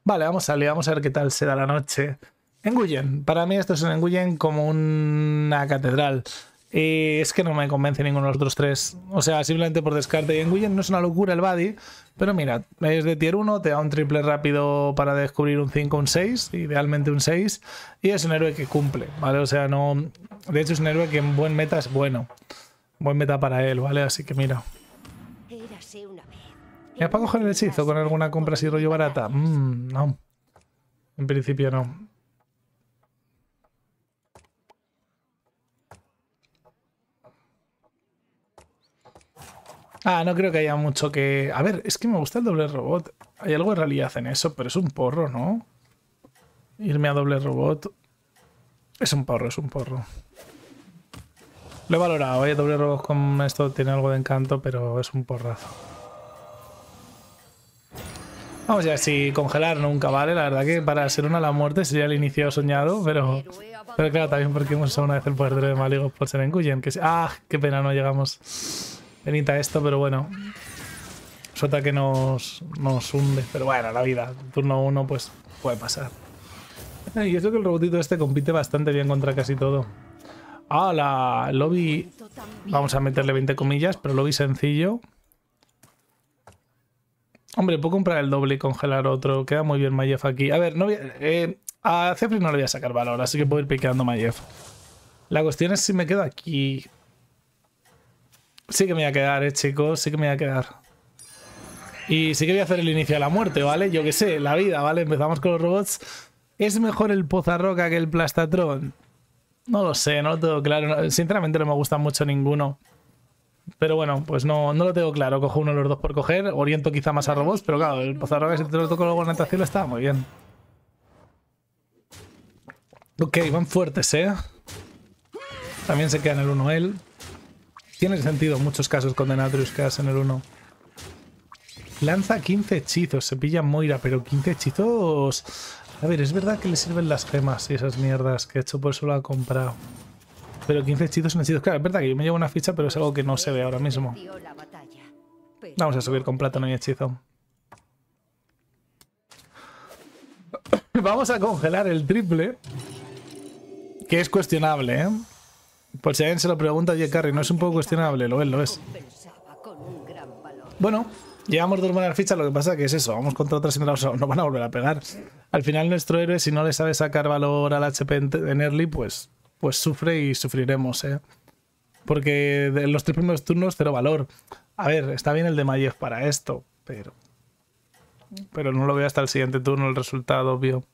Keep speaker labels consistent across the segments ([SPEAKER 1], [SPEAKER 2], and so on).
[SPEAKER 1] Vale, vamos a ver qué tal será la noche. Enguyen. Para mí esto es un Enguyen como una catedral. Y es que no me convence ninguno de los otros tres. O sea, simplemente por descarte. Enguyen no es una locura el body. Pero mira, es de tier 1, te da un triple rápido para descubrir un 5, un 6. Idealmente un 6. Y es un héroe que cumple, ¿vale? O sea, no... De hecho es un héroe que en buen meta es bueno. Buen meta para él, ¿vale? Así que mira. ¿Es para coger el hechizo con alguna compra así rollo barata? No. En principio no. Ah, no creo que haya mucho que... A ver, es que me gusta el doble robot. Hay algo de realidad en eso, pero es un porro, ¿no? Irme a doble robot... Es un porro, es un porro. Lo he valorado, ¿eh? Doble robot con esto tiene algo de encanto, pero es un porrazo. Vamos ya, si congelar nunca, ¿vale? La verdad que para ser una la muerte sería el inicio soñado, pero claro, también porque hemos usado una vez el poder de Maligos por ser Enguyen. Que ah, qué pena, no llegamos. Penita esto, pero bueno. Suelta que nos hunde. Pero bueno, la vida. Turno 1, pues puede pasar. Y eso que el robotito este compite bastante bien contra casi todo. Ah, la lobby... Vamos a meterle 20 comillas, pero lobby sencillo. Hombre, puedo comprar el doble y congelar otro. Queda muy bien Maiev aquí. A ver, no voy a Zephyr no le voy a sacar valor, así que puedo ir piqueando Maiev. La cuestión es si me quedo aquí. Sí que me voy a quedar, chicos. Sí que me voy a quedar. Y sí que voy a hacer el inicio de la muerte, ¿vale? Yo qué sé, la vida, ¿vale? Empezamos con los robots. ¿Es mejor el Pozarroca que el Plastatron? No lo sé, no lo tengo claro. Sinceramente no me gusta mucho ninguno. Pero bueno, pues no lo tengo claro. Cojo uno de los dos por coger. Oriento quizá más a robots, pero claro, el Pozarroca si te lo toco luego en orientación está muy bien. Ok, van fuertes, ¿eh? También se queda en el 1 él. Tiene sentido en muchos casos con Denatrius quedarse en el 1. Lanza 15 hechizos. Se pilla Moira, pero 15 hechizos... A ver, es verdad que le sirven las gemas y esas mierdas que he hecho, por eso lo ha comprado. Pero 15 hechizos son hechizos. Claro, es verdad que yo me llevo una ficha, pero es algo que no se ve ahora mismo. Vamos a subir con plátano y hechizo. Vamos a congelar el triple. Que es cuestionable, ¿eh? Por si alguien se lo pregunta, oye, Carry, ¿no es un poco cuestionable? Lo es. Bueno, llevamos 2 buenas fichas, lo que pasa que es eso. Vamos contra otras y no van a volver a pegar. Al final nuestro héroe, si no le sabe sacar valor al HP en early, pues sufre y sufriremos, ¿eh? Porque de los 3 primeros turnos, 0 valor. A ver, está bien el de Maiev para esto, pero no lo veo hasta el siguiente turno el resultado, obvio.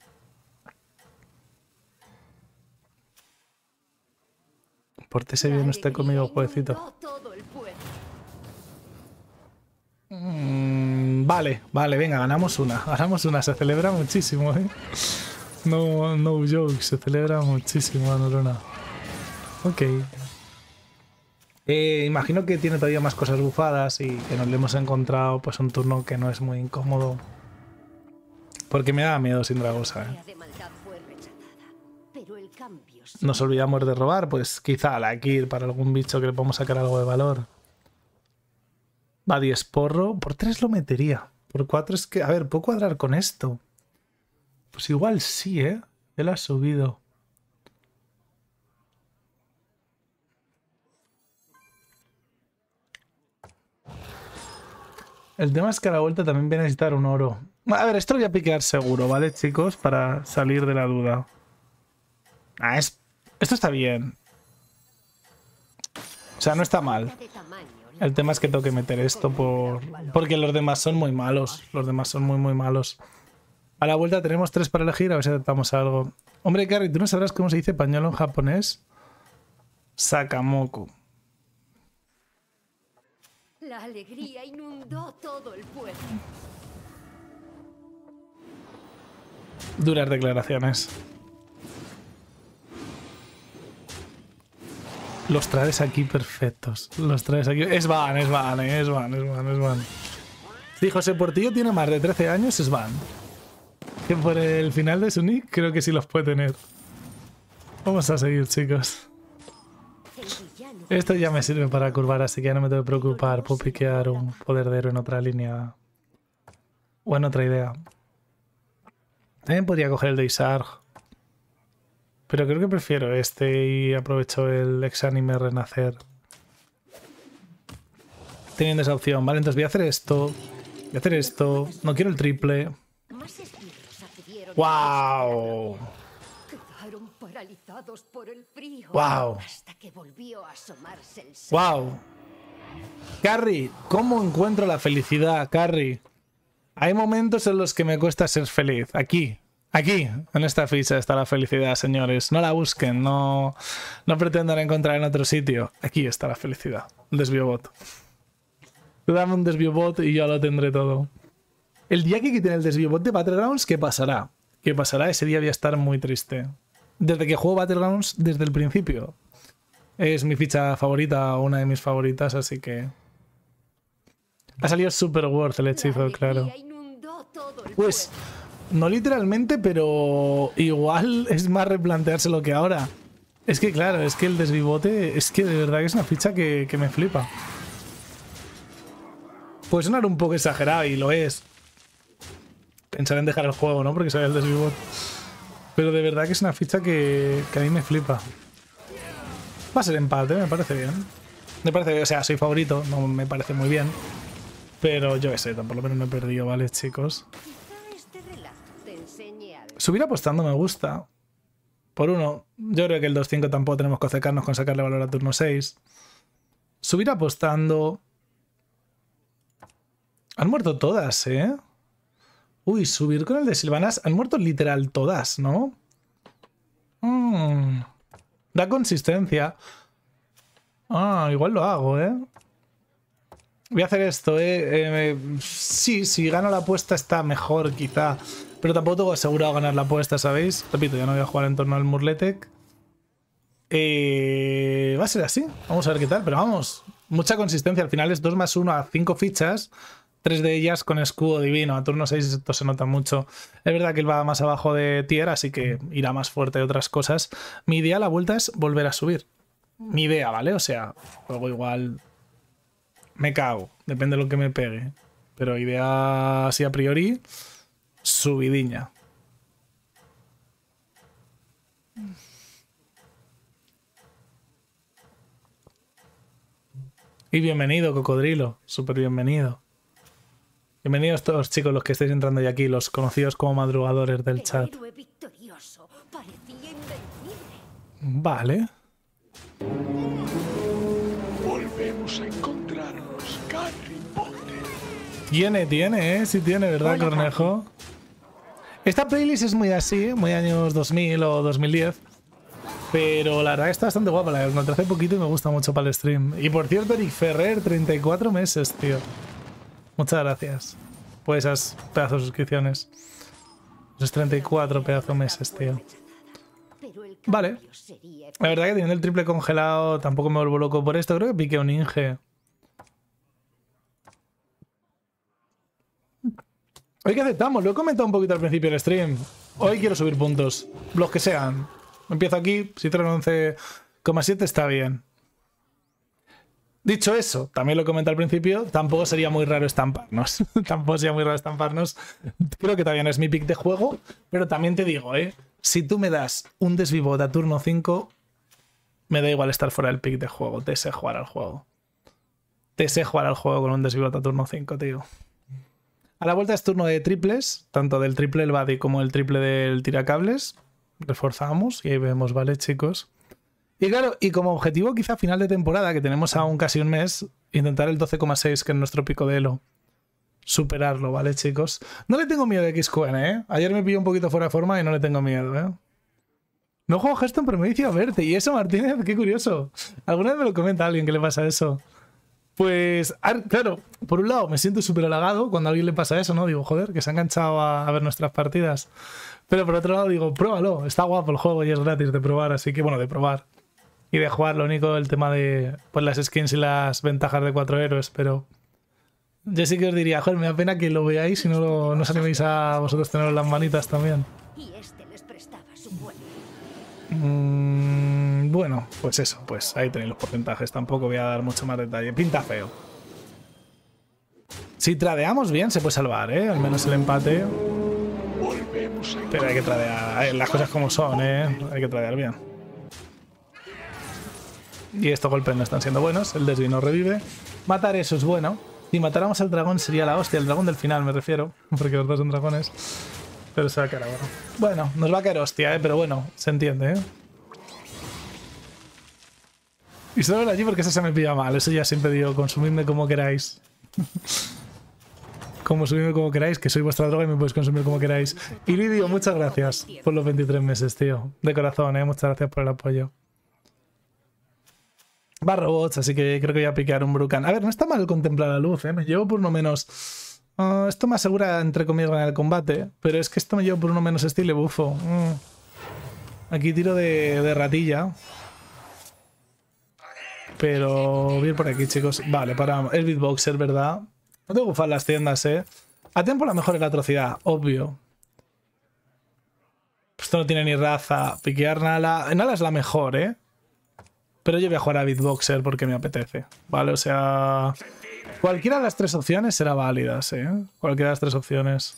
[SPEAKER 1] Pórtese bien usted conmigo, jueguecito. Vale, venga, ganamos una. Se celebra muchísimo, ¿eh? No joke, se celebra muchísimo, Anorona. Ok. Imagino que tiene todavía más cosas bufadas y que nos le hemos encontrado pues un turno que no es muy incómodo. Porque me da miedo sin Dragosa, ¿eh? Nos olvidamos de robar, pues quizá a la Kir para algún bicho que le podamos sacar algo de valor. Va 10 porro. Por 3 lo metería. Por 4 es que... A ver, ¿puedo cuadrar con esto? Pues igual sí, ¿eh? Él ha subido. El tema es que a la vuelta también voy a necesitar un oro. A ver, esto lo voy a piquear seguro, ¿vale, chicos? Para salir de la duda. Ah, esto está bien. O sea, no está mal. El tema es que tengo que meter esto porque los demás son muy malos. Los demás son muy malos. A la vuelta tenemos 3 para elegir, a ver si aceptamos algo. Hombre, Carrie, ¿tú no sabrás cómo se dice pañuelo en japonés? Sakamoku.
[SPEAKER 2] La alegría inundó todo el pueblo.
[SPEAKER 1] Duras declaraciones. Los traes aquí perfectos. Los traes aquí. Es van. Sí, José Portillo tiene más de 13 años, es van. Que por el final de su nick creo que sí los puede tener. Vamos a seguir, chicos. Esto ya me sirve para curvar, así que ya no me tengo que preocupar. Puedo piquear un poder de héroe en otra línea. O en otra idea. También podría coger el de Isarg. Pero creo que prefiero este y aprovecho el exánime renacer. Teniendo esa opción, ¿vale? Entonces voy a hacer esto. Voy a hacer esto. No quiero el triple. ¡Wow!
[SPEAKER 2] Quedaron paralizados por el frío.
[SPEAKER 1] ¡Wow!
[SPEAKER 2] Hasta que volvió a asomarse el sol.
[SPEAKER 1] ¡Wow! Carrie, ¿cómo encuentro la felicidad, Carrie? Hay momentos en los que me cuesta ser feliz. Aquí, en esta ficha está la felicidad, señores. No la busquen, no pretendan encontrar en otro sitio. Aquí está la felicidad. Un desviobot. Tú dame un desviobot y yo lo tendré todo. El día que quiten el desviobot de Battlegrounds, ¿qué pasará? ¿Qué pasará? Ese día voy a estar muy triste. Desde que juego Battlegrounds, desde el principio. Es mi ficha favorita, una de mis favoritas, así que... Ha salido super worth el hechizo, claro. Pues, no literalmente, pero igual es más replanteárselo que ahora. Es que claro, es que el desvivote, es que de verdad que es una ficha que me flipa. Puede sonar un poco exagerado y lo es. Pensar en dejar el juego, ¿no? Porque sale el desvivote. Pero de verdad que es una ficha que a mí me flipa. Va a ser empate, me parece bien. Me parece, o sea, soy favorito, no me parece muy bien. Pero yo qué sé, por lo menos no he perdido, ¿vale, chicos? Subir apostando me gusta. Por uno, yo creo que el 2-5 tampoco tenemos que obcecarnos con sacarle valor a turno 6. Subir apostando... Han muerto todas, ¿eh? Uy, subir con el de Sylvanas. Han muerto literal todas, ¿no? Da consistencia. Igual lo hago, ¿eh? Voy a hacer esto, sí, si gano la apuesta está mejor, quizá. Pero tampoco tengo asegurado ganar la apuesta, ¿sabéis? Repito, ya no voy a jugar en torno al Murletec. Va a ser así. Vamos a ver qué tal, pero vamos. Mucha consistencia. Al final es 2+1 a 5 fichas. 3 de ellas con escudo divino. A turno 6 esto se nota mucho. Es verdad que él va más abajo de tier, así que irá más fuerte de otras cosas. Mi idea a la vuelta es volver a subir. Mi idea, ¿vale? O sea, luego igual... Me cago, depende de lo que me pegue. Pero idea así a priori, subidiña. Y bienvenido, cocodrilo. Súper bienvenido. Bienvenidos todos, chicos, los que estáis entrando ya aquí, los conocidos como madrugadores del chat. Vale.
[SPEAKER 3] Volvemos a encontrarnos, Harry Potter.
[SPEAKER 1] Tiene, sí tiene, ¿verdad, hola, Cornejo? Esta playlist es muy así, muy años 2000 o 2010. Pero la verdad que está bastante guapa, la encontré hace poquito y me gusta mucho para el stream. Y por cierto, Eric Ferrer, 34 meses, tío. Muchas gracias por esas pedazos de suscripciones. Esos 34 pedazos meses, tío. Vale. La verdad que teniendo el triple congelado tampoco me vuelvo loco por esto. Creo que piqué un Inge. Hoy que aceptamos, lo he comentado un poquito al principio del stream. Hoy quiero subir puntos, los que sean. Empiezo aquí, si traen 11,7 está bien. Dicho eso, también lo comenté al principio, tampoco sería muy raro estamparnos. Tampoco sería muy raro estamparnos. Creo que todavía no es mi pick de juego, pero también te digo, si tú me das un desvivot a turno 5, me da igual estar fuera del pick de juego. Te sé jugar al juego. Te sé jugar al juego con un desvivot a turno 5, tío. A la vuelta es turno de triples, tanto del triple del body como el triple del tiracables. Reforzamos y ahí vemos, ¿vale, chicos? Y claro, y como objetivo quizá final de temporada, que tenemos aún casi un mes, intentar el 12,6, que es nuestro pico de elo. Superarlo, ¿vale, chicos? No le tengo miedo de XQN, ¿eh? Ayer me pilló un poquito fuera de forma y no le tengo miedo, ¿eh? No juego Hearthstone, pero me dice a verte. Y eso, Martínez, qué curioso. Alguna vez me lo comenta alguien que le pasa eso. Pues, claro, por un lado me siento súper halagado cuando a alguien le pasa eso, ¿no? Digo, joder, que se ha enganchado a ver nuestras partidas. Pero por otro lado digo, pruébalo, está guapo el juego y es gratis de probar, así que bueno, de probar. Y de jugar, lo único, el tema de pues las skins y las ventajas de 4 héroes, pero yo sí que os diría, joder, me da pena que lo veáis y no os animéis a vosotros tener las manitas también.
[SPEAKER 2] Y este les prestaba su vuelo.
[SPEAKER 1] Bueno, pues eso, pues ahí tenéis los porcentajes, tampoco voy a dar mucho más detalle. Pinta feo. Si tradeamos bien se puede salvar, ¿eh? Al menos el empate.
[SPEAKER 3] Volvemos Volvemos a
[SPEAKER 1] Pero hay que tradear. Las cosas como son, hay que tradear bien. Y estos golpes no están siendo buenos. El desvío no revive. Matar eso es bueno. Si matáramos al dragón sería la hostia. El dragón del final me refiero. Porque los dos son dragones. Pero se va a caer ahora. Bueno, nos va a caer hostia, pero bueno, se entiende, Y solo allí porque eso se me pilla mal. Eso ya siempre digo, consumidme como queráis. Consumidme como queráis, que soy vuestra droga y me podéis consumir como queráis. Y Lidio, muchas gracias por los 23 meses, tío. De corazón, muchas gracias por el apoyo. Va robots, así que creo que voy a piquear un Brucan. A ver, no está mal contemplar la luz, Me llevo por uno menos... esto me asegura, entre comillas, ganar el combate. Pero es que esto me llevo por uno menos estilo bufo. Aquí tiro de ratilla. Pero bien por aquí, chicos. Vale, paramos. El beatboxer, ¿verdad? No tengo que bufar las tiendas, A tiempo la mejor es la atrocidad, obvio. Esto no tiene ni raza. Piquear Nala. Nala es la mejor, Pero yo voy a jugar a beatboxer porque me apetece. Vale, o sea... Cualquiera de las tres opciones será válida, Cualquiera de las tres opciones.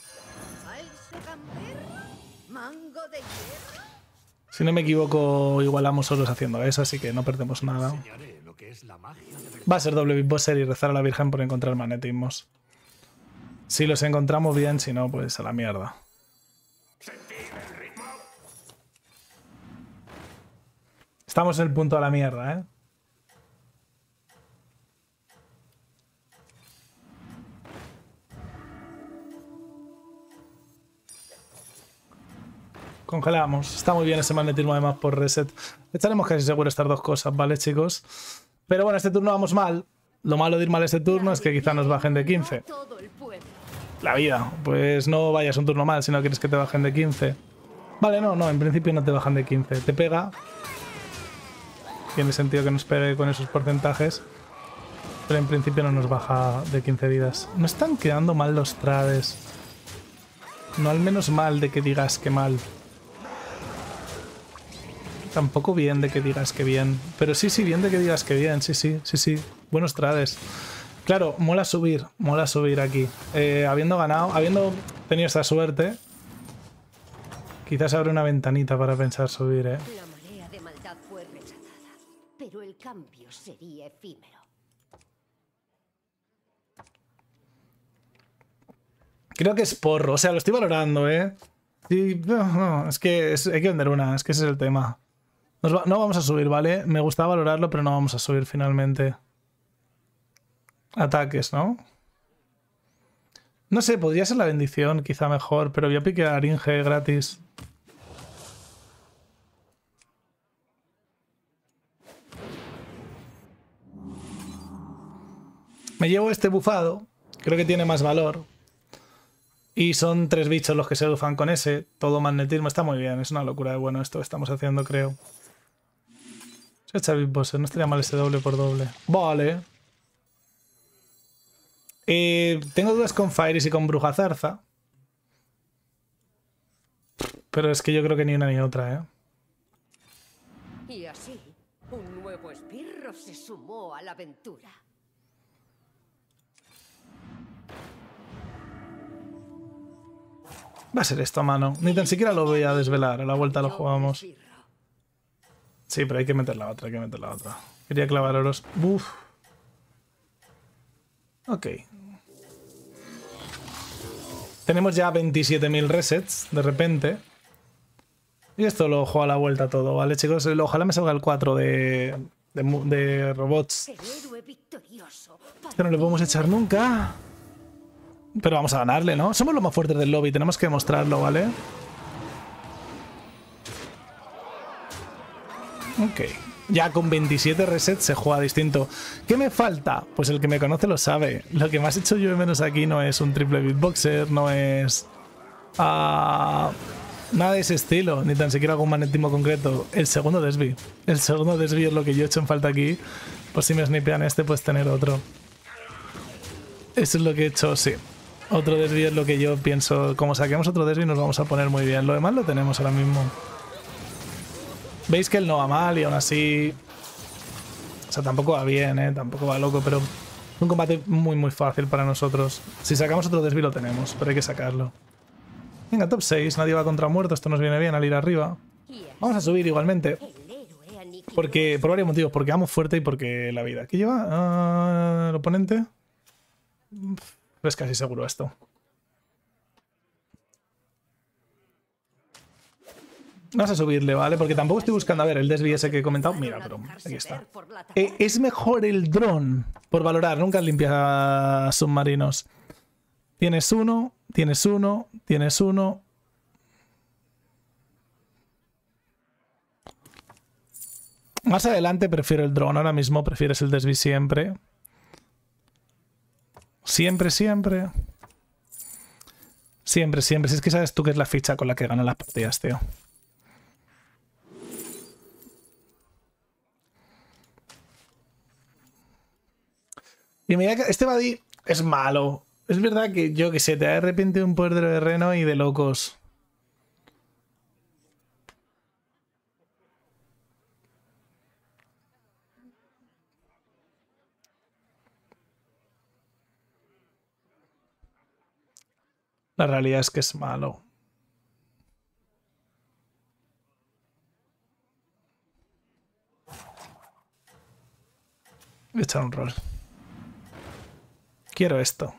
[SPEAKER 1] Si no me equivoco, igualamos solos haciendo eso, así que no perdemos nada. Va a ser doble beatboxer y rezar a la Virgen por encontrar magnetismos. Si los encontramos bien, si no, pues a la mierda. Estamos en el punto a la mierda, Congelamos. Está muy bien ese magnetismo además por reset. Echaremos casi seguro estas dos cosas, ¿vale, chicos? Pero bueno, este turno vamos mal. Lo malo de ir mal este turno es que quizá nos bajen de 15. La vida. Pues no vayas un turno mal si no quieres que te bajen de 15. Vale, no, en principio no te bajan de 15. Te pega. Tiene sentido que nos pegue con esos porcentajes. Pero en principio no nos baja de 15 vidas. No están quedando mal los trades. No al menos mal de que digas que mal. Tampoco bien de que digas que bien. Pero sí, bien de que digas que bien. Sí. Buenos trades. Claro, mola subir aquí. Habiendo ganado, habiendo tenido esta suerte, quizás abre una ventanita para pensar subir,
[SPEAKER 2] La marea de maldad fue rechazada, pero el cambio sería efímero.
[SPEAKER 1] Creo que es porro, o sea, lo estoy valorando, Sí, no, es que hay que vender una, es que ese es el tema. No vamos a subir, ¿vale? Me gustaba valorarlo, pero no vamos a subir finalmente. Ataques, ¿no? No sé, podría ser la bendición, quizá mejor, pero voy a piquear Inge gratis. Me llevo este bufado, creo que tiene más valor. Y son 3 bichos los que se bufan con ese. Todo magnetismo, está muy bien, es una locura de bueno esto que estamos haciendo, creo. Se echa beatboxer, no estaría mal ese doble por doble. Vale. Tengo dudas con Fairies y con Bruja Zarza. Pero es que yo creo que ni una ni otra,
[SPEAKER 2] Y así, un nuevo esbirro se sumó a la aventura.
[SPEAKER 1] Va a ser esto, mano. Ni tan siquiera lo voy a desvelar. A la vuelta lo jugamos. Sí, pero hay que meter la otra, Quería clavar oros. Uf. Ok. Tenemos ya 27.000 resets, de repente. Y esto lo juego a la vuelta todo, ¿vale, chicos? Ojalá me salga el 4 de robots. Este no le podemos echar nunca. Pero vamos a ganarle, ¿no? Somos los más fuertes del lobby, tenemos que demostrarlo, ¿vale? Ok. Ya con 27 resets se juega distinto. ¿Qué me falta? Pues el que me conoce lo sabe. Lo que más he hecho yo de menos aquí no es un triple beatboxer, no es... nada de ese estilo, ni tan siquiera algún magnetismo concreto. El segundo desvío. El segundo desvío es lo que yo he hecho en falta aquí. Pues si me snipean este, pues tener otro. Eso es lo que he hecho, sí. Otro desvío es lo que yo pienso. Como saquemos otro desvío nos vamos a poner muy bien. Lo demás lo tenemos ahora mismo. Veis que él no va mal y aún así... O sea, tampoco va bien, tampoco va loco, pero... Es un combate muy muy fácil para nosotros. Si sacamos otro desvío lo tenemos, pero hay que sacarlo. Venga, top 6. Nadie va contra muerto. Esto nos viene bien al ir arriba. Vamos a subir igualmente. Porque, por varios motivos. Porque amo fuerte y porque la vida. ¿Qué lleva el oponente? Es casi seguro esto. Vamos a subirle, ¿vale? Porque tampoco estoy buscando... A ver, el desvío ese que he comentado. Mira, pero aquí está. Es mejor el dron por valorar. Nunca limpias submarinos. Tienes uno, tienes uno, tienes uno. Más adelante prefiero el dron. Ahora mismo prefieres el desvío siempre. Siempre, siempre. Siempre, siempre. Si es que sabes tú que es la ficha con la que ganan las partidas, tío. Y mira que este Buddy es malo. Es verdad que yo que sé, te da de repente un poder de reno y de locos. La realidad es que es malo. Voy a echar un rol. Quiero esto.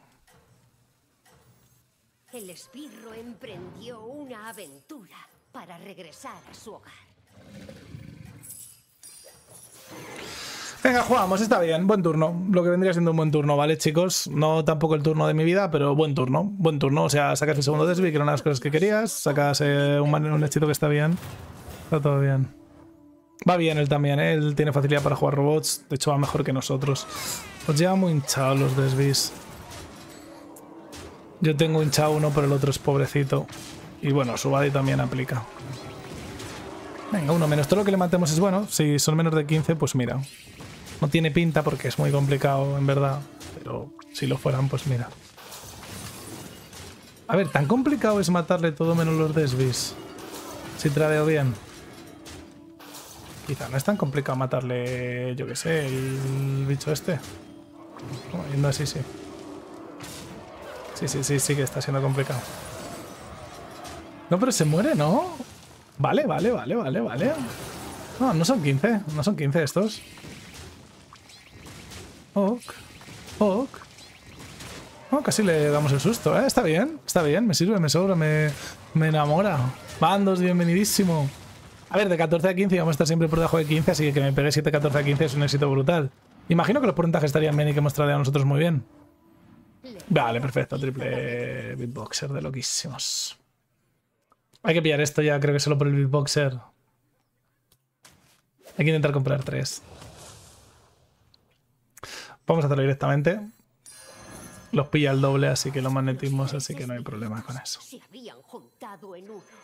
[SPEAKER 2] El esbirro emprendió una aventura para regresar a su hogar.
[SPEAKER 1] Venga, jugamos, está bien, buen turno. Lo que vendría siendo un buen turno, ¿vale, chicos? No tampoco el turno de mi vida, pero buen turno. Buen turno, o sea, sacas el segundo desvío, que era una de las cosas que querías. Sacas un hechizo que está bien. Está todo bien. Va bien él también, ¿eh? Él tiene facilidad para jugar robots. De hecho, va mejor que nosotros. Os lleva muy hinchados los desvis. Yo tengo hinchado uno, pero el otro es pobrecito. Y bueno, su body también aplica. Venga, uno menos. Todo lo que le matemos es bueno. Si son menos de 15, pues mira. No tiene pinta porque es muy complicado, en verdad. Pero si lo fueran, pues mira. A ver, tan complicado es matarle todo menos los desvis. Si tradeo bien. Quizá no es tan complicado matarle, yo qué sé, el bicho este. No, yendo así, sí. Sí que está siendo complicado. No, pero se muere, ¿no? Vale. No, no son 15. No son 15 estos. Ok. Oh, casi le damos el susto, ¿eh? Está bien, me sirve, me sobra, me enamora. Bandos, bienvenidísimo. A ver, de 14 a 15 vamos a estar siempre por debajo de 15, así que me pegue 7, 14 a 15 es un éxito brutal. Imagino que los porcentajes estarían bien y que hemos tradeado a nosotros muy bien. Vale, perfecto, triple beatboxer de loquísimos. Hay que pillar esto ya, creo que solo por el beatboxer. Hay que intentar comprar 3. Vamos a hacerlo directamente. Los pilla el doble, así que lo magnetismos, así que no hay problema con eso.
[SPEAKER 2] Se habían juntado en uno.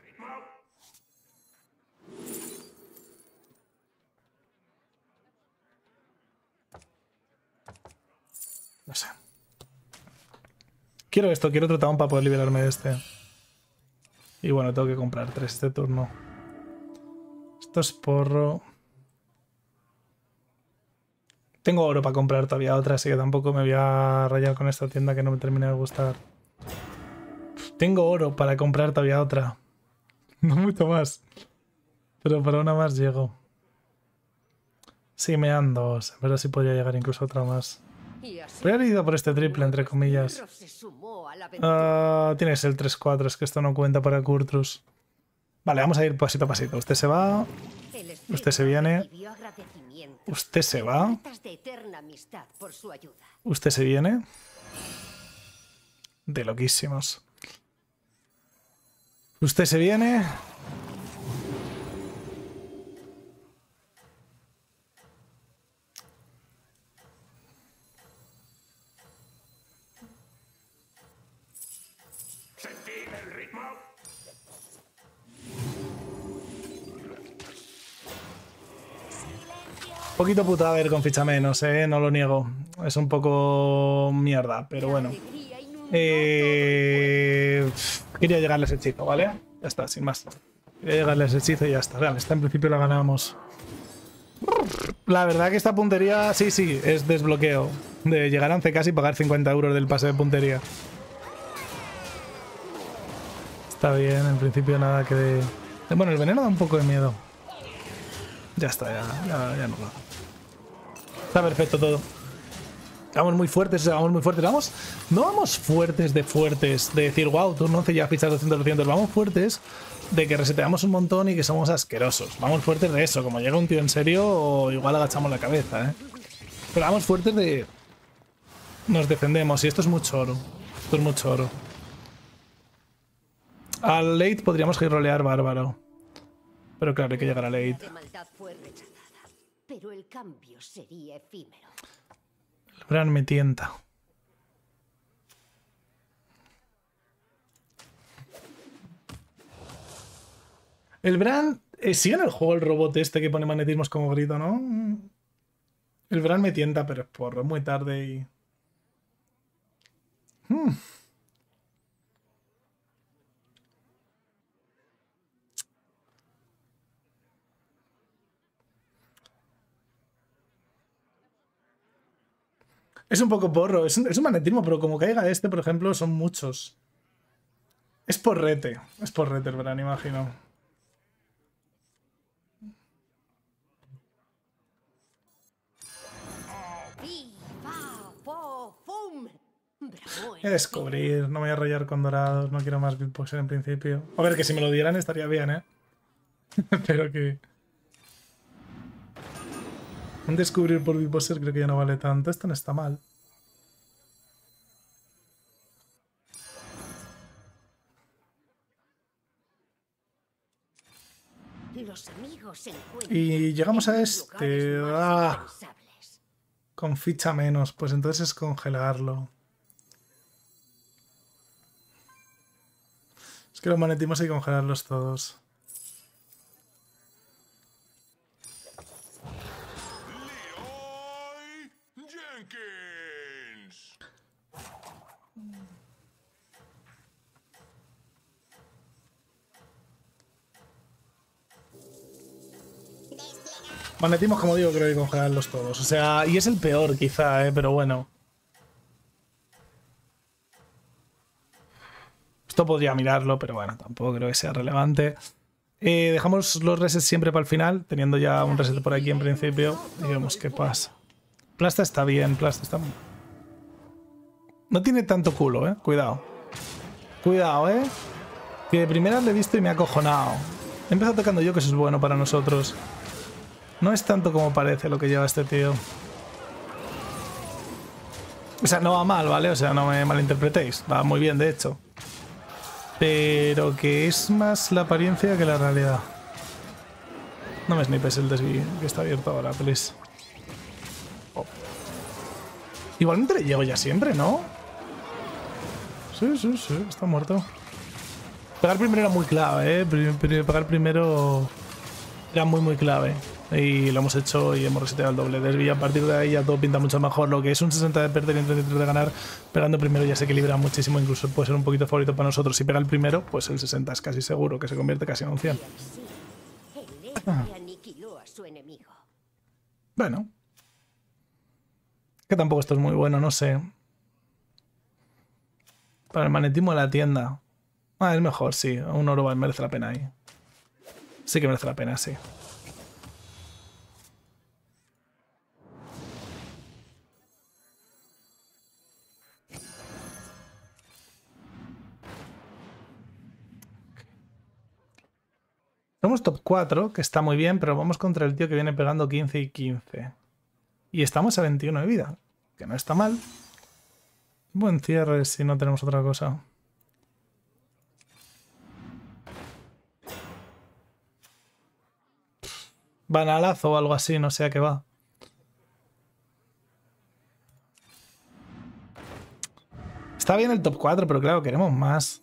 [SPEAKER 1] No sé. Quiero esto, quiero otro tabón para poder liberarme de este. Y bueno, tengo que comprar 3 este turno. Esto es porro. Tengo oro para comprar todavía otra, así que tampoco me voy a rayar con esta tienda que no me termina de gustar. Tengo oro para comprar todavía otra. No mucho más. Pero para una más llego. Sí, me dan 2. Pero sí podría llegar incluso a otra más. Voy a ir por este triple, entre comillas. Tienes el 3-4, es que esto no cuenta para Kurtrus. Vale, vamos a ir pasito a pasito. Usted se va. Usted se viene. Usted se va. Usted se viene. De loquísimos. Usted se viene. Poquito putada ver con ficha menos, no lo niego. Es un poco mierda, pero bueno. Quería llegarle ese hechizo, ¿vale? Ya está, sin más. Quería llegarle ese hechizo y ya está. Vale, esta en principio la ganamos. La verdad que esta puntería, sí, es desbloqueo. De llegar a 11K y pagar 50 € del pase de puntería. Está bien, en principio nada que de... Bueno, el veneno da un poco de miedo. Ya está, ya no va. Está perfecto todo. Vamos muy fuertes, vamos muy fuertes. Vamos, no vamos fuertes, de decir, wow, turno 11 ya fichas 200. Vamos fuertes de que reseteamos un montón y que somos asquerosos. Vamos fuertes de eso. Como llega un tío en serio, o igual agachamos la cabeza, ¿eh? Pero vamos fuertes de... Nos defendemos y esto es mucho oro. Esto es mucho oro. Al late podríamos rolear bárbaro. Pero claro, hay que llegar a late.
[SPEAKER 2] La maldad fue rechazada, pero el cambio sería efímero.
[SPEAKER 1] El Bran me tienta. El Bran... sigue en el juego el robot este que pone magnetismos como grito, ¿no? El Bran me tienta, pero es porro. Es muy tarde y... Es un poco porro, es un magnetismo, pero como caiga este, por ejemplo, son muchos. Es porrete el Bran, imagino. Voy a descubrir, no me voy a rayar con dorados, no quiero más beatboxer en principio. A ver, que si me lo dieran estaría bien, ¿eh? Pero que... Un descubrir por beatboxer creo que ya no vale tanto. Esto no está mal.
[SPEAKER 2] Los amigos se
[SPEAKER 1] y llegamos a este... ¡Ah! Con ficha menos, pues entonces es congelarlo. Es que los magnetismos hay que congelarlos todos. Magnetismos, como digo, creo que hay que congelarlos todos. O sea, y es el peor quizá, pero bueno. Esto podría mirarlo, pero bueno, tampoco creo que sea relevante. Dejamos los resets siempre para el final, teniendo ya un reset por aquí en principio. Y vemos qué pasa. Plasta está bien, Plasta está... No tiene tanto culo, Cuidado. Cuidado, Que de primeras le he visto y me ha acojonado. He empezado atacando yo, que eso es bueno para nosotros. No es tanto como parece lo que lleva este tío. O sea, no va mal, ¿vale? O sea, no me malinterpretéis. Va muy bien, de hecho. Pero que es más la apariencia que la realidad. No me snipes el desvío que está abierto ahora, please. Oh. Igualmente le llego ya siempre, ¿no? Sí, está muerto. Pegar primero era muy clave, Pegar primero era muy clave. Y lo hemos hecho y hemos reseteado el doble desvío. A partir de ahí ya todo pinta mucho mejor. Lo que es un 60 de perder y un 33 de ganar, pegando primero ya se equilibra muchísimo. Incluso puede ser un poquito favorito para nosotros. Si pega el primero, pues el 60 es casi seguro que se convierte casi en un 100. Bueno. Que tampoco esto es muy bueno, no sé. Para el magnetismo de la tienda. Es mejor, sí. Un oro merece la pena ahí. Sí que merece la pena, sí. Somos top 4, que está muy bien, pero vamos contra el tío que viene pegando 15 y 15. Y estamos a 21 de vida, que no está mal. Buen cierre si no tenemos otra cosa. Banalazo o algo así, no sé a qué va. Está bien el top 4, pero claro, queremos más.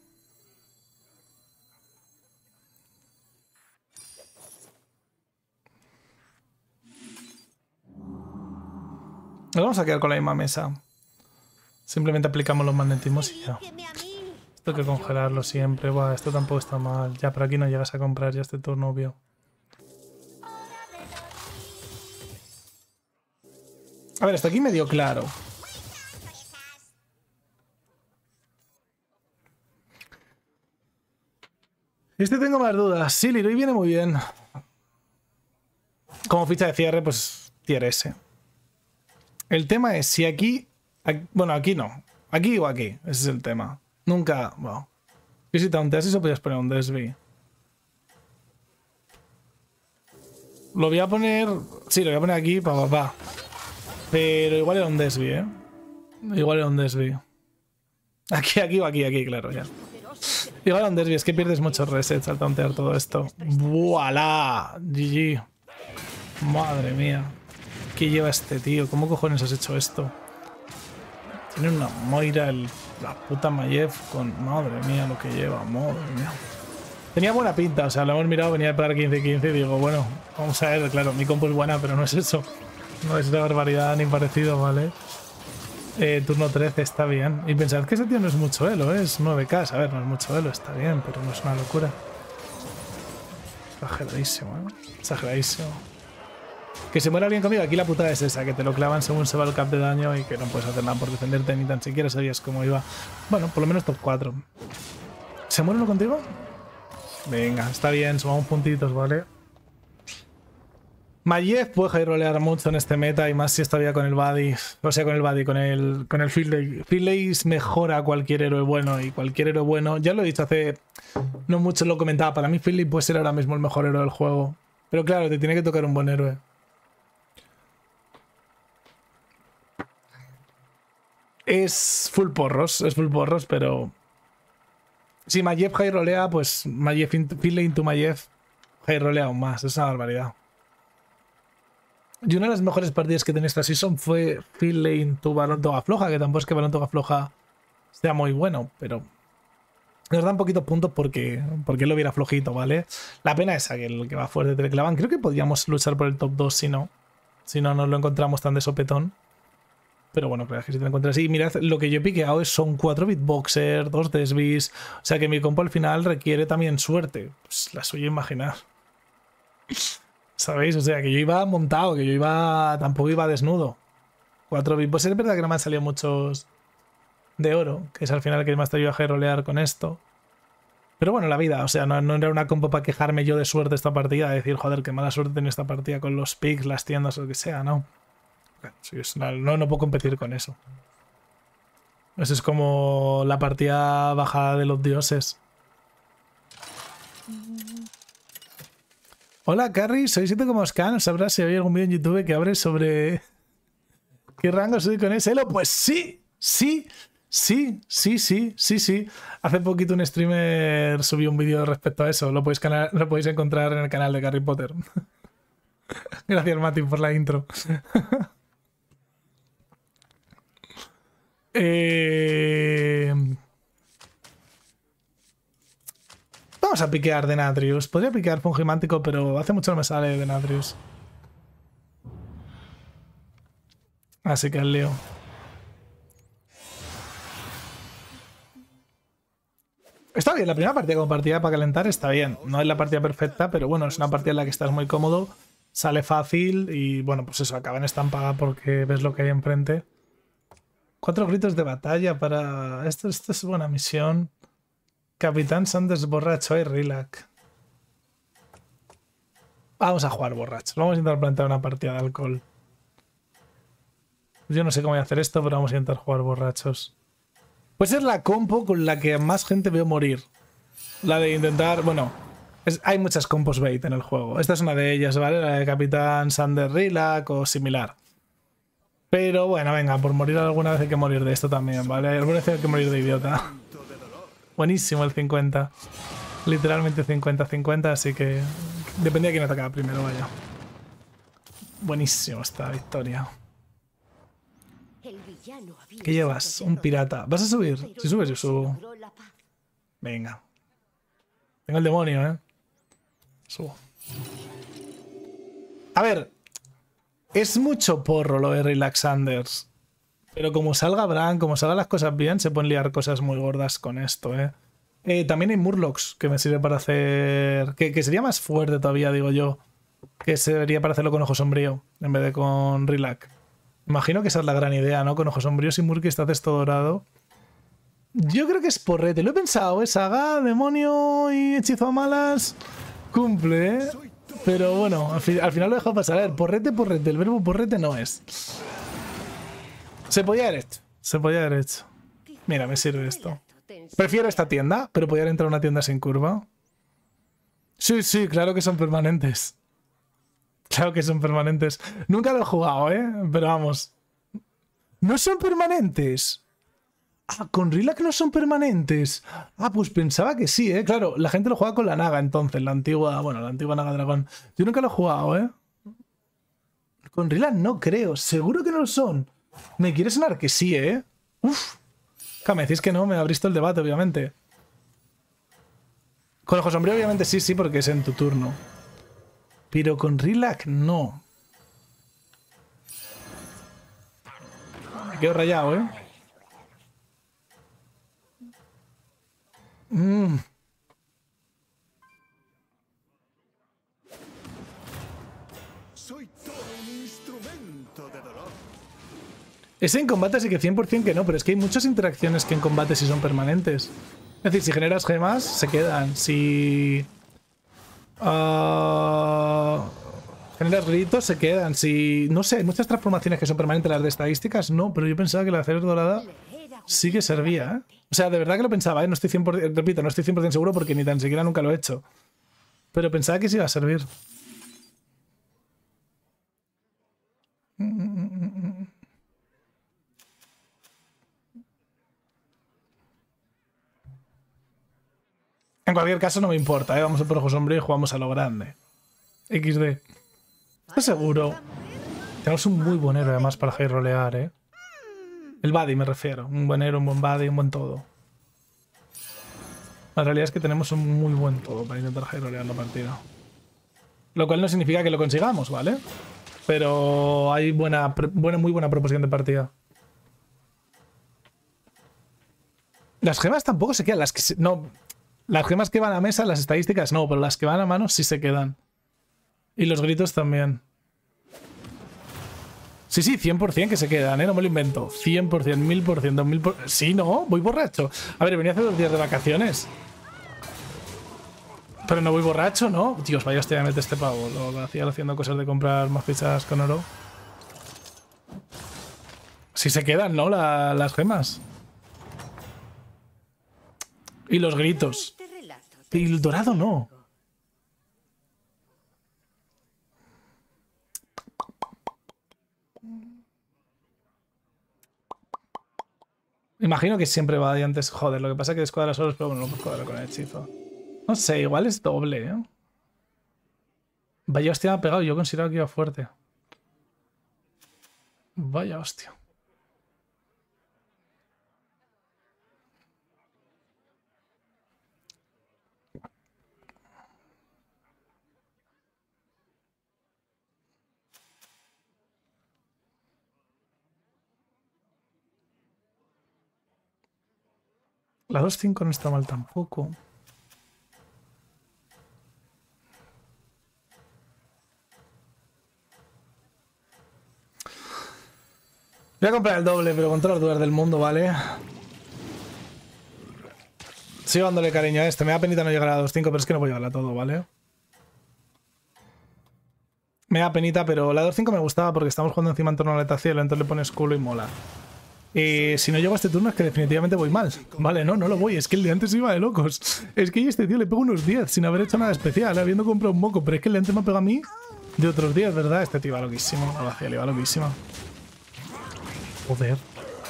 [SPEAKER 1] Nos vamos a quedar con la misma mesa. Simplemente aplicamos los magnetismos y ya. Esto hay que congelarlo siempre. Buah, esto tampoco está mal. Ya, por aquí no llegas a comprar ya este turno, obvio. A ver, hasta aquí medio claro. Este tengo más dudas. Sí, Leroy viene muy bien. Como ficha de cierre, pues tier S. El tema es si aquí... Bueno, aquí no. Aquí o aquí. Ese es el tema. Nunca... Bueno. Y si taunteas eso podías poner un Desvi. Lo voy a poner... Sí, lo voy a poner aquí para papá. Pero igual era un Desvi, ¿eh? Igual era un Desvi. Aquí o aquí, claro, ya. Igual era un Desvi, es que pierdes muchos resets al tauntear todo esto. ¡Voilá! GG. Madre mía. ¿Qué lleva este tío? ¿Cómo cojones has hecho esto? Tiene una Moira, la puta Maiev con... Madre mía lo que lleva, madre mía. Tenía buena pinta, o sea, lo hemos mirado, venía a parar 15-15 y digo, bueno, vamos a ver, claro, mi compo es buena, pero no es eso. No es una barbaridad ni parecido, ¿vale? Turno 13 está bien. Y pensad que ese tío no es mucho elo, ¿eh? Es 9k, a ver, no es mucho elo, está bien, pero no es una locura. Exageradísimo, ¿eh? Exageradísimo. Que se muera alguien conmigo, aquí la putada es esa, que te lo clavan según se va el cap de daño y que no puedes hacer nada por defenderte, ni tan siquiera sabías cómo iba. Bueno, por lo menos top 4. ¿Se muere uno contigo? Venga, está bien, sumamos puntitos, ¿vale? Maiev puede highrolear mucho en este meta y más si está bien con el buddy. O sea, con el buddy, con el Finlay. Finlay mejora a cualquier héroe bueno y cualquier héroe bueno. Ya lo he dicho hace no mucho, lo comentaba. Para mí Finlay puede ser ahora mismo el mejor héroe del juego. Pero claro, te tiene que tocar un buen héroe. Es full porros, pero... Si Maiev highrolea, pues Maiev Finlay into Maiev highrolea aún más. Es una barbaridad. Y una de las mejores partidas que tenía esta season fue Finlay into Balón Toga Floja, que tampoco es que Balón Toga Floja sea muy bueno, pero nos dan poquitos puntos porque él lo viera flojito, ¿vale? La pena es que el que va fuerte te le clavan. Creo que podríamos luchar por el top 2 si no nos lo encontramos tan de sopetón. Pero bueno, claro, es que si te lo encuentras así, mirad, lo que yo he piqueado son 4 beatboxer, 2 desvis, o sea que mi compo al final requiere también suerte. Pues la suya imaginar. ¿Sabéis? O sea, que yo iba montado, que yo iba... Tampoco iba desnudo. 4 beatboxer, es verdad que no me han salido muchos de oro, que es al final el que más te ayuda a herolear con esto. Pero bueno, la vida, o sea, no era una compo para quejarme yo de suerte esta partida, decir, joder, qué mala suerte tenía esta partida con los picks, las tiendas o lo que sea, ¿no? No puedo competir con eso. Eso es como la partida bajada de los dioses. Hola, Carrie, soy 7 como Scan. ¿Sabrás si había algún vídeo en YouTube que abre sobre qué rango soy con ese elo? Pues sí. Hace poquito un streamer subió un vídeo respecto a eso. Lo podéis encontrar en el canal de Harry Potter. Gracias, Mati, por la intro. Vamos a piquear Denatrius. Podría piquear Fungimántico, pero hace mucho no me sale Denatrius. Así que el lío. Está bien, la primera partida como partida para calentar está bien. No es la partida perfecta, pero bueno, es una partida en la que estás muy cómodo. Sale fácil y bueno, pues eso, acaba en estampada porque ves lo que hay enfrente. 4 gritos de batalla para... Esto es buena misión. Capitán Sanders borracho y relax. Vamos a jugar borrachos. Vamos a intentar plantear una partida de alcohol. Yo no sé cómo voy a hacer esto, pero vamos a intentar jugar borrachos. Puede ser la compo con la que más gente veo morir. La de intentar... Bueno, hay muchas compos bait en el juego. Esta es una de ellas, ¿vale? La de Capitán Sanders relax o similar. Pero bueno, venga, por morir alguna vez hay que morir de esto también, ¿vale? Alguna vez hay que morir de idiota. Buenísimo el 50. Literalmente 50-50, así que dependía de quién atacaba primero, vaya. Buenísimo esta victoria. ¿Qué llevas? Un pirata. ¿Vas a subir? Si subes, yo subo. Venga. Tengo el demonio, ¿eh? Subo. A ver. Es mucho porro lo de Relaxanders. Pero como salga Bran, como salgan las cosas bien, se pueden liar cosas muy gordas con esto, ¿eh? También hay Murlocs que me sirve para hacer... Que sería más fuerte todavía, digo yo. Que sería para hacerlo con Ojo Sombrío en vez de con Relax. Imagino que esa es la gran idea, ¿no? Con Ojos Sombríos y Murky está esto dorado. Yo creo que es porrete. Lo he pensado, saga, demonio y hechizo a malas. Cumple, ¿eh? Pero bueno, al final lo he dejado pasar. A ver, porrete. El verbo porrete no es. Se podía haber hecho. Se podía haber hecho. Mira, me sirve esto. Prefiero esta tienda, pero podía entrar a una tienda sin curva. Sí, sí, claro que son permanentes. Claro que son permanentes. Nunca lo he jugado, ¿eh? Pero vamos. No son permanentes. Ah, con Rillac no son permanentes. Ah, pues pensaba que sí, ¿eh? Claro, la gente lo juega con la Naga entonces, la antigua Naga Dragón. Yo nunca lo he jugado, ¿eh? Con Rillac no creo. Seguro que no lo son. Me quiere sonar que sí, ¿eh? Uf. Me decís que no, me abriste el debate, obviamente. Con Ojo Sombrío, obviamente sí, porque es en tu turno. Pero con Rillac no. Me quedo rayado, ¿eh?
[SPEAKER 3] Soy todo un instrumento de dolor.
[SPEAKER 1] Ese en combate sí que 100% que no, pero es que hay muchas interacciones que en combate sí son permanentes. Es decir, si generas gemas, se quedan. Si generas gritos, se quedan. Si... No sé, hay muchas transformaciones que son permanentes. Las de estadísticas no, pero yo pensaba que la Ceres Dorada sí que servía, ¿eh? O sea, de verdad que lo pensaba, ¿eh? No estoy 100%, repito, no estoy 100% seguro porque ni tan siquiera nunca lo he hecho. Pero pensaba que sí iba a servir. En cualquier caso no me importa, ¿eh? Vamos a por Ojo Sombrío y jugamos a lo grande. XD. ¿Estás seguro? Tenemos un muy buen héroe además para high rolear, ¿eh? El buddy me refiero. Un buen héroe, un buen buddy, un buen todo. La realidad es que tenemos un muy buen todo para intentar high rolear la partida. Lo cual no significa que lo consigamos, ¿vale? Pero hay muy buena proposición de partida. Las gemas tampoco se quedan. Las gemas que van a mesa, las estadísticas no, pero las que van a mano sí se quedan. Y los gritos también. Sí, 100% que se quedan, ¿eh? No me lo invento. 100%, 1000%, 2000%. Sí, ¿no? Voy borracho. A ver, venía hace 2 días de vacaciones. Pero no voy borracho, ¿no? Dios, vaya hostia, me mete este pavo. Lo hacía haciendo cosas de comprar más fichas con oro. Sí se quedan, ¿no? Las gemas. Y los gritos. Y el dorado no. Imagino que siempre va de antes. Joder, lo que pasa es que descuadra solos, pero bueno, no puedo cuadrar con el hechizo. No sé, igual es doble, ¿eh? Vaya hostia me ha pegado, yo consideraba que iba fuerte. Vaya hostia. La 2-5 no está mal tampoco. Voy a comprar el doble, pero con todas las dudas del mundo, ¿vale? Sigo dándole cariño a este. Me da penita no llegar a la 2-5, pero es que no voy a llevarla todo, ¿vale? Me da penita, pero la 2-5 me gustaba porque estamos jugando encima en torno a la cielo, entonces le pones culo y mola. Y si no llego a este turno es que definitivamente voy mal. Vale, no lo voy. Es que el de antes iba de locos. Es que este tío le pego unos 10 sin haber hecho nada especial, habiendo comprado un moco. Pero es que el de antes me pega a mí de otros 10, ¿verdad? Este tío va loquísimo. La vacía le va loquísima. Joder.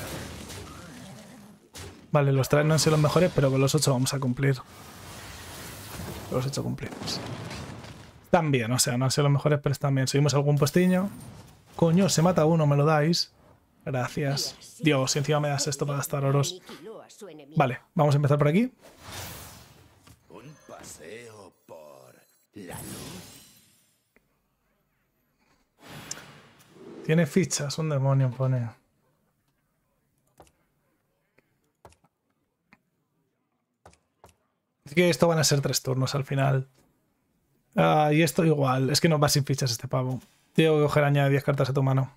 [SPEAKER 1] Vale, los 3 no han sido los mejores, pero con los 8 vamos a cumplir. Con los 8 cumplimos. Están bien, o sea, no han sido los mejores, pero están bien. Subimos algún puestiño. Coño, se mata uno, me lo dais. Gracias. Dios, si encima me das esto para gastar oros. Vale, vamos a empezar por aquí.
[SPEAKER 3] Un paseo por la luz.
[SPEAKER 1] Tiene fichas, un demonio pone. Así que esto van a ser 3 turnos al final. Y esto igual. Es que no va sin fichas este pavo. Tengo que coger añade 10 cartas a tu mano.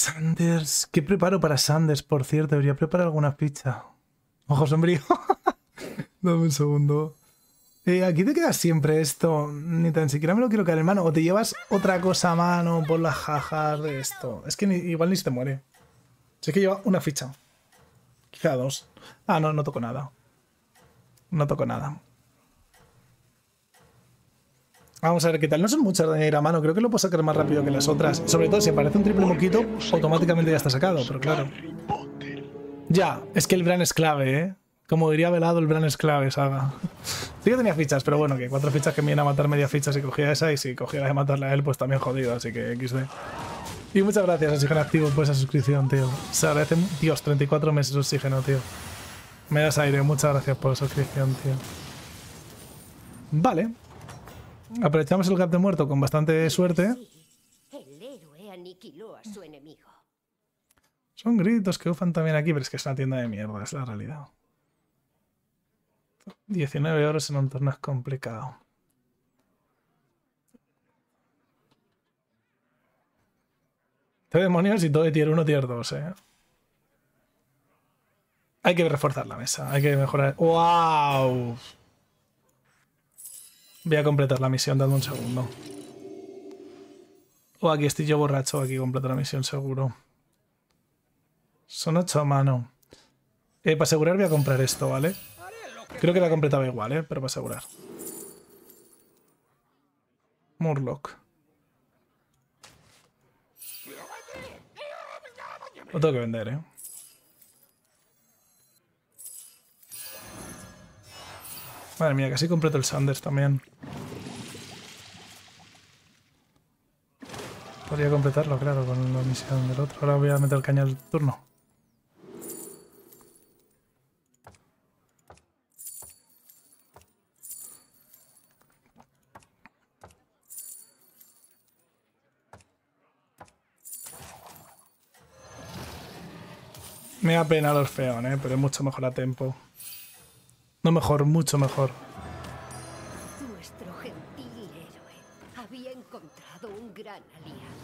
[SPEAKER 1] Sanders. ¿Qué preparo para Sanders, por cierto? Debería preparar alguna ficha. Ojo sombrío. Dame un segundo. Aquí te queda siempre esto. Ni tan siquiera me lo quiero caer en mano. O te llevas otra cosa a mano por las jajas de esto. Es que igual ni se te muere. Si es que lleva una ficha. Quizá dos. Ah, no, no toco nada. No toco nada. Vamos a ver qué tal. No son muchas de ir a mano. Creo que lo puedo sacar más rápido que las otras. Sobre todo si aparece un triple moquito, automáticamente ya está sacado. Pero claro. Ya, es que el Bran es clave, ¿eh? Como diría Velado, el Bran es clave, Saga. Sí que tenía fichas, pero bueno, que 4 fichas que me iban a matar media ficha si cogía esa. Y si cogía la de matarla a él, pues también jodido. Así que XD. Y muchas gracias, Oxígeno Activo, por esa suscripción, tío. Se agradece. Dios, 34 meses de oxígeno, tío. Me das aire. Muchas gracias por la suscripción, tío. Vale. Aprovechamos el gap de muerto con bastante suerte.
[SPEAKER 2] El héroe aniquiló a su enemigo.
[SPEAKER 1] Son gritos que ufan también aquí, pero es que es una tienda de mierda, es la realidad. 19 euros en un torneo es complicado. Este demonios y todo de tier 1, tier 2, Hay que reforzar la mesa, hay que mejorar. ¡Wow! Voy a completar la misión, dame un segundo. O aquí estoy yo borracho, aquí completo la misión seguro. Son 8 a mano. Para asegurar voy a comprar esto, ¿vale? Creo que la completaba igual, pero para asegurar. Murloc. Lo tengo que vender, Madre mía, casi completo el Sanders también. Podría completarlo, claro, con la misión del otro. Ahora voy a meter el caña al turno. Me da pena el Orfeón, pero es mucho mejor a tempo. No mejor, mucho mejor.
[SPEAKER 2] Nuestro gentil héroe había encontrado un gran aliado.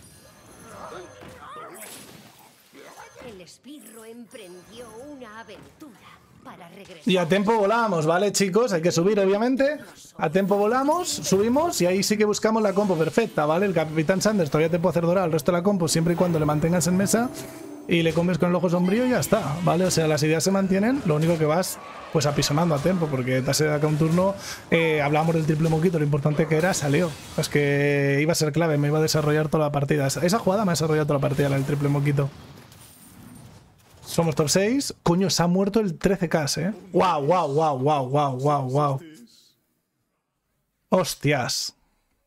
[SPEAKER 2] El esbirro emprendió una aventura para regresar.
[SPEAKER 1] Y a tempo volamos, ¿vale, chicos? Hay que subir, obviamente. A tempo volamos, subimos y ahí sí que buscamos la compo perfecta, ¿vale? El Capitán Sanders todavía te puede hacer dorar el resto de la compo siempre y cuando le mantengas en mesa y le comes con el ojo sombrío y ya está, ¿vale? O sea, las ideas se mantienen, lo único que vas pues apisonando a tempo, porque te has de acá un turno, hablábamos del triple moquito, lo importante que era, salió. Es que iba a ser clave, me iba a desarrollar toda la partida. Esa jugada me ha desarrollado toda la partida, la del triple moquito. Somos top 6. Coño, se ha muerto el 13k, Wow, wow, wow, wow, wow, wow, wow. Hostias.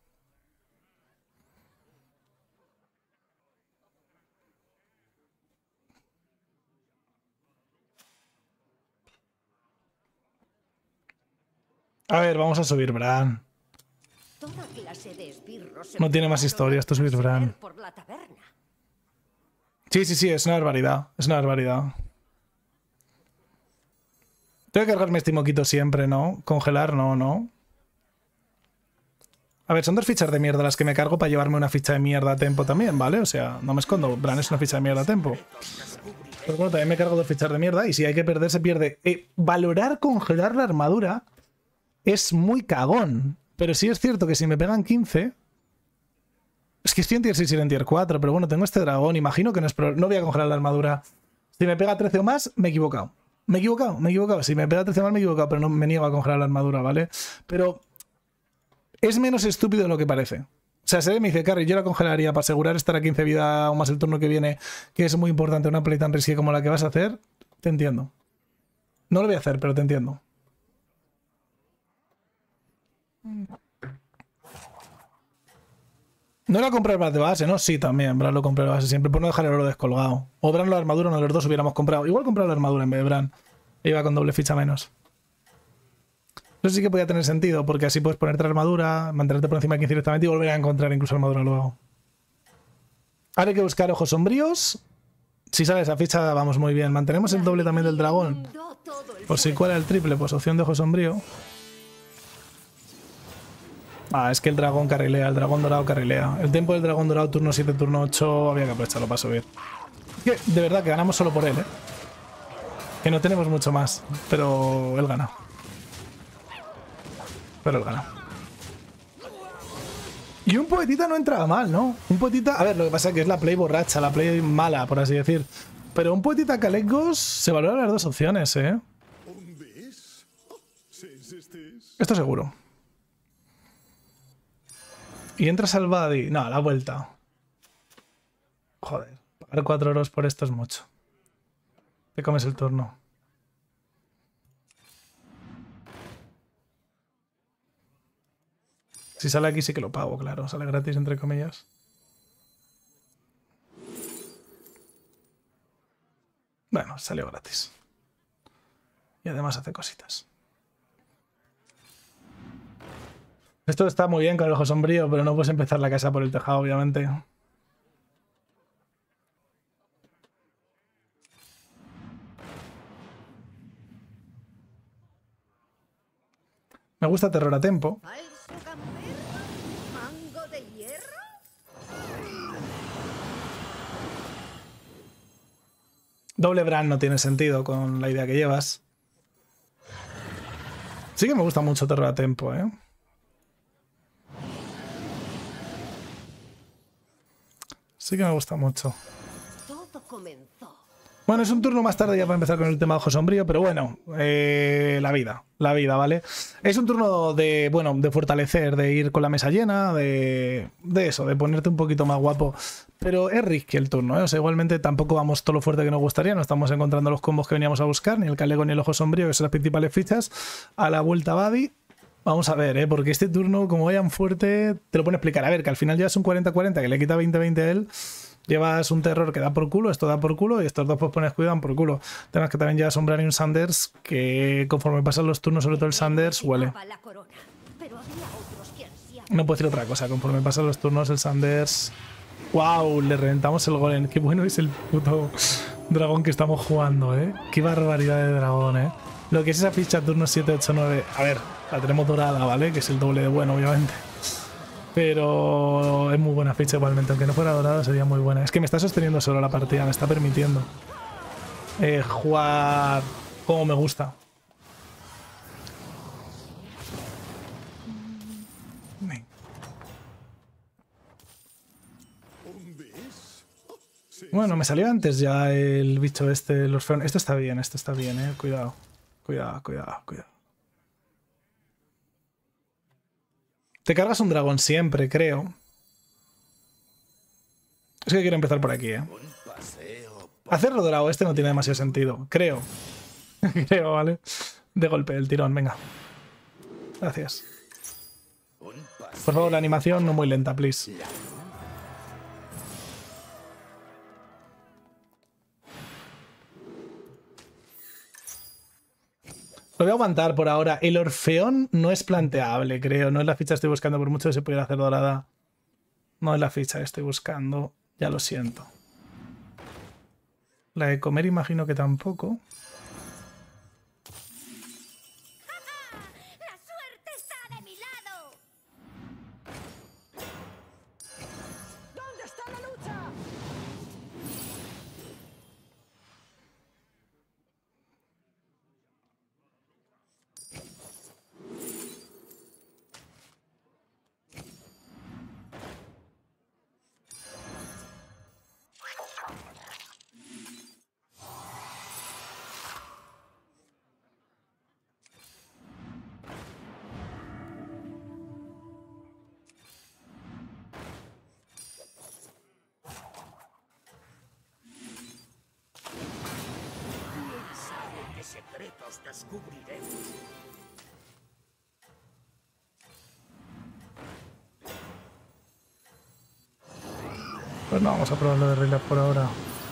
[SPEAKER 1] A ver, vamos a subir Bran.
[SPEAKER 2] Toda clase de esbirros se
[SPEAKER 1] No tiene más historia, esto es subir Bran.
[SPEAKER 2] por la taberna.
[SPEAKER 1] Sí, sí, sí, es una barbaridad. Es una barbaridad. Tengo que cargarme este moquito siempre, ¿no? Congelar, no, no. A ver, son 2 fichas de mierda las que me cargo para llevarme una ficha de mierda a tempo también, ¿vale? O sea, no me escondo. Bran es una ficha de mierda a tempo. Pero bueno, también me cargo 2 fichas de mierda y si hay que perder, se pierde. Valorar congelar la armadura es muy cagón. Pero sí es cierto que si me pegan 15... Es que estoy en tier 6 y en tier 4, pero bueno, tengo este dragón. Imagino que no es... No voy a congelar la armadura. Si me pega 13 o más, me he equivocado. Me he equivocado, me he equivocado. Si me pega 13 o más, me he equivocado, pero no me niego a congelar la armadura, ¿vale? Pero es menos estúpido de lo que parece. O sea, se me dice, Carry, yo la congelaría para asegurar estar a 15 vida o más el turno que viene, que es muy importante una play tan risky como la que vas a hacer. Te entiendo. No lo voy a hacer, pero te entiendo. No la compré el de base, ¿no? Sí, también. Bran lo compré de base siempre por no dejar el oro descolgado. O Bran la armadura, no, los dos hubiéramos comprado. Igual comprar la armadura en vez de Bran. Iba con doble ficha menos. Eso sí que podía tener sentido, porque así puedes ponerte la armadura, mantenerte por encima de 15 directamente y volver a encontrar incluso armadura luego. Ahora hay que buscar ojos sombríos. Si sale esa ficha, vamos muy bien. Mantenemos el doble también del dragón. Por si cuela el triple, pues opción de ojo sombrío. Ah, es que el dragón carrilea, el dragón dorado carrilea. El tiempo del dragón dorado turno 7, turno 8 había que aprovecharlo para subir. Es que, de verdad, que ganamos solo por él, ¿eh? Que no tenemos mucho más, pero él gana. Pero él gana. Y un poetita no entraba mal, ¿no? Un poetita... A ver, lo que pasa es que es la play borracha, la play mala, por así decir. Pero un poetita Calecgos se valora las dos opciones, ¿eh? Esto seguro. Y entras al Buddy. No, a la vuelta. Joder, pagar 4 euros por esto es mucho. Te comes el turno. Si sale aquí sí que lo pago, claro. Sale gratis, entre comillas. Bueno, salió gratis. Y además hace cositas. Esto está muy bien con el ojo sombrío, pero no puedes empezar la casa por el tejado, obviamente. Me gusta Terror a Tempo.
[SPEAKER 2] ¿Falso gamberro? ¿Mango de hierro?
[SPEAKER 1] Doble Brand no tiene sentido con la idea que llevas. Sí que me gusta mucho Terror a Tempo, ¿eh? Sí que me gusta mucho.
[SPEAKER 2] Todo comenzó.
[SPEAKER 1] Bueno, es un turno más tarde ya para empezar con el tema de ojo sombrío, pero bueno, la vida, ¿vale? Es un turno de, bueno, de fortalecer, de ir con la mesa llena, de eso, de ponerte un poquito más guapo. Pero es risky el turno, ¿eh? O sea, igualmente tampoco vamos todo lo fuerte que nos gustaría, no estamos encontrando los combos que veníamos a buscar, ni el Calego ni el ojo sombrío, que son las principales fichas. A la vuelta Buddy. Vamos a ver, porque este turno, como vayan fuerte, te lo pone a explicar. A ver, que al final llevas un 40-40 que le quita 20-20 a él. Llevas un terror que da por culo, esto da por culo, y estos dos pues pones cuidado dan por culo. Además que también llevas un Bran y un Sanders, que conforme pasan los turnos, sobre todo el Sanders, huele. No puedo decir otra cosa, conforme pasan los turnos, el Sanders... ¡Wow! Le reventamos el golem. Qué bueno es el puto dragón que estamos jugando, ¿eh? Qué barbaridad de dragón, ¿eh? Lo que es esa ficha turno 7, 8, 9... A ver, la tenemos dorada, ¿vale? Que es el doble de bueno, obviamente. Pero es muy buena ficha igualmente. Aunque no fuera dorada sería muy buena. Es que me está sosteniendo solo la partida. Me está permitiendo jugar como me gusta. Bueno, me salió antes ya el bicho este, los ferones. Esto está bien, Cuidado. Cuidado. Te cargas un dragón siempre, creo. Es que quiero empezar por aquí, ¿eh? Hacerlo dorado este no tiene demasiado sentido, creo. Creo, ¿vale? De golpe, el tirón, venga. Gracias. Por favor, la animación no muy lenta, please. Lo voy a aguantar por ahora. El Orfeón no es planteable, creo. No es la ficha que estoy buscando, por mucho que se pudiera hacer dorada. No es la ficha que estoy buscando. Ya lo siento. La de comer imagino que tampoco.
[SPEAKER 2] ¡La suerte está de mi lado! ¿Dónde está la lucha?
[SPEAKER 3] ¿Qué secretos descubriremos?
[SPEAKER 1] Pues no, vamos a probar lo de Rayleigh por ahora.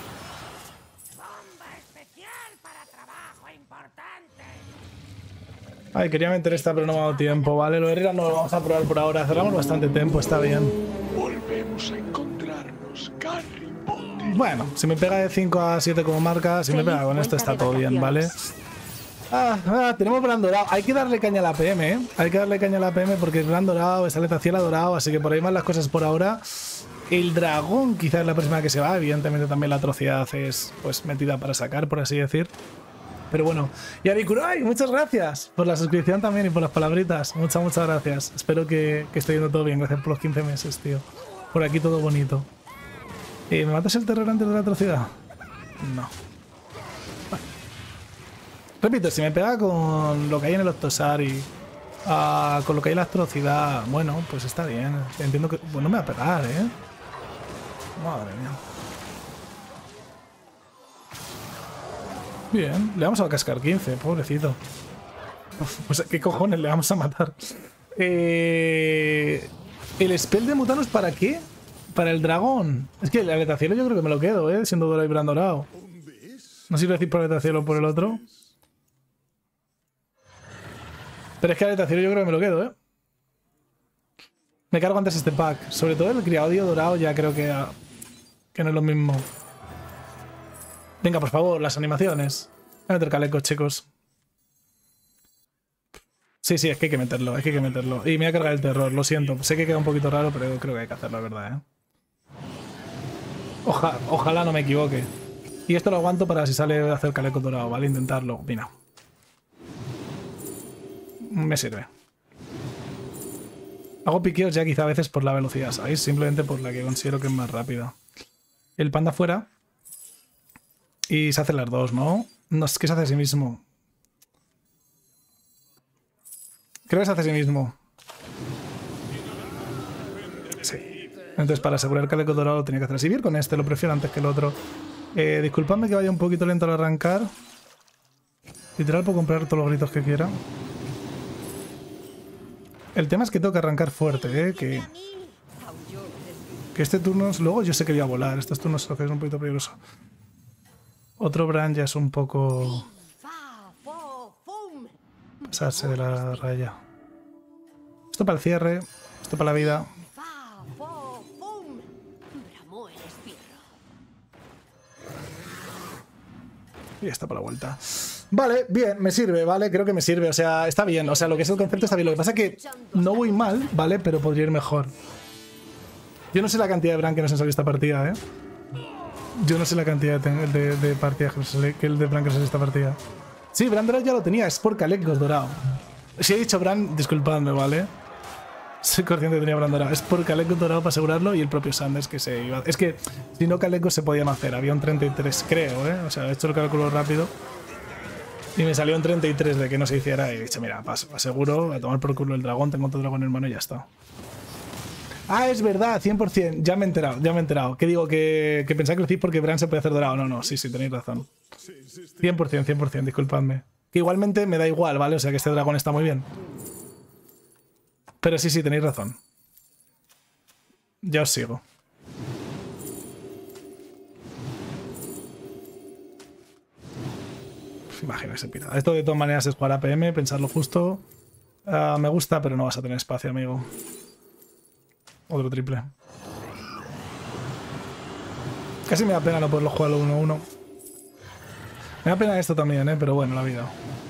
[SPEAKER 2] Bomba especial para trabajo importante.
[SPEAKER 1] Ay, quería meter esta, pero no me ha dado tiempo, ¿vale? Lo de Rayleigh no lo vamos a probar por ahora. Cerramos bastante tiempo, está bien.
[SPEAKER 3] Volvemos a encontrarnos, Harry Potter.
[SPEAKER 1] Bueno, si me pega de 5 a 7 como marca, si me pega con esto está todo bien, ¿vale? Tenemos Bran dorado. Hay que darle caña a la PM, ¿eh? Hay que darle caña a la PM porque es Bran dorado, es Aletaciela dorado, así que por ahí van las cosas por ahora. El dragón quizás es la próxima que se va. Evidentemente también la atrocidad es pues metida para sacar, por así decir. Pero bueno. Y Arikurai, muchas gracias por la suscripción también y por las palabritas. Muchas gracias. Espero que esté yendo todo bien. Gracias por los 15 meses, tío. Por aquí todo bonito. ¿Me matas el terror antes de la atrocidad? No. Vale. Repito, si me pega con lo que hay en el Octosari, con lo que hay en la atrocidad, bueno, pues está bien. Entiendo que... Bueno, me va a pegar, ¿eh? Madre mía. Bien, le vamos a cascar 15, pobrecito. Pues qué cojones le vamos a matar. ¿El spell de Mutanus para qué? Para el dragón. Es que el Aletacielo yo creo que me lo quedo, siendo dorado y Bran dorado. No sirve decir por Aletacielo o por el otro. Pero es que Aletacielo yo creo que me lo quedo, Me cargo antes este pack. Sobre todo el Criaodio dorado ya creo que no es lo mismo. Venga, por favor, las animaciones. Voy a meter calecos, chicos. Sí, es que hay que meterlo, Y me voy a cargar el terror, lo siento. Sé que queda un poquito raro, pero creo que hay que hacerlo, es verdad, Ojalá no me equivoque. Y esto lo aguanto para si sale a hacer caleco dorado, ¿vale? Intentarlo. Mira. Me sirve. Hago piqueos ya quizá a veces por la velocidad, ¿sabéis? Simplemente por la que considero que es más rápida. El panda fuera. Y se hacen las dos, ¿no? No, es que se hace a sí mismo. Creo que se hace a sí mismo. Sí. Entonces para asegurar que el eco dorado lo tenía que hacer así. Bien con este, lo prefiero antes que el otro. Disculpadme que vaya un poquito lento al arrancar. Literal puedo comprar todos los gritos que quiera. El tema es que tengo que arrancar fuerte, que este turno... Luego yo sé que voy a volar. Estos turnos es un poquito peligroso. Otro Bran ya es un poco... pasarse de la raya. Esto para el cierre. Esto para la vida. Y esta para la vuelta. Vale, bien, me sirve, ¿vale? Creo que me sirve, o sea, está bien. O sea, lo que es el concepto está bien. Lo que pasa es que no voy mal, ¿vale? Pero podría ir mejor. Yo no sé la cantidad de Bran que nos han salido esta partida, Yo no sé la cantidad de partidas que el de Bran que nos salió esta partida. Sí, Bran dorado ya lo tenía, es por Calecos dorado. Si he dicho Bran, disculpadme, ¿vale? Soy consciente que tenía Bran dorado. Es por Calecos dorado para asegurarlo y el propio Sanders que se iba. Es que si no Calecos se podían hacer. Había un 33, creo, O sea, he hecho el cálculo rápido. Y me salió un 33 de que no se hiciera. Y he dicho, mira, paso, aseguro, a tomar por culo el dragón. Tengo otro dragón en mano y ya está. Ah, es verdad, 100%. Ya me he enterado. Que digo que pensaba que lo decís porque Bran se puede hacer dorado. No, sí, tenéis razón. 100%, disculpadme. Que igualmente me da igual, ¿vale? O sea que este dragón está muy bien. Pero sí, tenéis razón. Ya os sigo. Imagina ese pirata. Esto de todas maneras es jugar a PM, pensarlo justo. Me gusta, pero no vas a tener espacio, amigo. Otro triple. Casi me da pena no poderlo jugar 1-1. Me da pena esto también, pero bueno, la vida.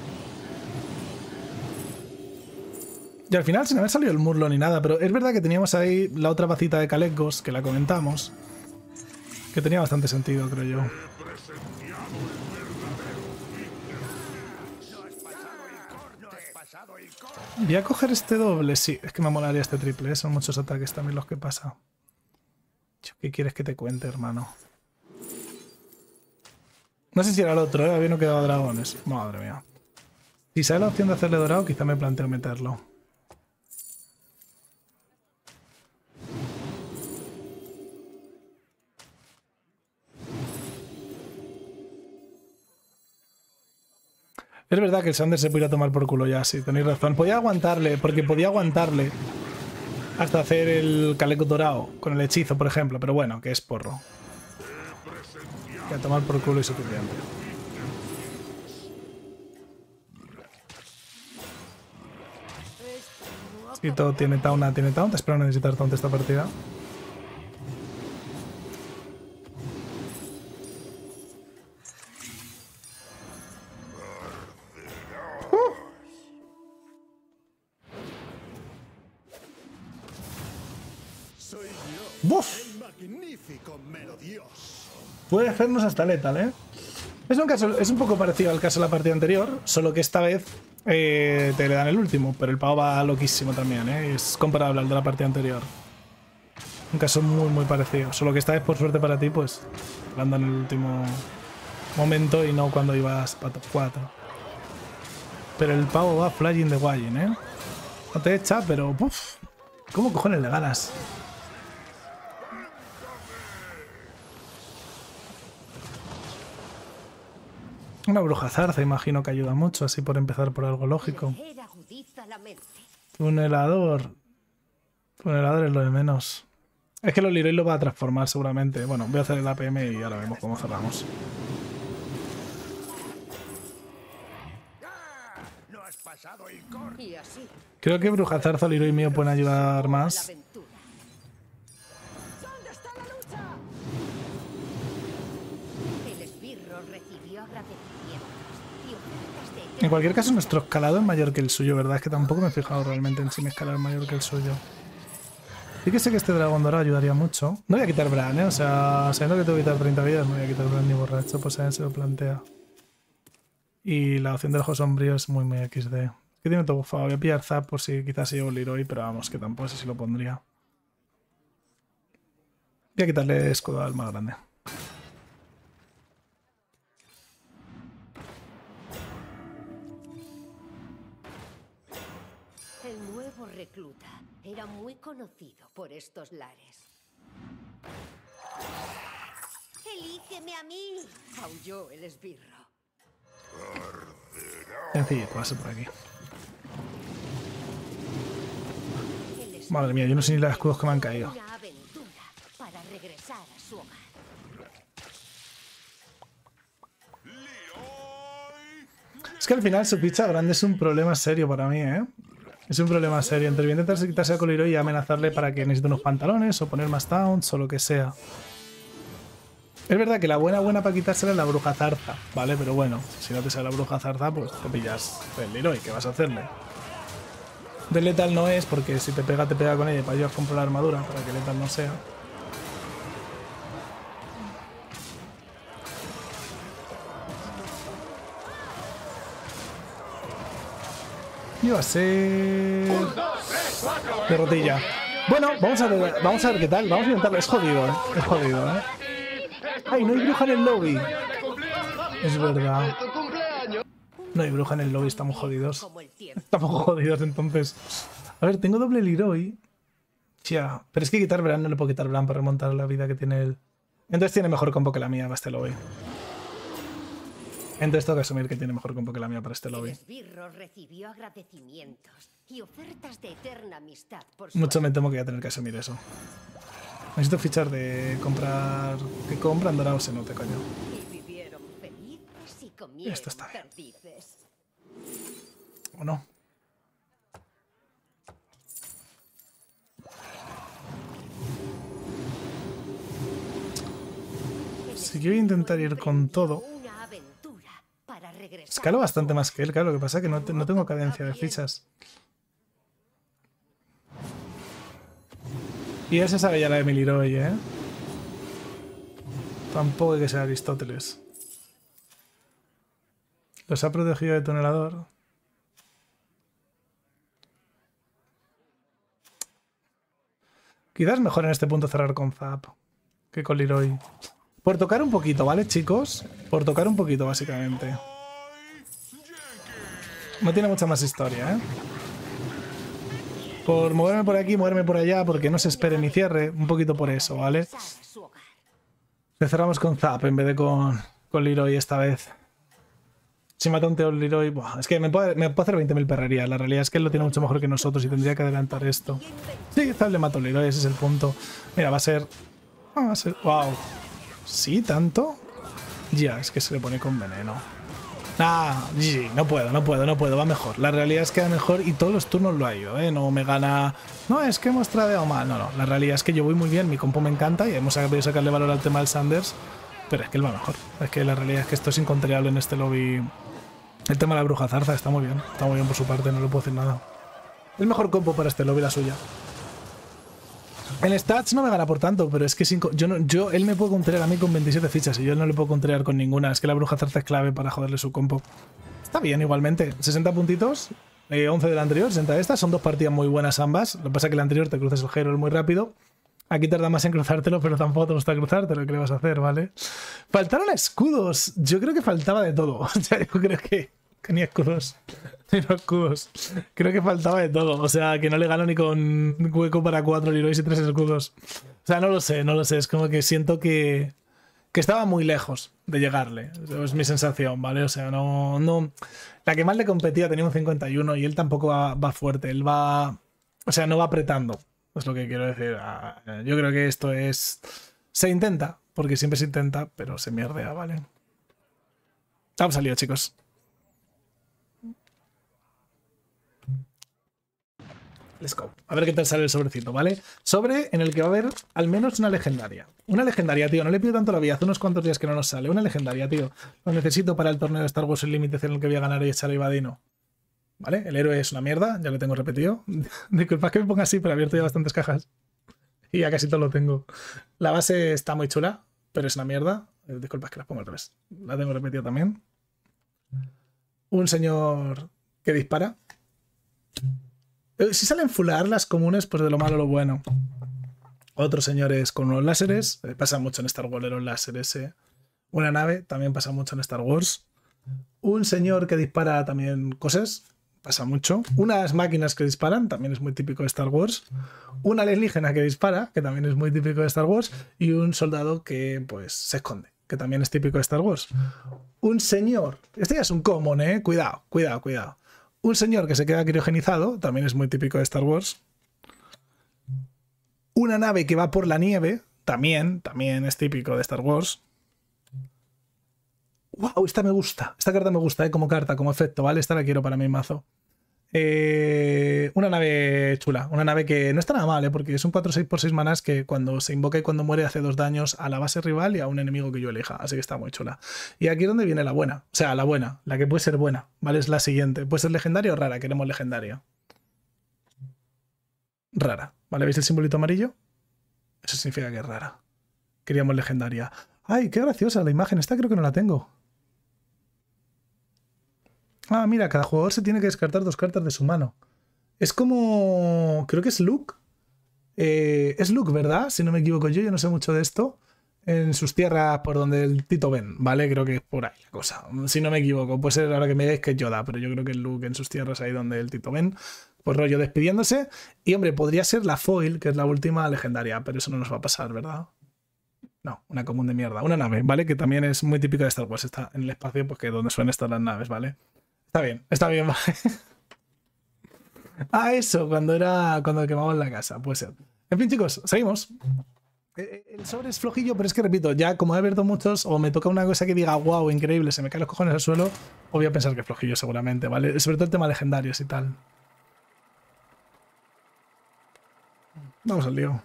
[SPEAKER 1] Y al final, sin haber salido el Murlo ni nada, pero es verdad que teníamos ahí la otra vacita de Calecos, que la comentamos. Que tenía bastante sentido, creo yo. Voy a coger este doble, sí. Es que me molaría este triple, Son muchos ataques también los que pasa. ¿Qué quieres que te cuente, hermano? No sé si era el otro, Había no quedado dragones. Madre mía. Si sale la opción de hacerle dorado, quizá me planteo meterlo. Es verdad que el Sanders se podría tomar por culo ya, sí, tenéis razón. Podía aguantarle, porque podía aguantarle hasta hacer el caleco dorado con el hechizo, por ejemplo. Pero bueno, que es porro. Que a tomar por culo y suficiente. Sí, todo tiene taunt, Espero necesitar taunt esta partida. ¡Buf! Puede hacernos hasta letal, ¿eh? Es un poco parecido al caso de la partida anterior, solo que esta vez te le dan el último, pero el pavo va loquísimo también, ¿eh? Es comparable al de la partida anterior. Un caso muy parecido, solo que esta vez, por suerte para ti, pues le dan en el último momento y no cuando ibas para top 4. Pero el pavo va flying the Wallin, ¿eh? No te echa, pero ¡puf! ¿Cómo cojones le ganas? Una bruja zarza, imagino que ayuda mucho, así por empezar por algo lógico. Tunelador. Tunelador es lo de menos. Es que los Leroy lo va a transformar seguramente. Bueno, voy a hacer el APM y ahora vemos cómo cerramos. Creo que bruja zarza, Leroy mío pueden ayudar más. En cualquier caso, nuestro escalado es mayor que el suyo, ¿verdad? Es que tampoco me he fijado realmente en si mi escalado es mayor que el suyo. Sí que sé que este dragón dorado ayudaría mucho. No voy a quitar Bran, ¿eh? O sea, sabiendo que tengo que quitar 30 vidas, no voy a quitar Bran ni borracho, pues a él se lo plantea. Y la opción del ojo sombrío es muy XD. Que tiene todo bufado. Voy a pillar Zap por si quizás llevo Leroy, pero vamos, que tampoco sé si lo pondría. Voy a quitarle escudo al más grande.
[SPEAKER 2] El nuevo recluta era muy conocido por estos lares. ¡Elígeme a mí! Aulló el esbirro.
[SPEAKER 1] Sencillo, pase por aquí. Madre mía, yo no sé ni los escudos que me han caído.
[SPEAKER 2] Una aventura para regresar a su hogar.
[SPEAKER 1] Es que al final su ficha grande es un problema serio para mí, ¿eh? Es un problema serio. Entre bien intentar quitarse a Leroy y amenazarle para que necesite unos pantalones o poner más taunts o lo que sea. Es verdad que la buena para quitársela es la bruja zarza, ¿vale? Pero bueno, si no te sale la bruja zarza, pues te pillas el Leroy. ¿Qué vas a hacerle? De letal no es, porque si te pega con ella para yo comprar la armadura, para que letal no sea. Iba a ser... derrotilla. Bueno, vamos a ver qué tal. Vamos a intentarlo. Es jodido, ¿eh? Es jodido, ¿eh? ¡Ay, no hay bruja en el lobby! Es verdad. No hay bruja en el lobby, estamos jodidos. Estamos jodidos, entonces. A ver, tengo doble Leroy. Ya, pero es que quitar Bran no le puedo quitar Bran para remontar la vida que tiene él. Entonces tiene mejor compo que la mía para este lobby. Entonces tengo que asumir que tiene mejor compo que la mía para este lobby.
[SPEAKER 2] El esbirro recibió agradecimientos y ofertas de eterna amistad por
[SPEAKER 1] Mucho me temo que voy a tener que asumir eso. Necesito fichar de comprar... Que compran dorados se note, coño.
[SPEAKER 2] Y vivieron felices y comieron
[SPEAKER 1] Esto está bien.
[SPEAKER 2] perdices.
[SPEAKER 1] ¿O no? Sí que voy a intentar ir con todo.
[SPEAKER 2] Una aventura para regresar.
[SPEAKER 1] Escalo bastante más que él, claro. Lo que pasa es que no tengo cadencia de fichas. Y él se sabe ya la de mi Leroy, ¿eh? Tampoco hay que ser Aristóteles. Los ha protegido de tunelador. Quizás mejor en este punto cerrar con Zap que con Leroy. Por tocar un poquito, ¿vale, chicos? Por tocar un poquito, básicamente. No tiene mucha más historia, ¿eh? Por moverme por aquí, moverme por allá, porque no se espere mi cierre. Un poquito por eso, ¿vale? Le cerramos con Zap en vez de con Leroy esta vez. Si mata un Teor Leroy... Buah, es que me puede hacer 20.000 perrerías. La realidad es que él lo tiene mucho mejor que nosotros y tendría que adelantar esto. Sí, Zap le mató a Leroy, ese es el punto. Mira, va a ser... ¡Wow! ¿Sí? ¿Tanto? Ya, es que se le pone con veneno. Ah, GG, no puedo, va mejor. La realidad es que va mejor y todos los turnos lo ha ido, ¿eh? No me gana... No, es que hemos tradeado mal. No, la realidad es que yo voy muy bien, mi compo me encanta y hemos sabido sacarle valor al tema del Sanders, pero es que él va mejor. Es que la realidad es que esto es incontrolable en este lobby. El tema de la bruja zarza está muy bien por su parte, no le puedo decir nada. El mejor compo para este lobby, la suya. En stats no me gana por tanto, pero es que él me puede contrear a mí con 27 fichas y yo no le puedo contrear con ninguna. Es que la bruja zarza es clave para joderle su compo. Está bien igualmente. 60 puntitos, 11 de la anterior, 60 de esta. Son dos partidas muy buenas ambas. Lo que pasa es que la anterior te cruces el Herald muy rápido. Aquí tarda más en cruzártelo, pero tampoco te gusta cruzártelo. ¿Qué le vas a hacer, vale? Faltaron escudos. Yo creo que faltaba de todo. O sea, yo creo que ni escudos. Ni los escudos. Creo que faltaba de todo. O sea, que no le gano ni con hueco para 4 Leroys y 3 escudos. O sea, no lo sé, no lo sé. Es como que siento que estaba muy lejos de llegarle. Es mi sensación, ¿vale? O sea, no. La que más le competía tenía un 51 y él tampoco va fuerte. Él va. O sea, no va apretando. Es lo que quiero decir. Yo creo que esto es. Se intenta, porque siempre se intenta, pero se mierdea, ¿vale? Hemos salido, chicos. Let's go. A ver qué tal sale el sobrecito, ¿vale? Sobre en el que va a haber al menos una legendaria. Una legendaria, tío. No le pido tanto la vida. Hace unos cuantos días que no nos sale. Una legendaria, tío. Lo necesito para el torneo de Star Wars Unlimited en el que voy a ganar y echar a Ibadino. ¿Vale? El héroe es una mierda. Ya lo tengo repetido. Disculpad que me ponga así, pero he abierto ya bastantes cajas. Y ya casi todo lo tengo. La base está muy chula, pero es una mierda. Disculpad que las pongo al revés. La tengo repetida también. Un señor que dispara. Si salen full las comunes, pues de lo malo a lo bueno. Otros señores con unos láseres. Pasa mucho en Star Wars los láseres. Una nave, también pasa mucho en Star Wars. Un señor que dispara también cosas. Pasa mucho. Unas máquinas que disparan, también es muy típico de Star Wars. Un alienígena que dispara, que también es muy típico de Star Wars. Y un soldado que pues se esconde, que también es típico de Star Wars. Un señor. Este ya es un common, Cuidado, cuidado, cuidado. Un señor que se queda criogenizado, también es muy típico de Star Wars. Una nave que va por la nieve, también es típico de Star Wars. ¡Wow! Esta me gusta. Esta carta me gusta, como carta, como efecto, ¿vale? Esta la quiero para mi mazo. Una nave chula. Una nave que no está nada mal, porque es un 4-6 por 6 manás que cuando se invoca y cuando muere hace 2 daños a la base rival y a un enemigo que yo elija. Así que está muy chula. Y aquí es donde viene la buena. O sea, la buena. La que puede ser buena, ¿vale? Es la siguiente. ¿Puede ser legendaria o rara? Queremos legendaria. Rara. ¿Vale? ¿Veis el simbolito amarillo? Eso significa que es rara. Queríamos legendaria. ¡Ay, qué graciosa la imagen! Esta creo que no la tengo. Ah, mira, cada jugador se tiene que descartar 2 cartas de su mano. Es como... Creo que es Luke. Es Luke, ¿verdad? Si no me equivoco yo no sé mucho de esto. En sus tierras por donde el Tito Ben, ¿vale? Creo que es por ahí la cosa. Si no me equivoco, puede ser ahora que me digáis que es Yoda, pero yo creo que es Luke en sus tierras ahí donde el Tito Ben. Pues rollo despidiéndose. Y hombre, podría ser la foil, que es la última legendaria, pero eso no nos va a pasar, ¿verdad? No, una común de mierda. Una nave, ¿vale? Que también es muy típica de Star Wars. Está en el espacio, pues que donde suelen estar las naves, ¿vale? Está bien, vale. Ah, eso, cuando quemamos la casa, puede ser. En fin, chicos, seguimos. El sobre es flojillo, pero es que repito, ya como he abierto muchos, o me toca una cosa que diga, wow, increíble, se me caen los cojones al suelo, o voy a pensar que es flojillo seguramente, ¿vale? Sobre todo el tema legendarios y tal. Vamos al lío.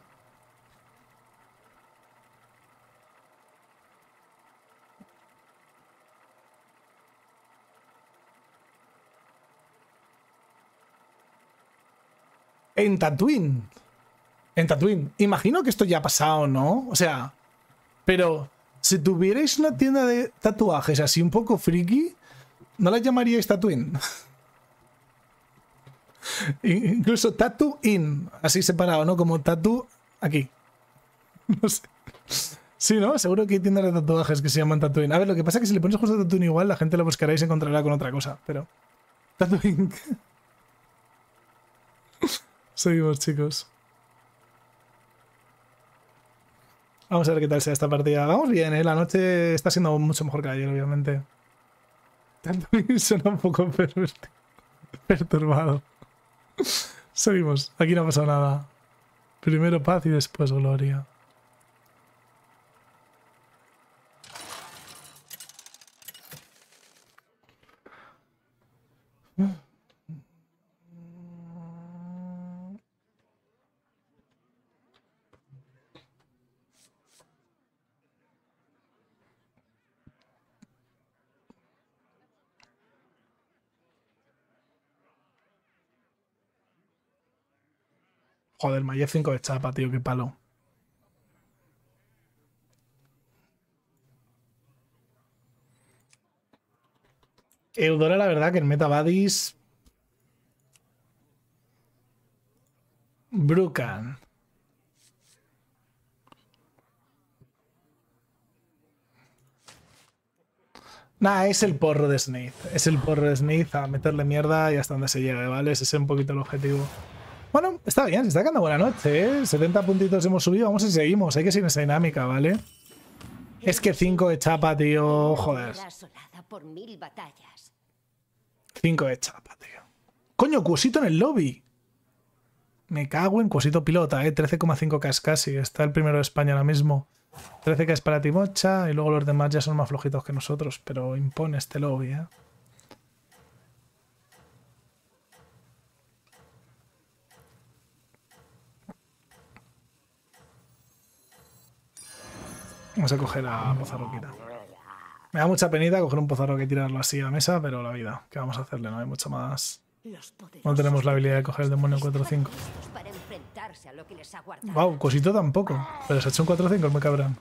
[SPEAKER 1] En Tatooine. En Tatooine. Imagino que esto ya ha pasado, ¿no? O sea, pero si tuvierais una tienda de tatuajes así un poco friki, ¿no la llamaríais Tatooine? Incluso Tatooine, así separado, ¿no? Como Tattoo aquí. No sé. Sí, ¿no? Seguro que hay tiendas de tatuajes que se llaman Tatooine. A ver, lo que pasa es que si le pones justo Tatooine igual, la gente lo buscará y se encontrará con otra cosa, pero... Tatooine. Seguimos, chicos. Vamos a ver qué tal sea esta partida. Vamos bien, ¿eh? La noche está siendo mucho mejor que ayer, obviamente. Tatooine suena un poco perturbado. Seguimos. Aquí no ha pasado nada. Primero paz y después gloria. Joder, Mayev 5 de chapa, tío, qué palo. Eudora, la verdad que en Meta Badis. Brucan. Nah, es el porro de Snaith. Es el porro de Snaith a meterle mierda y hasta donde se llegue, ¿vale? Ese es un poquito el objetivo. Bueno, está bien, se está quedando buena noche, ¿eh? 70 puntitos hemos subido, vamos y seguimos. Hay que seguir esa dinámica, ¿vale? Es que 5 de chapa, tío. Joder. 5 de chapa, tío. Coño, Cuosito en el lobby. Me cago en Cuosito pilota, 13,5k casi. Está el primero de España ahora mismo. 13k es para Timocha y luego los demás ya son más flojitos que nosotros, pero impone este lobby, ¿eh? Vamos a coger a Pozarroquita. Me da mucha penita coger un Pozarroque y tirarlo así a la mesa, pero la vida. ¿Qué vamos a hacerle? No hay mucho más. No tenemos la habilidad de coger el demonio 4-5. Wow, Cosito tampoco. Pero se ha hecho un 4-5, es muy cabrón.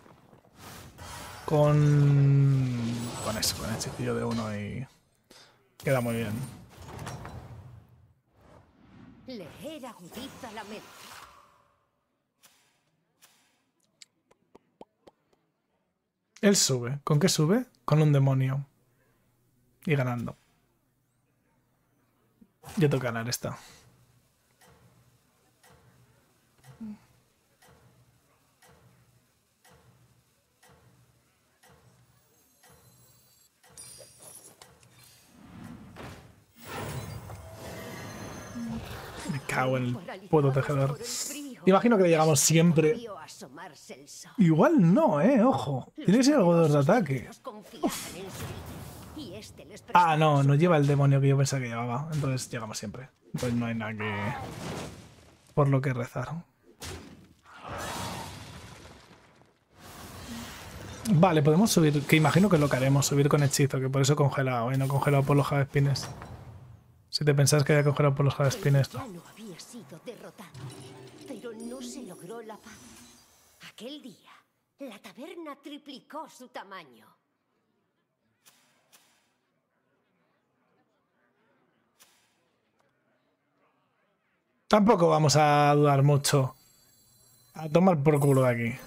[SPEAKER 1] Con eso, con el hechicillo de uno y... Queda muy bien.
[SPEAKER 2] Leer agudiza la mente.
[SPEAKER 1] Él sube. ¿Con qué sube? Con un demonio. Y ganando. Yo tengo que ganar esta. Me cago en el puto tejedor. Imagino que le llegamos siempre. Igual no, ojo. Tiene que ser algo de ataque. Uf. Ah, no, no lleva el demonio que yo pensaba que llevaba. Entonces llegamos siempre. Entonces no hay nada que... por lo que rezar. Vale, podemos subir, que imagino que lo que haremos, subir con hechizo, que por eso he congelado, y no congelado por los javespines. Si te pensás que haya congelado por los javespines, no.
[SPEAKER 2] Había sido derrotado, pero no se logró la paz. Aquel día, la taberna triplicó su tamaño.
[SPEAKER 1] Tampoco vamos a dudar mucho. A tomar por culo de aquí.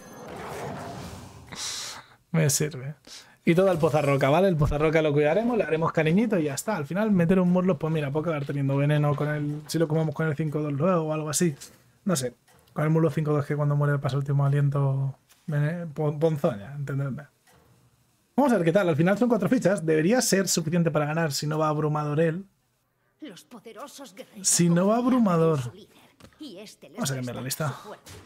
[SPEAKER 1] Me sirve. Y todo el pozarroca, ¿vale? El pozarroca lo cuidaremos, le haremos cariñito y ya está. Al final meter un morlo, pues mira, puedo acabar teniendo veneno con el... Si lo comemos con el 5-2 luego o algo así. No sé. Con el muslo 5-2 que cuando muere pasa el último aliento... Ponzoña, entendedme. Vamos a ver qué tal. Al final son 4 fichas. Debería ser suficiente para ganar si no va abrumador él. Si no va abrumador. Vamos a cambiar la lista.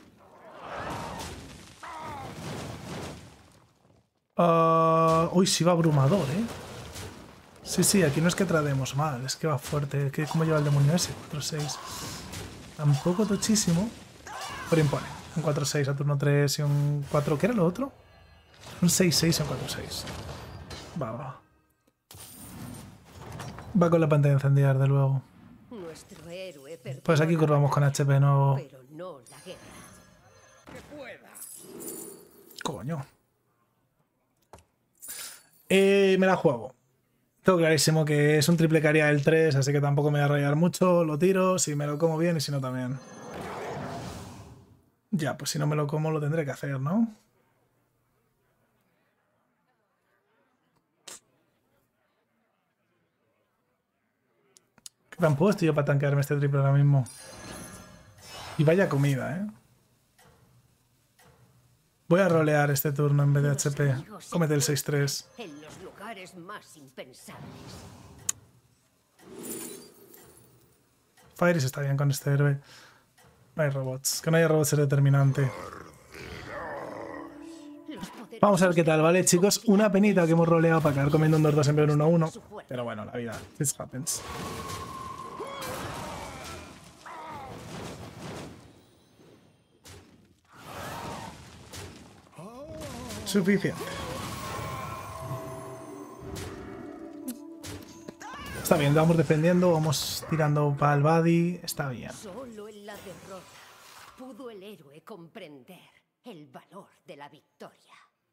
[SPEAKER 1] Uy, sí va abrumador, Sí, aquí no es que trademos mal, es que va fuerte. ¿Cómo lleva el demonio ese? 4-6. Tampoco tochísimo, pero impone. Un 4-6 a turno 3 y un 4... ¿Qué era lo otro? Un 6-6 y un 4-6. Va. Va con la pantalla encendida, de luego. Pues aquí curvamos con HP nuevo. Coño. Me la juego. Tengo clarísimo que es un triple caria del 3, así que tampoco me voy a rayar mucho. Lo tiro, si me lo como bien y si no también. Ya, pues si no me lo como lo tendré que hacer, ¿no? Que tampoco estoy yo para tanquearme este triple ahora mismo. Y vaya comida, Voy a rolear este turno en vez de HP. Cómete el 6-3.
[SPEAKER 2] Más impensables.
[SPEAKER 1] Fairies está bien con este héroe. No hay robots. Que no haya robots es determinante. Vamos a ver qué tal, ¿vale, chicos? Una penita que hemos roleado para quedar comiendo un 2-2 en vez de un 1-1. Pero bueno, la vida. This happens. Suficiente. Está bien, vamos defendiendo, vamos tirando para el body. Está bien.
[SPEAKER 2] Solo en la derrota pudo el héroe comprender el valor de la victoria.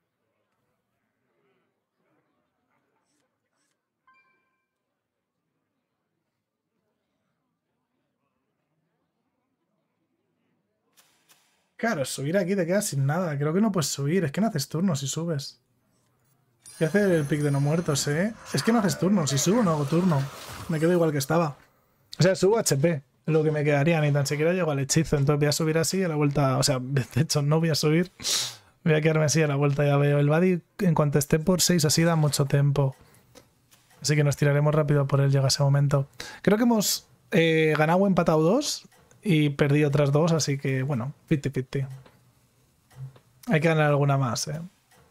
[SPEAKER 1] Claro, subir aquí te quedas sin nada. Creo que no puedes subir. Es que no haces turnos si subes. Voy a hacer el pick de no muertos, ¿eh? Es que no haces turno. Si subo no hago turno. Me quedo igual que estaba. O sea, subo HP. Es lo que me quedaría. Ni tan siquiera llego al hechizo. Entonces voy a subir así a la vuelta. O sea, de hecho no voy a subir. Voy a quedarme así a la vuelta. Ya veo. El Buddy en cuanto esté por 6 así da mucho tiempo. Así que nos tiraremos rápido por él. Llega ese momento. Creo que hemos ganado o empatado 2. Y perdí otras 2, así que, bueno, 50-50. Hay que ganar alguna más, ¿eh?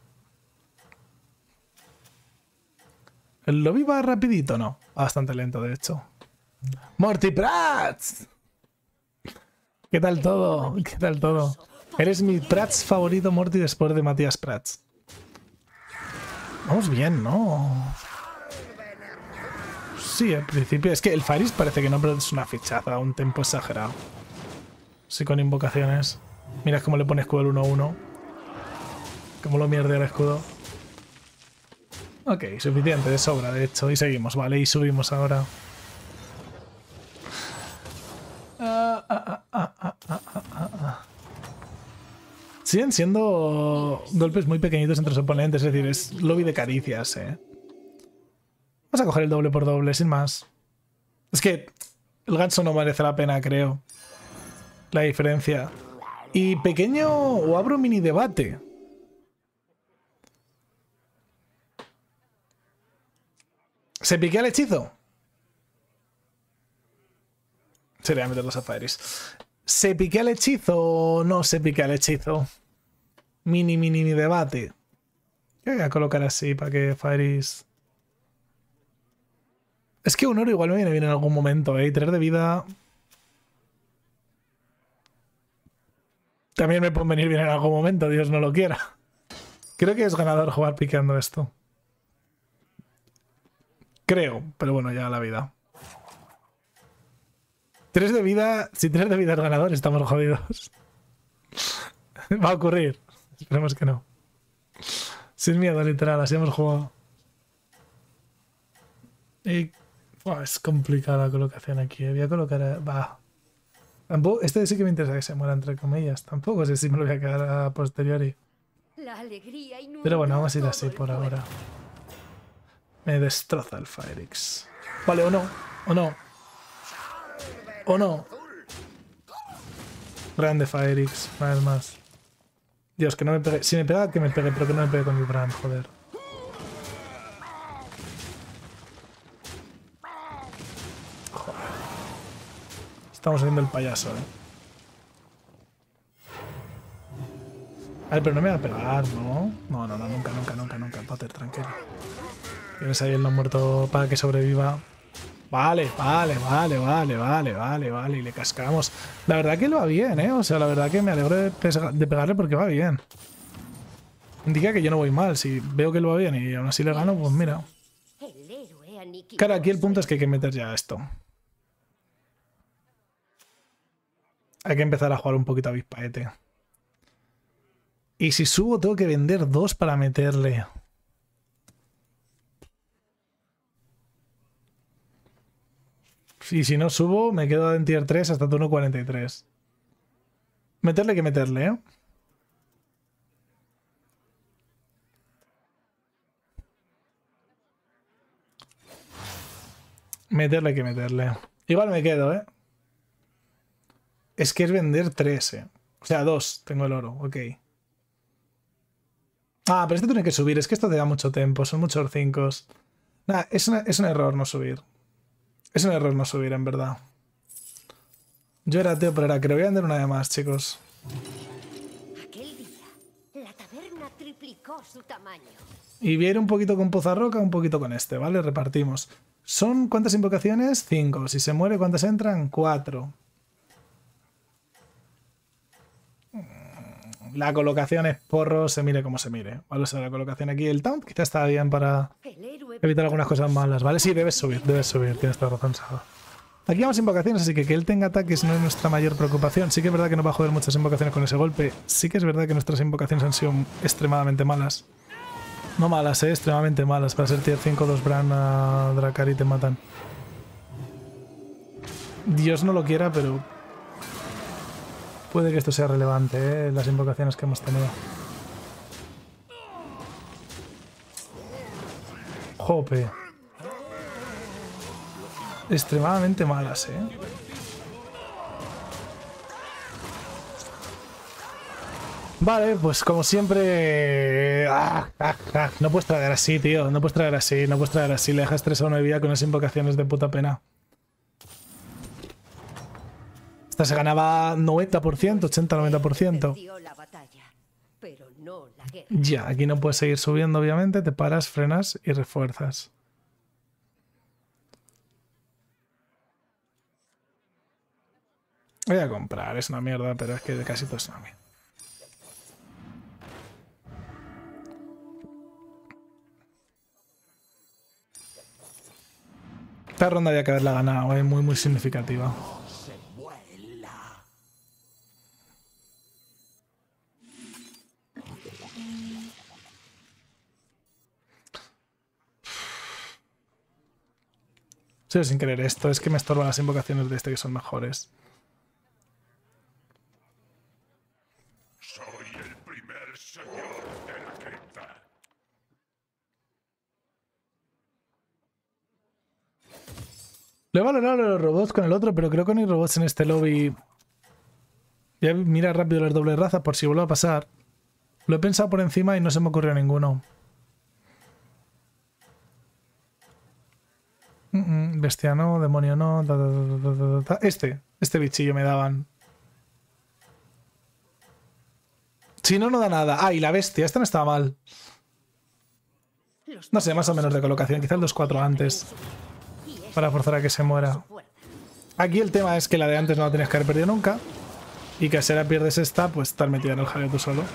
[SPEAKER 1] ¿El lobby va rapidito? No, bastante lento, de hecho. ¡Morty Prats! ¿Qué tal todo? ¿Qué tal todo? Eres mi Prats favorito, Morty, después de Matías Prats. Vamos bien, ¿no? Sí, al principio. Es que el Fairies parece que no, pero es una fichaza, un tempo exagerado. Sí, con invocaciones. Mira cómo le pone escudo el 1-1. Cómo lo mierde el escudo. Ok, suficiente, de sobra, de hecho. Y seguimos, vale, y subimos ahora. Siguen siendo golpes muy pequeñitos entre los oponentes, es decir, es lobby de caricias, ¿eh? Vamos a coger el doble por doble, sin más. Es que el ganso no merece la pena, creo. La diferencia. Y pequeño o abro mini debate. ¿Se piquea el hechizo? Sería meter los Fairies. ¿Se piquea el hechizo o no se piquea el hechizo? Mini debate. Voy a colocar así para que Fairies... Es que un oro igual me viene bien en algún momento, ¿eh? Y 3 de vida... También me puede venir bien en algún momento, Dios no lo quiera. Creo que es ganador jugar piqueando esto. Creo, pero bueno, ya la vida. 3 de vida... Si 3 de vida es ganador, estamos jodidos. Va a ocurrir. Esperemos que no. Sin miedo, literal, así hemos jugado. Y... es complicada la colocación aquí. Voy a colocar... Va. Tampoco, este sí que me interesa que se muera, entre comillas. Tampoco sé si me lo voy a quedar a posteriori. Pero bueno, vamos a ir así por ahora. Me destroza el Firix. Vale, o no. O no. O no. Grande Firix, una vez más. Dios, que no me pegue. Si me pega, que me pegue, pero que no me pegue con mi Bran, joder. Estamos haciendo el payaso, ¿eh? A ver, pero no me va a pegar, ¿no? No, nunca, Potter, tranquilo. Tienes ahí el no muerto para que sobreviva. Vale. Y le cascamos. La verdad que lo va bien, ¿eh? O sea, la verdad que me alegro de pegarle porque va bien. Indica que yo no voy mal. Si veo que lo va bien y aún así le gano, pues mira. Claro, aquí el punto es que hay que meter ya esto. Hay que empezar a jugar un poquito a Bispaete. Y si subo, tengo que vender 2 para meterle. Y si no subo, me quedo en tier 3 hasta turno 43. Meterle hay que meterle, ¿eh? Meterle hay que meterle. Igual me quedo, ¿eh? Es que es vender 3, ¿eh? O sea, 2. Tengo el oro, ok. Ah, pero este tiene que subir. Es que esto te da mucho tiempo. Son muchos 5. Nada, es un error no subir. Es un error no subir, en verdad. Yo era ateo, pero era que lo voy a vender una de más, chicos.
[SPEAKER 2] Aquel día, la taberna triplicó su tamaño.
[SPEAKER 1] Y voy a ir un poquito con Pozarroca, un poquito con este, ¿vale? Repartimos. ¿Son cuántas invocaciones? 5. Si se muere, ¿cuántas entran? 4. La colocación es porro, se mire como se mire. ¿Vale? O sea, la colocación aquí, el taunt quizás está bien para evitar algunas cosas malas, ¿vale? Sí, debes subir, tienes toda razón, Saba. Aquí vamos invocaciones, así que él tenga ataques no es nuestra mayor preocupación. Sí que es verdad que nos va a joder muchas invocaciones con ese golpe. Sí que es verdad que nuestras invocaciones han sido extremadamente malas. No malas, extremadamente malas. Para ser tier 5, 2 Bran a Dracari te matan. Dios no lo quiera, pero puede que esto sea relevante, las invocaciones que hemos tenido. Jope. Extremadamente malas, Vale, pues como siempre... No puedes traer así, tío. No puedes traer así, no puedes traer así. Le dejas 3 a 1 de vida con esas invocaciones de puta pena. Esta se ganaba 90%, 80-90%.
[SPEAKER 2] Perdió la batalla, pero no la guerra.
[SPEAKER 1] Ya, aquí no puedes seguir subiendo, obviamente. Te paras, frenas y refuerzas. Voy a comprar, es una mierda, pero es que casi todo es una mierda. Esta ronda había que haberla ganado, muy significativa.
[SPEAKER 3] Se vuela.
[SPEAKER 1] Sigo sin querer esto, es que me estorban las invocaciones de este que son mejores.
[SPEAKER 3] Soy el primer señor de la cripta.
[SPEAKER 1] Lo he valorado los robots con el otro, pero creo que no hay robots en este lobby. Voy a mirar rápido las dobles razas por si vuelve a pasar. Lo he pensado por encima y no se me ocurrió ninguno. Bestia no, demonio no. Este bichillo me daban. Si no, no da nada. Ah, y la bestia, esta no estaba mal. No sé, más o menos de colocación. Quizá el 2-4 antes. Para forzar a que se muera. Aquí el tema es que la de antes no la tenías que haber perdido nunca. Y que si ahora pierdes esta, pues estar metida en el jaleo tú solo.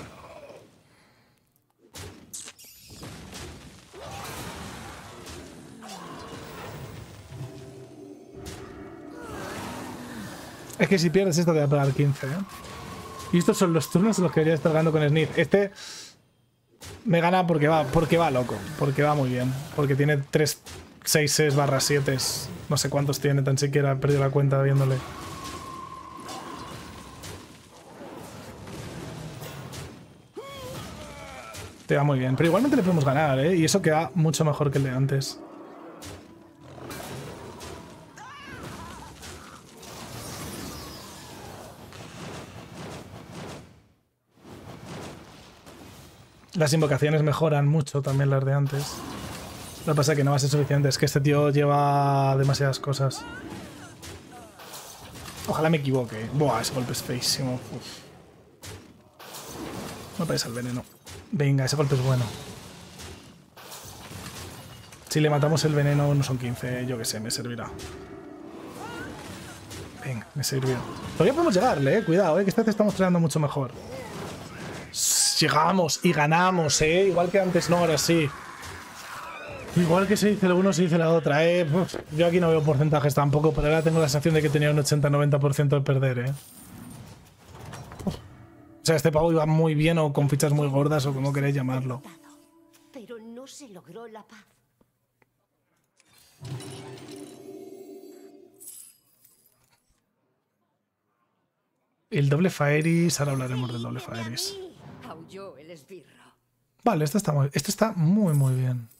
[SPEAKER 1] Es que si pierdes esto te va a pegar 15, Y estos son los turnos en los que debería estar ganando con Sneak. Este me gana porque va loco. Porque va muy bien. Porque tiene 3 6/7. No sé cuántos tiene, tan siquiera he perdido la cuenta viéndole. Te va muy bien. Pero igualmente le podemos ganar, Y eso queda mucho mejor que el de antes. Las invocaciones mejoran mucho también las de antes. Lo que pasa es que no va a ser suficiente. Es que este tío lleva demasiadas cosas. Ojalá me equivoque. Buah, ese golpe es feísimo. Uf. No pegues al veneno. Venga, ese golpe es bueno. Si le matamos el veneno no son 15. Yo qué sé, me servirá. Venga, me sirvió. Todavía podemos llegarle, Cuidado, que esta vez estamos peleando mucho mejor. Llegamos y ganamos, Igual que antes, no, ahora sí. Igual que se dice lo uno, se dice la otra, Yo aquí no veo porcentajes tampoco, pero ahora tengo la sensación de que tenía un 80-90% de perder, O sea, este pavo iba muy bien o con fichas muy gordas o como queréis llamarlo.
[SPEAKER 2] Pero no se logró la paz.
[SPEAKER 1] El doble Faeris, ahora hablaremos del doble Faeris.
[SPEAKER 2] Aulló el esbirro.
[SPEAKER 1] Vale, esto está muy bien.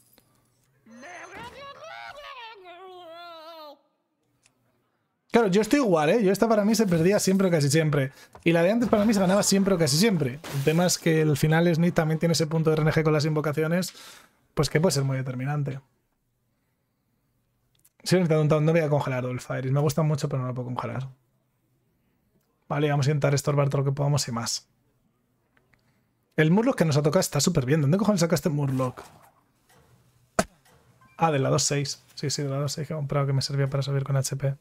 [SPEAKER 1] Claro, yo estoy igual, Yo esta para mí se perdía siempre o casi siempre. Y la de antes para mí se ganaba siempre o casi siempre. El tema es que el final Sneak también tiene ese punto de RNG con las invocaciones, pues que puede ser muy determinante. Sí, no voy a congelar doble Faeris. Me gustan mucho, pero no lo puedo congelar. Vale, vamos a intentar estorbar todo lo que podamos y más. El Murloc que nos ha tocado está súper bien. ¿Dónde cojones sacaste Murloc? Ah, de la 2.6. Sí, de la 2.6 que he comprado que me servía para subir con HP.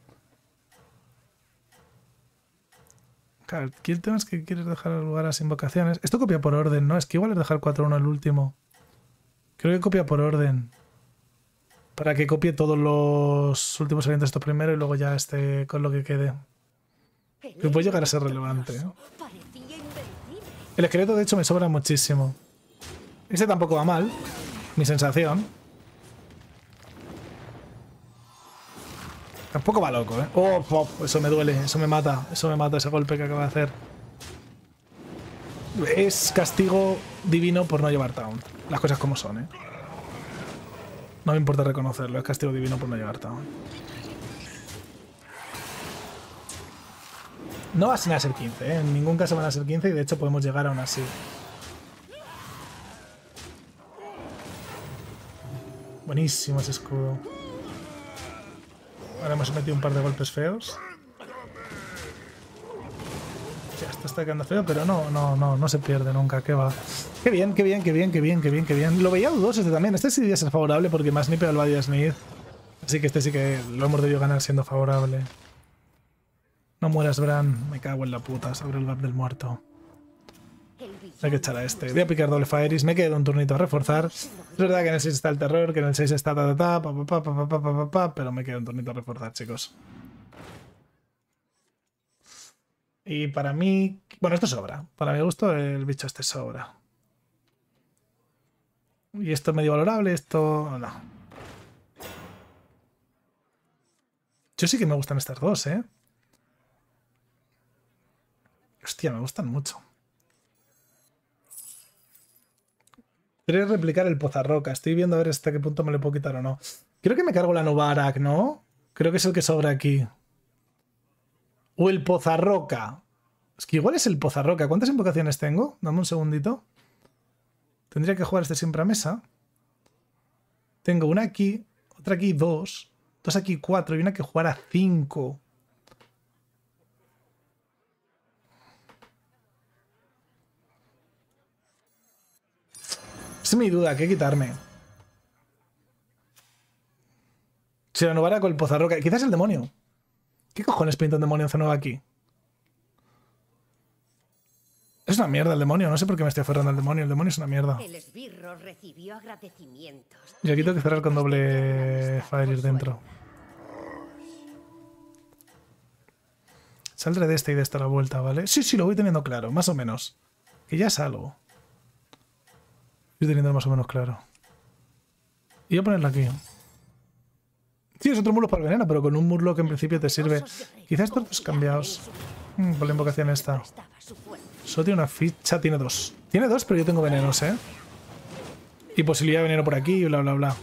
[SPEAKER 1] Claro, aquí el tema es que quieres dejar lugar a las invocaciones. Esto copia por orden, ¿no? Es que igual es dejar 4-1 el último. Creo que copia por orden. Para que copie todos los últimos eventos estos primero y luego ya esté con lo que quede. Que puede llegar a ser relevante, ¿eh?
[SPEAKER 2] Parecía invencible.
[SPEAKER 1] El esqueleto, de hecho, me sobra muchísimo. Ese tampoco va mal. Mi sensación. Tampoco va loco, ¿eh? Oh, eso me duele, eso me mata ese golpe que acaba de hacer. Es castigo divino por no llevar Taunt. Las cosas como son, ¿eh? No me importa reconocerlo, es castigo divino por no llevar Taunt. No van a ser 15, ¿eh? En ningún caso van a ser 15 y de hecho podemos llegar aún así. Buenísimo ese escudo. Ahora hemos metido un par de golpes feos. Ya, esto está quedando feo, pero no se pierde nunca, ¿qué va? Qué bien, qué bien, qué bien, qué bien, qué bien, qué bien. Lo veía dudoso este también. Este sí debería ser favorable porque más ni al Vadia Smith. Así que este sí que lo hemos debido ganar siendo favorable. No mueras, Bran. Me cago en la puta sobre el Bab del muerto. Hay que echar a este. Voy a picar doble Fairies. Me quedo un turnito a reforzar. Es verdad que en el 6 está el terror, que en el 6 está pero me quedo un turnito a reforzar, chicos. Y para mí... Bueno, esto sobra. Para mi gusto, el bicho este sobra. Y esto es medio valorable, esto... No. Yo sí que me gustan estas dos, ¿eh? Hostia, me gustan mucho. Quiero replicar el Pozarroca. Estoy viendo a ver hasta qué punto me lo puedo quitar o no. Creo que me cargo la Nubarak, ¿no? Creo que es el que sobra aquí. O el Pozarroca. Es que igual es el Pozarroca. ¿Cuántas invocaciones tengo? Dame un segundito. Tendría que jugar este siempre a mesa. Tengo una aquí, otra aquí, dos aquí, 4 y una que jugar a 5. Es mi duda, ¿qué quitarme? Si la Novara con el Pozarroca. Quizás el demonio. ¿Qué cojones pinta un demonio en Zenova aquí? Es una mierda el demonio. No sé por qué me estoy aferrando al demonio. El demonio es una mierda.
[SPEAKER 2] El esbirro recibió agradecimientos.
[SPEAKER 1] Y aquí tengo que cerrar con doble Fire dentro. Saldré de este y de esta a la vuelta, ¿vale? Sí, lo voy teniendo claro, más o menos. Que ya es algo. Estoy teniendo más o menos claro. Y voy a ponerlo aquí. Sí, es otro murlo para el veneno, pero con un murlo que en principio te sirve. Quizás estos dos cambiados. Por la invocación esta. Solo tiene una ficha, tiene 2. Tiene 2, pero yo tengo venenos, ¿eh? Y posibilidad de veneno por aquí y bla, bla, bla.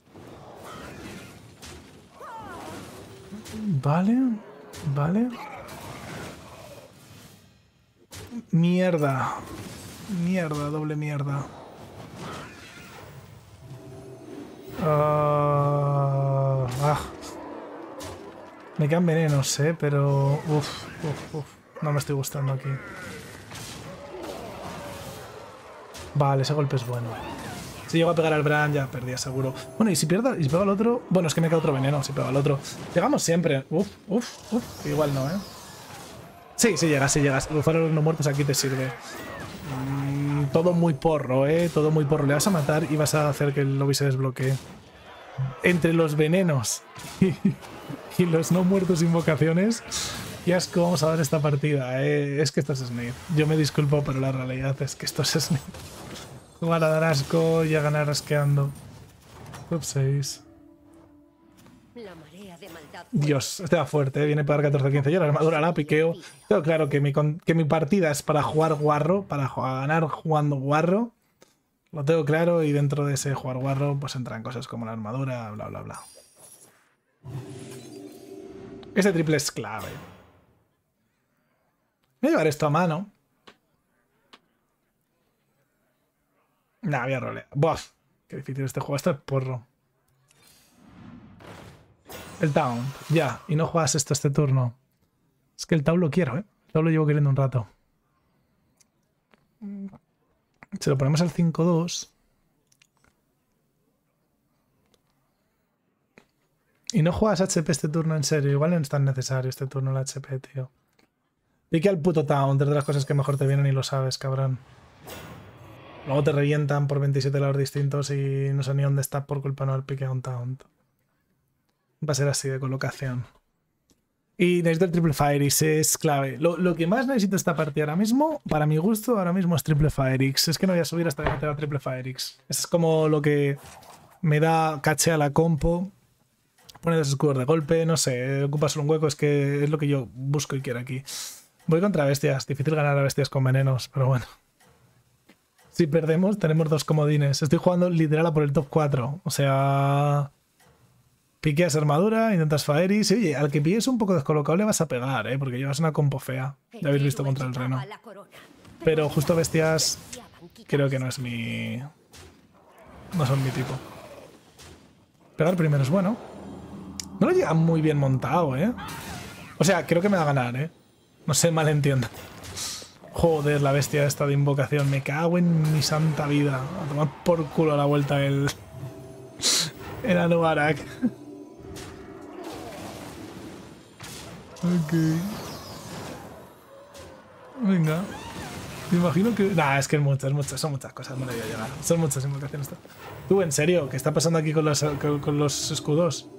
[SPEAKER 1] Vale. Mierda. Doble mierda. Me quedan venenos, pero... Uf. No me estoy gustando aquí. Vale, ese golpe es bueno. Si llego a pegar al Bran ya perdía seguro. Bueno, y si pierdo, y si pego al otro... Bueno, es que me queda otro veneno si pego al otro. Llegamos siempre. Igual no, ¿eh? Sí, llegas. Bufar a los no muertos aquí te sirve. Todo muy porro, ¿eh? Todo muy porro. Le vas a matar y vas a hacer que el lobby se desbloquee. Entre los venenos y los no muertos invocaciones, qué asco vamos a dar esta partida. Es que esto es Snape. Yo me disculpo, pero la realidad es que esto es Snape. Jugar a dar asco y a ganar asqueando. Top 6.
[SPEAKER 2] La marea de maldad.
[SPEAKER 1] Dios, este va fuerte, ¿eh? Viene para 14-15. Yo la armadura la piqueo. Tengo claro que mi partida es para jugar guarro, para ganar jugando guarro. Lo tengo claro y dentro de ese jugar guarro pues entran cosas como la armadura, bla, bla, bla. Ese triple es clave. Voy a llevar esto a mano. Nah, voy a rolear. ¡Buf! Qué difícil este juego. Esto es porro. El Town. Ya. Y no juegas esto este turno. Es que el Town lo quiero, ¿eh? El Town lo llevo queriendo un rato. Se lo ponemos al 5-2. Y no juegas HP este turno en serio. Igual no es tan necesario este turno el HP, tío. Pique al puto Town, de las cosas que mejor te vienen y lo sabes, cabrón. Luego te revientan por 27 lados distintos y no sé ni dónde está por culpa no del pique a un Town. Va a ser así de colocación. Y necesito el triple Fire X, es clave. Lo que más necesito esta partida ahora mismo, para mi gusto, ahora mismo es triple Fire X. Es que no voy a subir hasta que no tenga triple Fire X. Es como lo que me da caché a la compo. Pone dos escudos de golpe, no sé, ocupa solo un hueco, es que es lo que yo busco y quiero aquí. Voy contra bestias, difícil ganar a bestias con venenos, pero bueno. Si perdemos, tenemos 2 comodines. Estoy jugando literal a por el top 4. O sea... Piqueas armadura, intentas Faeris. Oye, al que pilles un poco descolocado le vas a pegar, ¿eh? Porque llevas una compo fea. Ya habéis visto contra el reno. Pero justo bestias creo que no es mi... No son mi tipo. Pegar primero es bueno. No lo llega muy bien montado, ¿eh? O sea, creo que me va a ganar, ¿eh? No se malentienda. Joder, la bestia esta de invocación. Me cago en mi santa vida. A tomar por culo a la vuelta el Anubarak. Ok. Venga. Me imagino que... Nah, es que son muchas cosas, no le voy a llegar. Son muchas invocaciones. Tú, en serio, ¿qué está pasando aquí con los escudos?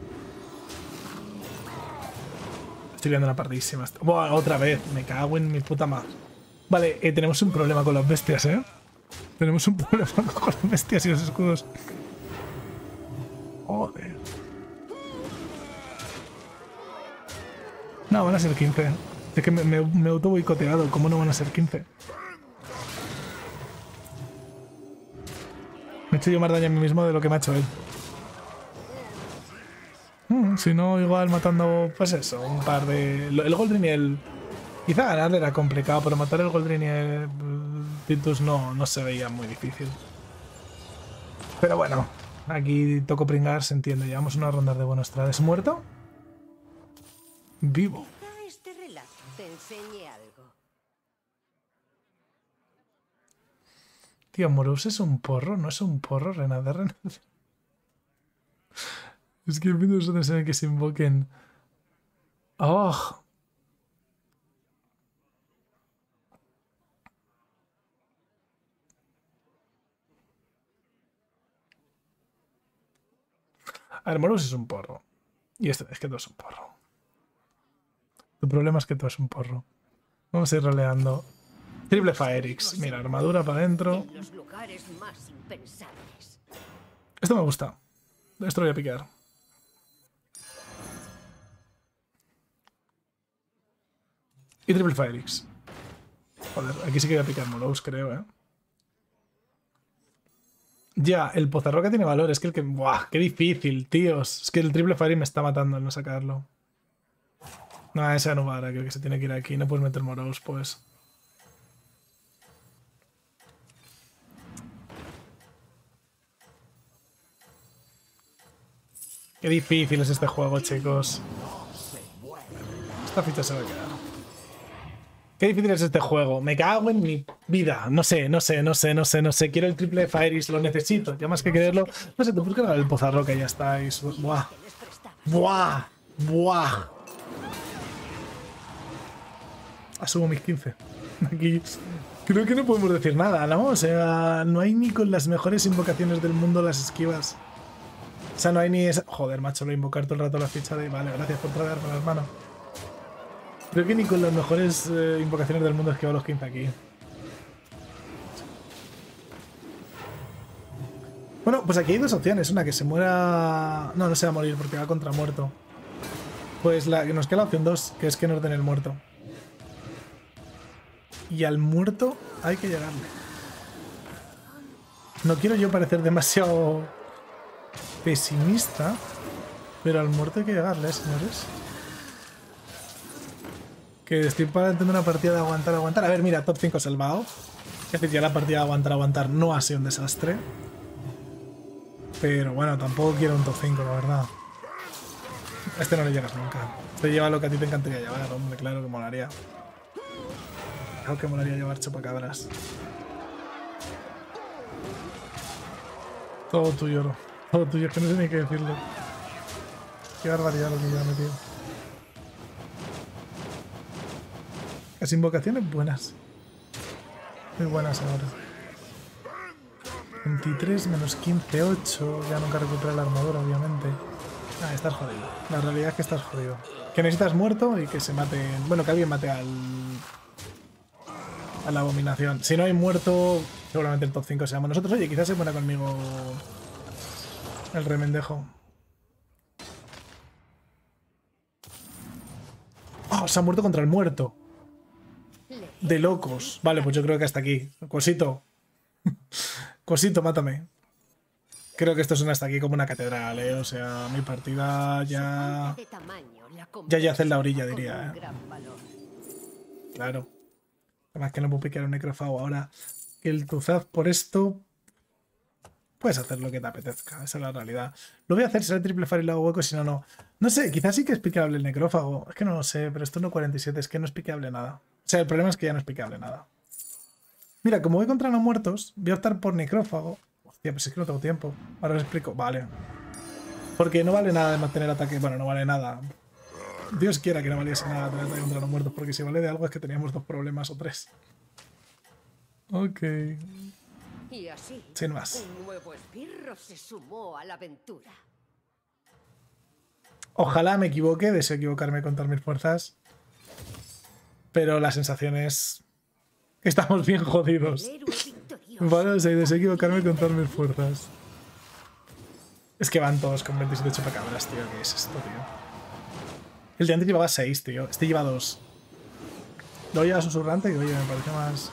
[SPEAKER 1] Estoy viendo una partidísima. Buah, otra vez. Me cago en mi puta madre. Vale, tenemos un problema con las bestias, ¿eh? Tenemos un problema con las bestias y los escudos. Joder. No, van a ser 15. Es que me auto boicoteado. ¿Cómo no van a ser 15? Me he hecho yo más daño a mí mismo de lo que me ha hecho él. Si no, igual matando, pues eso, un par de... El Goldrin y el... Quizá ganarle era complicado, pero matar el Goldrin y el Titus no se veía muy difícil. Pero bueno, aquí toco pringar, se entiende. Llevamos una ronda de buenos trades. ¿Muerto? Vivo.
[SPEAKER 2] Quizá este relato te enseñe algo.
[SPEAKER 1] Tío, Morous es un porro, no es un porro, renacer. Es que el Windows no se que se invoquen. ¡Oh! A ver, Morous es un porro. Y este es que tú es un porro. Tu problema es que tú es un porro. Vamos a ir roleando. Triple Fire X. Mira, armadura para adentro.
[SPEAKER 2] En los lugares más impensables.
[SPEAKER 1] Esto me gusta. Esto lo voy a piquear. Y Triple Fire X. Joder, aquí sí que voy a picar Morous, creo, ¿eh? Ya, el Pozarroca tiene valor. Es que el que... ¡Buah! ¡Qué difícil, tíos! Es que el Triple Fire me está matando al no sacarlo. No, ese Anubara, creo que se tiene que ir aquí. No puedes meter Morous, pues. Qué difícil es este juego, chicos. Esta ficha se va a quedar. Qué difícil es este juego. Me cago en mi vida. No sé. Quiero el triple Fire X, lo necesito. Ya más que quererlo. No sé, te puedes cargar el Pozarroca y ya está. Buah. Buah. Buah. Asumo mis 15. Aquí. Creo que no podemos decir nada, ¿no? O sea, no hay ni con las mejores invocaciones del mundo las esquivas. O sea, no hay ni esa... Joder, macho, lo invocar todo el rato la ficha de... Vale, gracias por traer con la hermano. Creo que ni con las mejores invocaciones del mundo esquivo los 15 aquí. Bueno, pues aquí hay dos opciones. Una, que se muera... No, no se va a morir porque va contra muerto. Pues la que nos queda la opción 2, que es que nos den el muerto. Y al muerto hay que llegarle. No quiero yo parecer demasiado pesimista, pero al muerto hay que llegarle, señores. Que estoy para entender una partida de aguantar. A ver, mira, top 5 salvado. Es decir, ya la partida de aguantar no ha sido un desastre. Pero bueno, tampoco quiero un top 5, la verdad. A este no le llegas nunca. Este lleva lo que a ti te encantaría llevar, hombre, claro que molaría. Claro que molaría llevar chupacabras. Todo tuyo, ¿no? Todo tuyo, es que no sé ni qué decirle. Qué barbaridad lo que ya he metido. Las invocaciones buenas. Muy buenas ahora. 23 menos 15, 8. Ya nunca recuperé la armadura, obviamente. Ah, estás jodido. La realidad es que estás jodido. Que necesitas muerto y que se maten... Bueno, que alguien mate al... a la abominación. Si no hay muerto, seguramente el top 5 seamos nosotros. Oye, quizás se pone conmigo el remendejo. Oh, se ha muerto contra el muerto. De locos. Vale, pues yo creo que hasta aquí. Cosito. Cosito, mátame. Creo que esto es hasta aquí como una catedral, ¿eh? O sea, mi partida ya... Ya yace en la orilla, diría, ¿eh? Claro. Además que no puedo picar un necrofago ahora. El Tuzaz por esto... Puedes hacer lo que te apetezca, esa es la realidad. Lo voy a hacer, será el triple fire y lo hago hueco, si no, no. No sé, quizás sí que es picable el necrófago. Es que no lo sé, pero esto no 47, es que no es picable nada. O sea, el problema es que ya no es picable nada. Mira, como voy contra no muertos, voy a optar por necrófago. Hostia, pues es que no tengo tiempo. Ahora os explico. Vale. Porque no vale nada de mantener ataque. Bueno, no vale nada. Dios quiera que no valiese nada tener ataque contra no muertos, porque si vale de algo es que teníamos 2 problemas o 3. Ok.
[SPEAKER 2] Y así,
[SPEAKER 1] Sin más.
[SPEAKER 2] un nuevo esbirro se sumó a la aventura.
[SPEAKER 1] Ojalá me equivoque, deseo equivocarme con todas mis fuerzas. Pero la sensación es que estamos bien jodidos.
[SPEAKER 2] El héroe victorioso.
[SPEAKER 1] Vale, o sea, deseo equivocarme con todas mis fuerzas. Es que van todos con 27 chupacabras, tío. ¿Qué es esto, tío? El de antes llevaba 6, tío. Este lleva 2. Luego lleva susurrante, que oye, me parece más...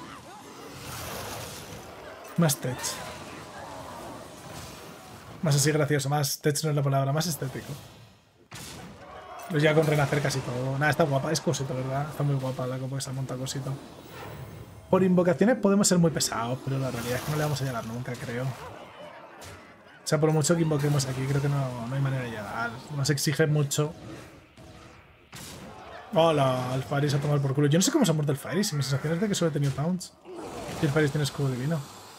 [SPEAKER 1] Más tech. Más así gracioso, más tech no es la palabra, más estético. Pues ya con renacer casi todo. Nada, está guapa, es cosito, ¿verdad? Está muy guapa la copa que se ha montado cosito. Por invocaciones podemos ser muy pesados, pero la realidad es que no le vamos a llegar nunca, creo. O sea, por mucho que invoquemos aquí, creo que no hay manera de llegar. Nos exige mucho. Hola, el Faris a tomar por culo. Yo no sé cómo se ha muerto el Faris, y mi sensación es de que solo he tenido pounds. Y el Faris tiene escudo divino.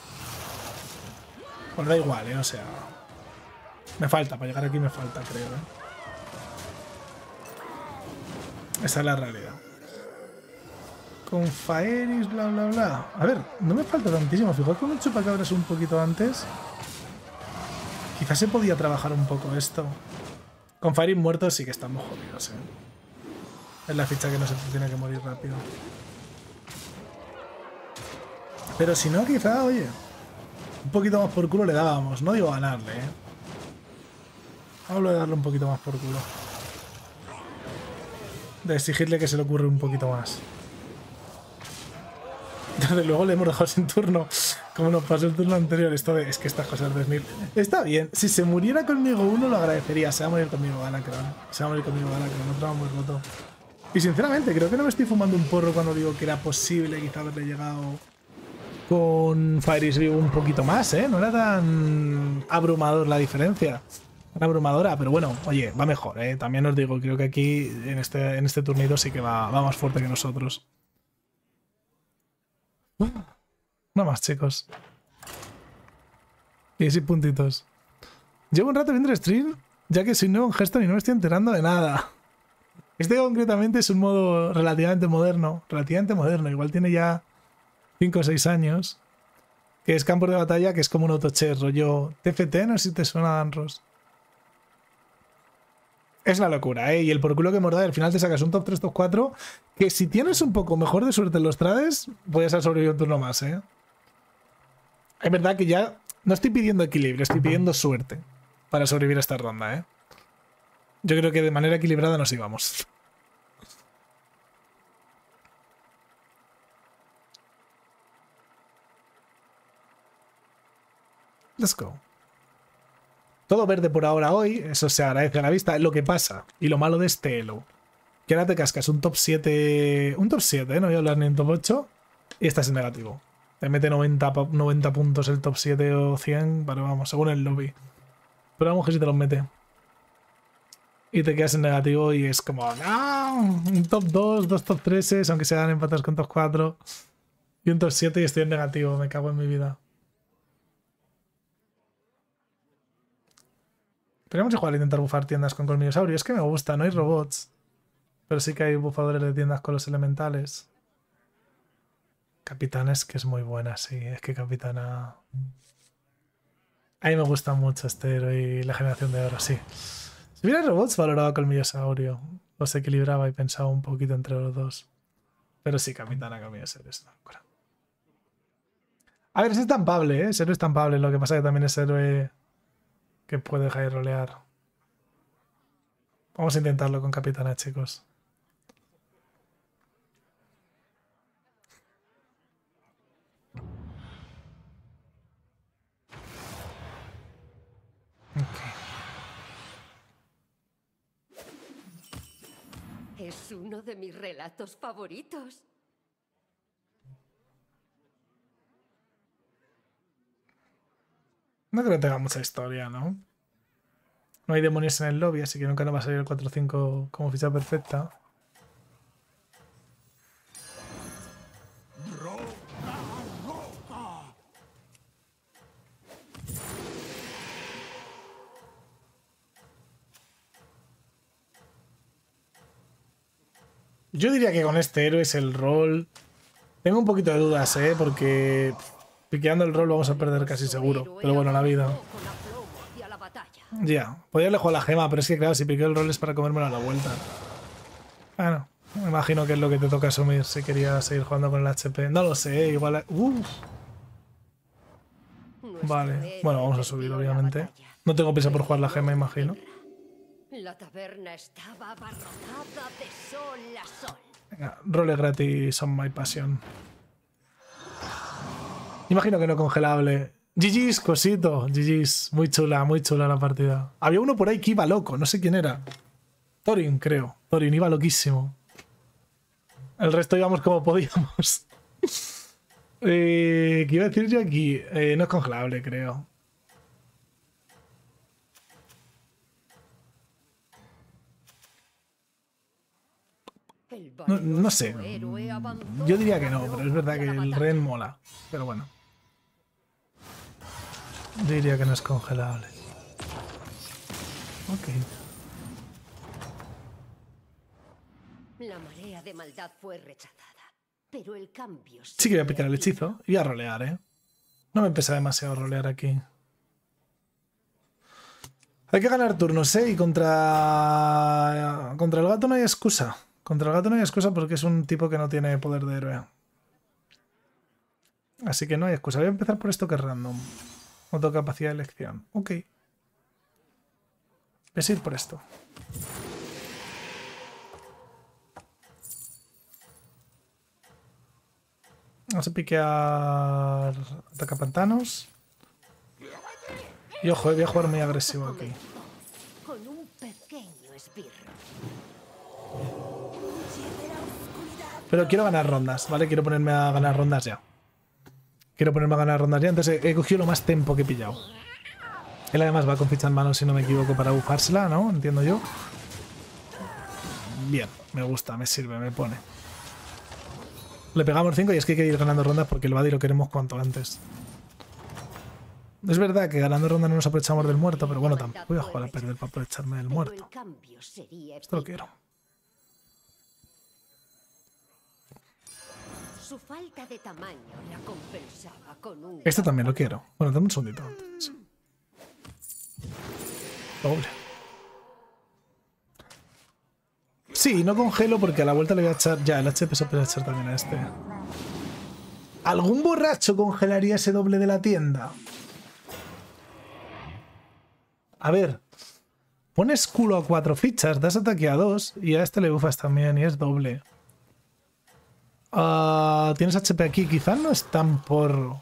[SPEAKER 1] Bueno, da igual, o sea... Me falta, para llegar aquí me falta, creo, Esa es la realidad. Con Faeris, bla, bla, bla. A ver, no me falta tantísimo. Fijaos con un chupacabras un poquito antes. Quizás se podía trabajar un poco esto. Con Faeris muertos sí que estamos jodidos, Es la ficha que no se tiene que morir rápido. Pero si no, quizá, oye... Un poquito más por culo le dábamos. No digo ganarle, Hablo de darle un poquito más por culo. De exigirle que se le ocurre un poquito más. Desde luego le hemos dejado sin turno. Como nos pasó el turno anterior. Esto es que estas cosas de 1000. Está bien. Si se muriera conmigo uno, lo agradecería. Se va a morir conmigo Galacron. Se va a morir conmigo Galacron. Otro va muy roto. Y sinceramente, creo que no me estoy fumando un porro cuando digo que era posible quizá haberle llegado con Faeris Vivo un poquito más, No era tan abrumador la diferencia. Era abrumadora, pero bueno, oye, va mejor, También os digo, creo que aquí, en este turnito, sí que va más fuerte que nosotros. No más, chicos. 16 puntitos. Llevo un rato viendo el stream, ya que soy nuevo en Hearthstone y no me estoy enterando de nada. Este concretamente es un modo relativamente moderno. Igual tiene ya 5 o 6 años. Que es campo de batalla, que es como un autochess, rollo TFT, no sé si te suena, Danros. Es una locura, Y el por culo que morda, al final te sacas un top 3, top 4, que si tienes un poco mejor de suerte en los trades, puedes haber sobrevivido un turno más, Es verdad que ya no estoy pidiendo equilibrio, estoy pidiendo suerte para sobrevivir a esta ronda, Yo creo que de manera equilibrada nos íbamos. Let's go. Todo verde por ahora hoy, eso se agradece a la vista. Lo que pasa, y lo malo de este elo, que ahora te cascas un top 7, no voy a hablar ni en top 8, y estás en negativo. Te mete 90 puntos el top 7 o 100, pero vamos, según el lobby. Pero vamos que si te los mete. Y te quedas en negativo y es como, ¡no! Un top 2, 2 top 3, aunque sean empates con top 4. Y un top 7 y estoy en negativo, me cago en mi vida. Podríamos igual intentar bufar tiendas con colmillosaurio. Es que me gusta, no hay robots. Pero sí que hay bufadores de tiendas con los elementales. Capitana es que es muy buena, sí. Es que Capitana... A mí me gusta mucho este héroe y la generación de oro, sí. Si hubiera robots, valoraba Colmillosaurio. Los equilibraba y pensaba un poquito entre los dos. Pero sí, Capitana Colmillosaurio es una locura. A ver, es estampable, ¿eh? Es héroe estampable. Lo que pasa es que también es héroe que puede high rolear. Vamos a intentarlo con Capitana, chicos.
[SPEAKER 2] Es uno de mis relatos favoritos.
[SPEAKER 1] No creo que tenga mucha historia, ¿no? No hay demonios en el lobby, así que nunca nos va a salir el 4-5 como ficha perfecta. Yo diría que con este héroe es el rol. Tengo un poquito de dudas, porque piqueando el rol vamos a perder casi seguro. Pero bueno, la vida. Ya, podría haberle jugado la gema, pero es que claro, si piqueo el rol es para comérmelo a la vuelta. Bueno, me imagino que es lo que te toca asumir si querías seguir jugando con el HP. No lo sé, igual... Vale, bueno, vamos a subir, obviamente. No tengo prisa por jugar la gema, imagino.
[SPEAKER 2] La taberna estaba abarrotada de sol a sol.
[SPEAKER 1] Venga, roles gratis son my pasión. Imagino que no congelable. GG's, cosito. GG's. Muy chula la partida. Había uno por ahí que iba loco, no sé quién era. Thorin, creo. Thorin iba loquísimo. El resto íbamos como podíamos. ¿Qué iba a decir yo aquí? No es congelable, creo. No sé. Yo diría que no, pero es verdad que el Ren mola. Pero bueno. Yo diría que no es congelable. Ok.
[SPEAKER 2] La marea de maldad fue rechazada, pero el cambio...
[SPEAKER 1] Sí que voy a picar el hechizo y a rolear, ¿eh? No me pesa demasiado rolear aquí. Hay que ganar turnos, ¿eh? Y contra el gato no hay excusa. Contra el gato no hay excusa porque es un tipo que no tiene poder de héroe. Así que no hay excusa. Voy a empezar por esto que es random. Autocapacidad de elección. Ok. Voy a ir por esto. Vamos a piquear atacapantanos. Y ojo, voy a jugar muy agresivo aquí.
[SPEAKER 2] Con un pequeño esbirro.
[SPEAKER 1] Pero quiero ganar rondas, ¿vale? Quiero ponerme a ganar rondas ya. Entonces he cogido lo más tempo que he pillado. Él además va con ficha en mano, si no me equivoco, para bufársela, ¿no? Entiendo yo. Bien, me gusta, me sirve, me pone. Le pegamos 5 y es que hay que ir ganando rondas porque el Buddy lo queremos cuanto antes. Es verdad que ganando rondas no nos aprovechamos del muerto, pero bueno, tampoco voy a jugar a perder para aprovecharme del muerto. Esto lo quiero.
[SPEAKER 2] Su falta de tamaño la compensaba con un...
[SPEAKER 1] Esto también lo quiero. Bueno, dame un segundito antes. Doble. Sí, no congelo porque a la vuelta le voy a echar... Ya, el HP se puede echar también a este. ¿Algún borracho congelaría ese doble de la tienda? A ver. Pones culo a 4 fichas, das ataque a 2 y a este le bufas también y es doble. Tienes HP aquí, quizás no es tan por...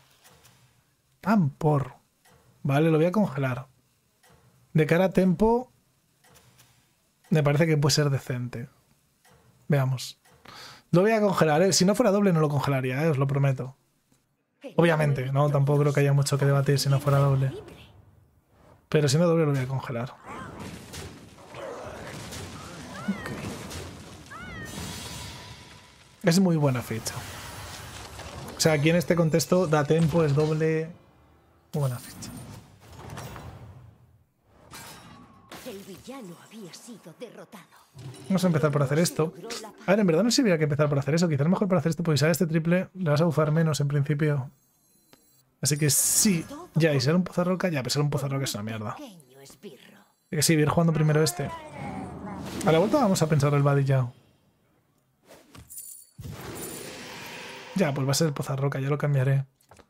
[SPEAKER 1] Vale, lo voy a congelar. De cara a tempo, me parece que puede ser decente. Veamos. Lo voy a congelar, ¿eh? Si no fuera doble no lo congelaría, os lo prometo. Obviamente, no, tampoco creo que haya mucho que debatir si no fuera doble. Pero si no doble lo voy a congelar. Es muy buena ficha. O sea, aquí en este contexto da tempo, es doble. Muy buena ficha.
[SPEAKER 2] El villano había sido derrotado.
[SPEAKER 1] Vamos a empezar por hacer esto. A ver, en verdad no sé si habría que empezar por hacer eso. Quizás mejor para hacer esto, porque si sale este triple le vas a bufar menos en principio. Así que sí. Ya, y ser un pozo roca, ya, pero ser un pozo roca es una mierda. Que sí, voy a ir jugando primero este. A la vuelta vamos a pensar el Buddy ya. Ya, pues va a ser el Pozarroca, ya lo cambiaré.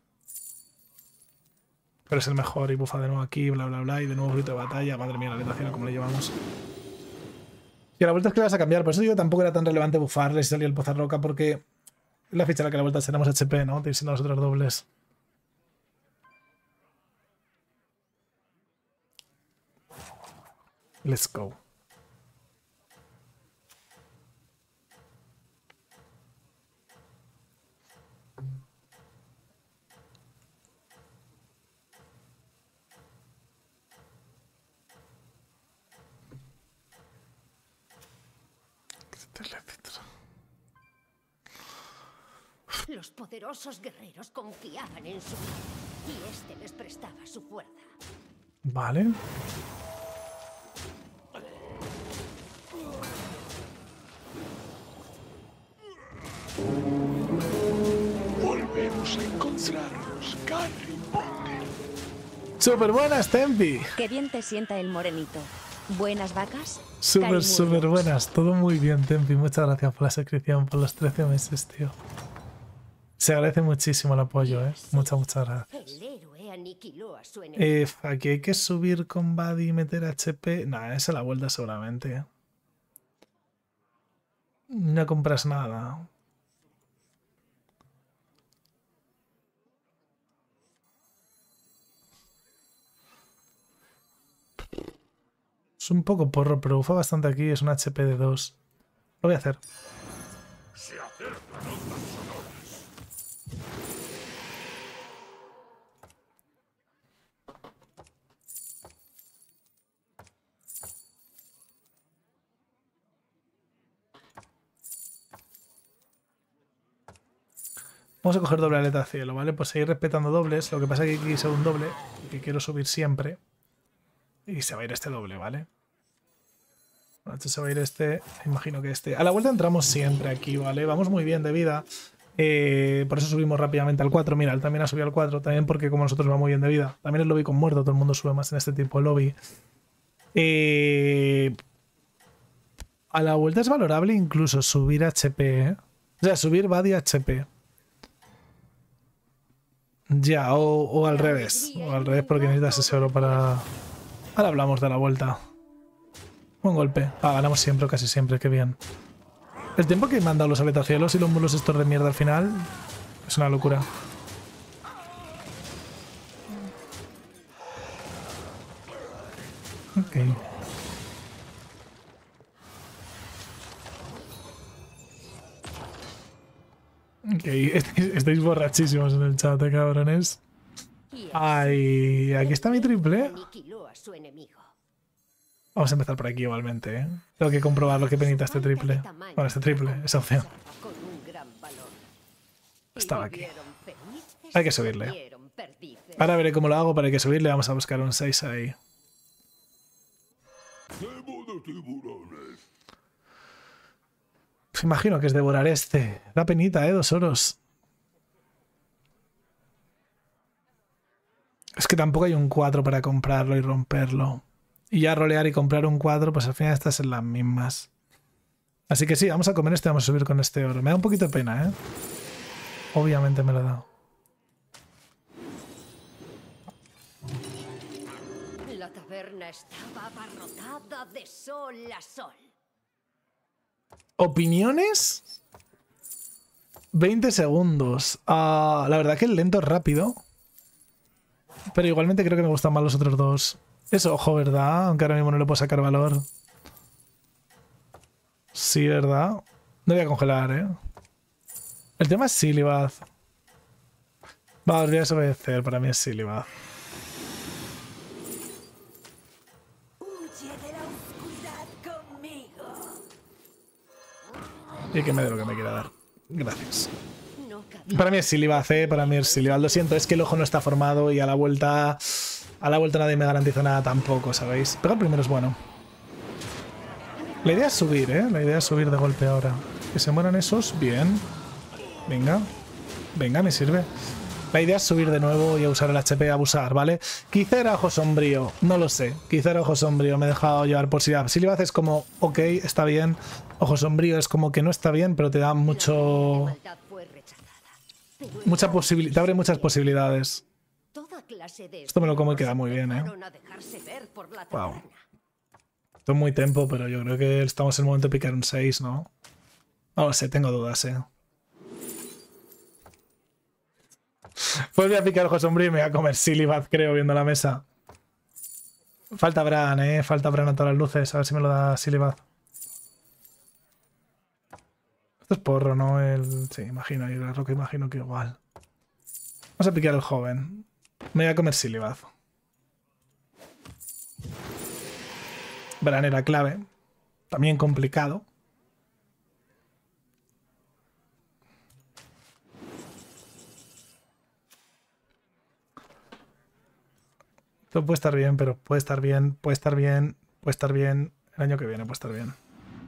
[SPEAKER 1] Pero es el mejor y bufa de nuevo aquí, bla bla bla, y de nuevo grito de batalla. Madre mía, la letación, ¿cómo le llevamos? Y a la vuelta es que vas a cambiar, por eso digo que tampoco era tan relevante bufarle si salía el Pozarroca, porque es la ficha en la que a la vuelta seremos HP, ¿no? Siendo los otros dobles. Let's go.
[SPEAKER 2] Los poderosos guerreros confiaban en su líder, y este les prestaba su fuerza.
[SPEAKER 1] Vale.
[SPEAKER 3] Volvemos a encontrarnos, Harry Potter.
[SPEAKER 1] ¡Súper buenas, Tempi!
[SPEAKER 4] Qué bien te sienta el morenito. ¿Buenas vacas?
[SPEAKER 1] Súper buenas. Todo muy bien, Tempi. Muchas gracias por la suscripción, por los 13 meses, tío. Se agradece muchísimo el apoyo, ¿eh? Muchas gracias.
[SPEAKER 2] El héroe aniquiló a su enemigo.
[SPEAKER 1] Aquí hay que subir con Buddy y meter HP. Nah, esa es la vuelta seguramente. No compras nada. Es un poco porro, pero bufa bastante aquí. Es un HP de 2. Lo voy a hacer.
[SPEAKER 3] Se acercan ondas sonoras.
[SPEAKER 1] Vamos a coger doble aleta cielo, ¿vale? Pues seguir respetando dobles. Lo que pasa es que aquí quise un doble, que quiero subir siempre. Y se va a ir este doble, ¿vale? Bueno, esto se va a ir este. Imagino que este. A la vuelta entramos siempre aquí, ¿vale? Vamos muy bien de vida. Por eso subimos rápidamente al 4. Mira, él también ha subido al 4. También porque como nosotros vamos muy bien de vida. También el lobby con muerto. Todo el mundo sube más en este tipo de lobby. A la vuelta es valorable incluso subir HP, ¿eh? O sea, subir Buddy HP. Ya, o al revés. O al revés porque necesitas ese oro para... Ahora hablamos de la vuelta. Buen golpe. Ah, ganamos siempre o casi siempre, qué bien. El tiempo que me han dado los aletacielos y los mulos estos de mierda al final es una locura. Ok. Ok, estáis borrachísimos en el chat, cabrones. Ay, aquí está mi triple.
[SPEAKER 2] Aniquiló a su enemigo.
[SPEAKER 1] Vamos a empezar por aquí igualmente, ¿eh? Tengo que comprobar lo que penita este triple. Bueno, este triple, esa opción.
[SPEAKER 2] Con un gran valor.
[SPEAKER 1] Estaba aquí.
[SPEAKER 2] Vivieron felices
[SPEAKER 1] Hay que
[SPEAKER 2] y
[SPEAKER 1] subirle.
[SPEAKER 2] comieron perdices.
[SPEAKER 1] Ahora veré cómo lo hago, pero hay que subirle. Vamos a buscar un 6 ahí.
[SPEAKER 3] Cebo de tiburones.
[SPEAKER 1] Pues imagino que es devorar este. Da penita, 2 oros. Es que tampoco hay un 4 para comprarlo y romperlo. Y ya rolear y comprar un 4, pues al final estas son las mismas. Así que sí, vamos a comer este, vamos a subir con este oro. Me da un poquito de pena, ¿eh? Obviamente me lo da.
[SPEAKER 2] La taberna estaba abarrotada de sol a sol.
[SPEAKER 1] ¿Opiniones? 20 segundos. La verdad que el lento es rápido. Pero igualmente creo que me gustan más los otros dos. Es ojo, ¿verdad? Aunque ahora mismo no le puedo sacar valor. Sí, ¿verdad? No voy a congelar, ¿eh? El tema es Silibath. Va, os voy a desobedecer. Para mí es Silibath.
[SPEAKER 2] Huye de la oscuridad conmigo.
[SPEAKER 1] Y que me dé lo que me quiera dar. Gracias.
[SPEAKER 2] No cabía
[SPEAKER 1] Para mí es Silibath, ¿eh? Para mí es Silibath. Lo siento, es que el ojo no está formado y a la vuelta... A la vuelta nadie me garantiza nada tampoco, ¿sabéis? Pero el primero es bueno. La idea es subir, ¿eh? La idea es subir de golpe ahora. Que se mueran esos. Bien. Venga. Venga, me sirve. La idea es subir de nuevo y usar el HP y abusar, ¿vale? Quizá era Ojo Sombrío, no lo sé. Quizá era Ojo Sombrío, me he dejado llevar por Silibaz. Silibaz es como, ok, está bien. Ojo Sombrío es como que no está bien, pero te da mucho... Mucha posibilidad, te abre muchas posibilidades. Esto me lo como y queda muy bien, ¿eh? Wow. Esto es muy tempo, pero yo creo que estamos en el momento de picar un 6, ¿no? No lo sé, tengo dudas, ¿eh? Pues voy a picar Ojo Sombrío y me voy a comer Silibaz, creo, viendo la mesa. Falta Bran, falta Bran a todas las luces. A ver si me lo da Silibaz. Esto es porro, ¿no? Sí, imagino. Y el roca imagino que igual. Vamos a picar el joven. Me voy a comer Silibaz. Bran era clave. También complicado. Esto puede estar bien, pero puede estar bien, puede estar bien, puede estar bien. El año que viene puede estar bien.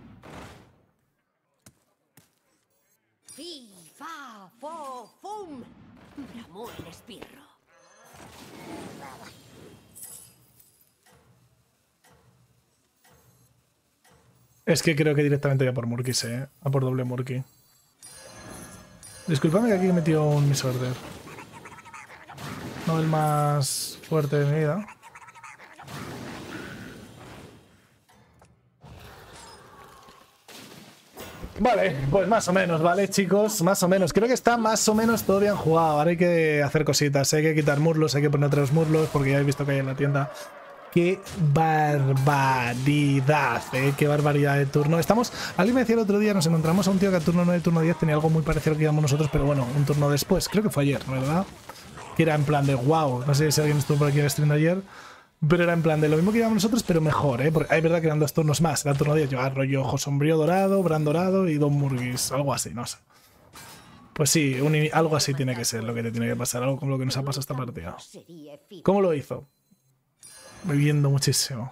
[SPEAKER 2] Fi, fa, fo, fum. Bramó el esbirro.
[SPEAKER 1] Es que creo que directamente voy a por Murkis, a por doble Murky. Disculpadme que aquí he metido un Misorder. No el más fuerte de mi vida. Vale, pues más o menos, ¿vale, chicos? Más o menos. Creo que está más o menos todo bien jugado. Ahora hay que hacer cositas. Hay que quitar murlos, hay que poner otros murlos, porque ya he visto que hay en la tienda. ¡Qué barbaridad! ¡Qué barbaridad de turno! Estamos... Alguien me decía el otro día, nos encontramos a un tío que a turno 9 y turno 10 tenía algo muy parecido a lo que íbamos nosotros, pero bueno, un turno después. Creo que fue ayer, ¿verdad? Que era en plan de wow. No sé si alguien estuvo por aquí en el stream de ayer. Pero era en plan de lo mismo que íbamos nosotros, pero mejor, ¿eh? Porque hay verdad que eran 2 turnos más. Era turno 10, llevaba rollo Ojo Sombrío dorado, Bran dorado y Don Murgis. Algo así, no sé. Pues sí, algo así tiene que ser lo que te tiene que pasar. Algo como lo que nos ha pasado esta partida. ¿Cómo lo hizo? Bebiendo muchísimo.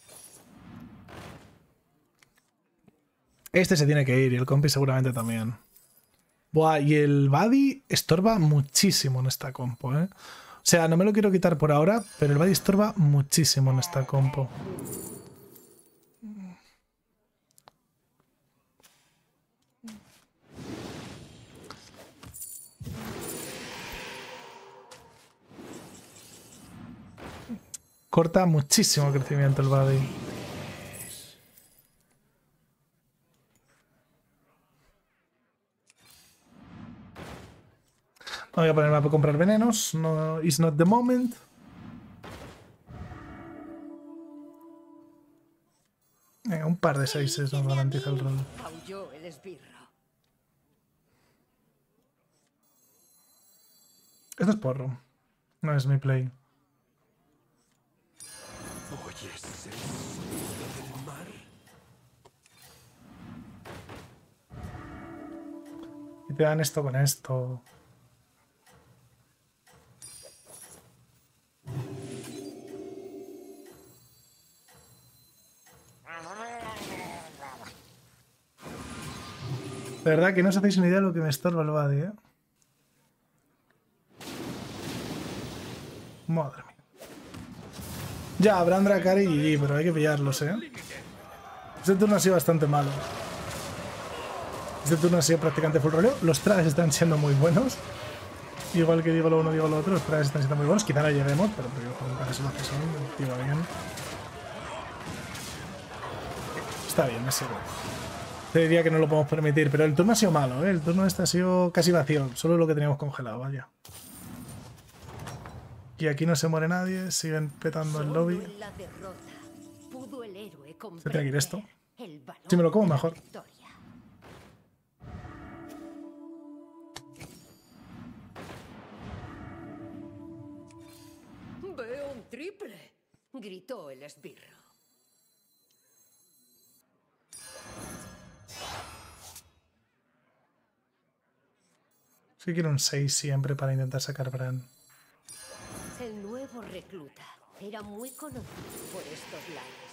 [SPEAKER 1] Este se tiene que ir y el compi seguramente también. Buah, y el Buddy estorba muchísimo en esta compo, ¿eh? O sea, no me lo quiero quitar por ahora, pero el Buddy estorba muchísimo en esta compo. Corta muchísimo crecimiento el Buddy. No voy a ponerme a comprar venenos. No, it's not the moment. Un par de 6 nos garantiza el rol.
[SPEAKER 2] Aulló el esbirro.
[SPEAKER 1] Esto es porro. No es mi play.
[SPEAKER 3] ¿Oyes el sonido del mar?
[SPEAKER 1] Y te dan esto con esto. De verdad que no os hacéis una idea de lo que me estorba el Buddy, ¿eh? Madre mía. Ya, habrán Dracar y GG, pero hay que pillarlos, ¿eh? Este turno ha sido bastante malo. Este turno ha sido prácticamente full roleo. Los trades están siendo muy buenos. Igual que digo lo uno, digo lo otro. Los trades están siendo muy buenos. Quizá no lleguemos, pero para eso lo haces tío, va bien. Está bien, es igual. Te diría que no lo podemos permitir, pero el turno ha sido malo, ¿eh? El turno este ha sido casi vacío. Solo lo que teníamos congelado, vaya. Y aquí no se muere nadie. Siguen petando el lobby. Se tiene que ir esto. Si me lo como, mejor.
[SPEAKER 2] ¡Veo un triple! Gritó el esbirro.
[SPEAKER 1] Sí, quiero un 6 siempre para intentar sacar Bran.
[SPEAKER 2] El nuevo recluta era muy conocido por estos lares.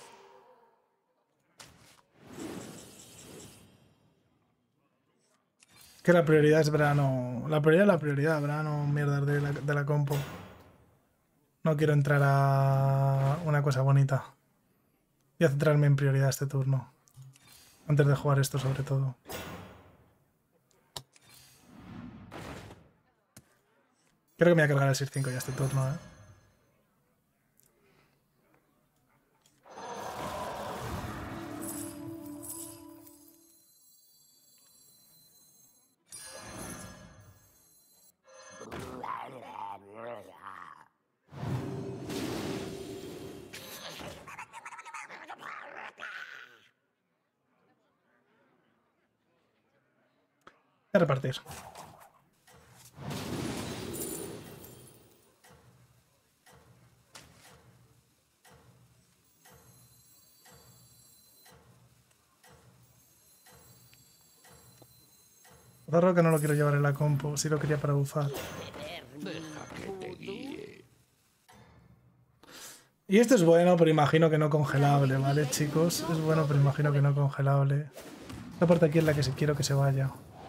[SPEAKER 1] Que la prioridad es verano. La prioridad es la prioridad, verano, mierdas de la compo. No quiero entrar a una cosa bonita. Voy a centrarme en prioridad este turno. Antes de jugar esto, sobre todo. Creo que me voy a cargar el 6-5 ya este turno, ¿eh? A repartir. Raro que no lo quiero llevar en la compo, si lo quería para bufar. Y esto es bueno, pero imagino que no congelable, ¿vale, chicos? Es bueno, pero imagino que no congelable. Esta parte aquí es la que quiero que se vaya.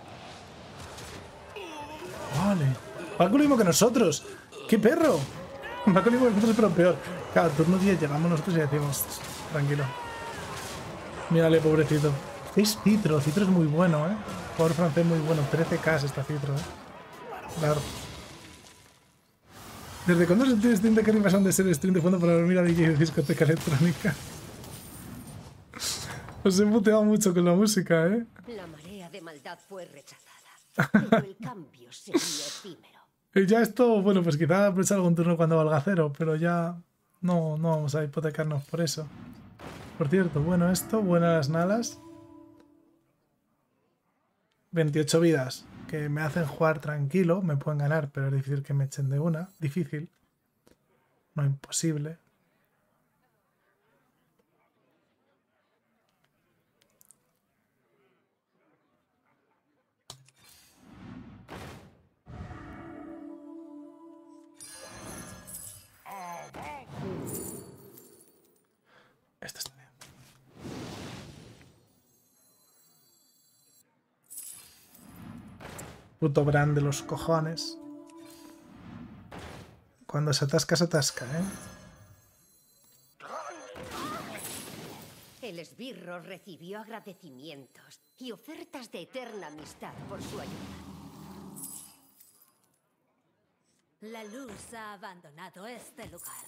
[SPEAKER 1] Vale. Va con lo mismo que nosotros. ¡Qué perro! Va con lo mismo que nosotros, pero peor. Cada turno 10 llegamos nosotros y decimos... Tranquilo. Mírale, pobrecito. Es Citro. Citro es muy bueno, ¿eh? Jugador francés muy bueno. 13k está Citro, ¿eh? Claro. ¿Desde cuándo se stream de Carry pasan de ser stream de fondo para dormir a DJ de discoteca electrónica? Os he muteado mucho con la música, ¿eh?
[SPEAKER 2] La marea de maldad fue rechazada, pero el cambio sería efímero.
[SPEAKER 1] Y ya esto, bueno, pues quizá aprovechar algún turno cuando valga cero, pero ya no vamos a hipotecarnos por eso. Por cierto, bueno esto, buenas las nalas. 28 vidas que me hacen jugar tranquilo, me pueden ganar, pero es difícil que me echen de una. Difícil. No imposible. Esto está bien. Puto Bran de los cojones. Cuando se atasca, ¿eh?
[SPEAKER 2] El esbirro recibió agradecimientos y ofertas de eterna amistad por su ayuda.
[SPEAKER 5] La luz ha abandonado este lugar.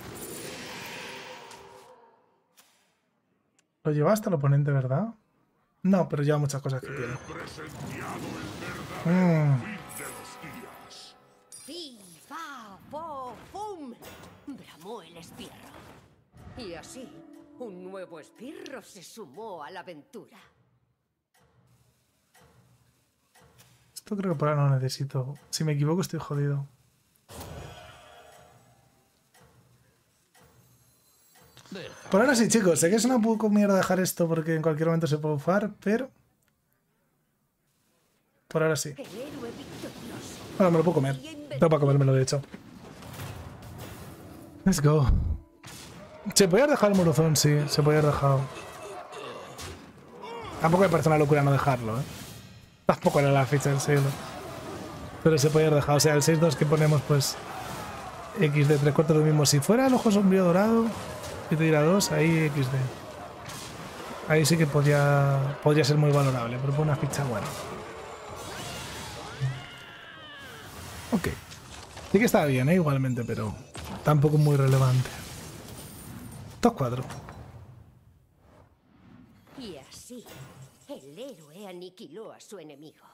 [SPEAKER 1] Lo lleva hasta el oponente, ¿verdad? No, pero lleva muchas cosas que quiero.
[SPEAKER 3] He presenciado el verdadero fin de los días.
[SPEAKER 2] ¡Fi, fa, fo, fum! Bramó el esbirro. Y así, un nuevo esbirro se sumó a la aventura.
[SPEAKER 1] Esto creo que por ahora no necesito. Si me equivoco estoy jodido. Por ahora sí, chicos. Sé que es una poco mierda dejar esto porque en cualquier momento se puede bufar, pero... Por ahora sí.
[SPEAKER 2] El héroe victorioso.
[SPEAKER 1] Bueno, me lo puedo comer. Tengo para comérmelo, de hecho. Let's go. Se podía haber dejado el morozón, sí. Se podía haber dejado. Tampoco me parece una locura no dejarlo, ¿eh? Tampoco era la ficha del siglo. Pero se podía haber dejado. O sea, el 6-2 que ponemos, pues... X de 3/4 lo mismo. Si fuera el ojo sombrío dorado... Y te dirá 2, ahí XD. Ahí sí que podría ser muy valorable, pero fue una ficha buena. Ok. Sí que estaba bien, igualmente, pero tampoco muy relevante. Top 4.
[SPEAKER 2] Y así, el héroe aniquiló a su enemigo.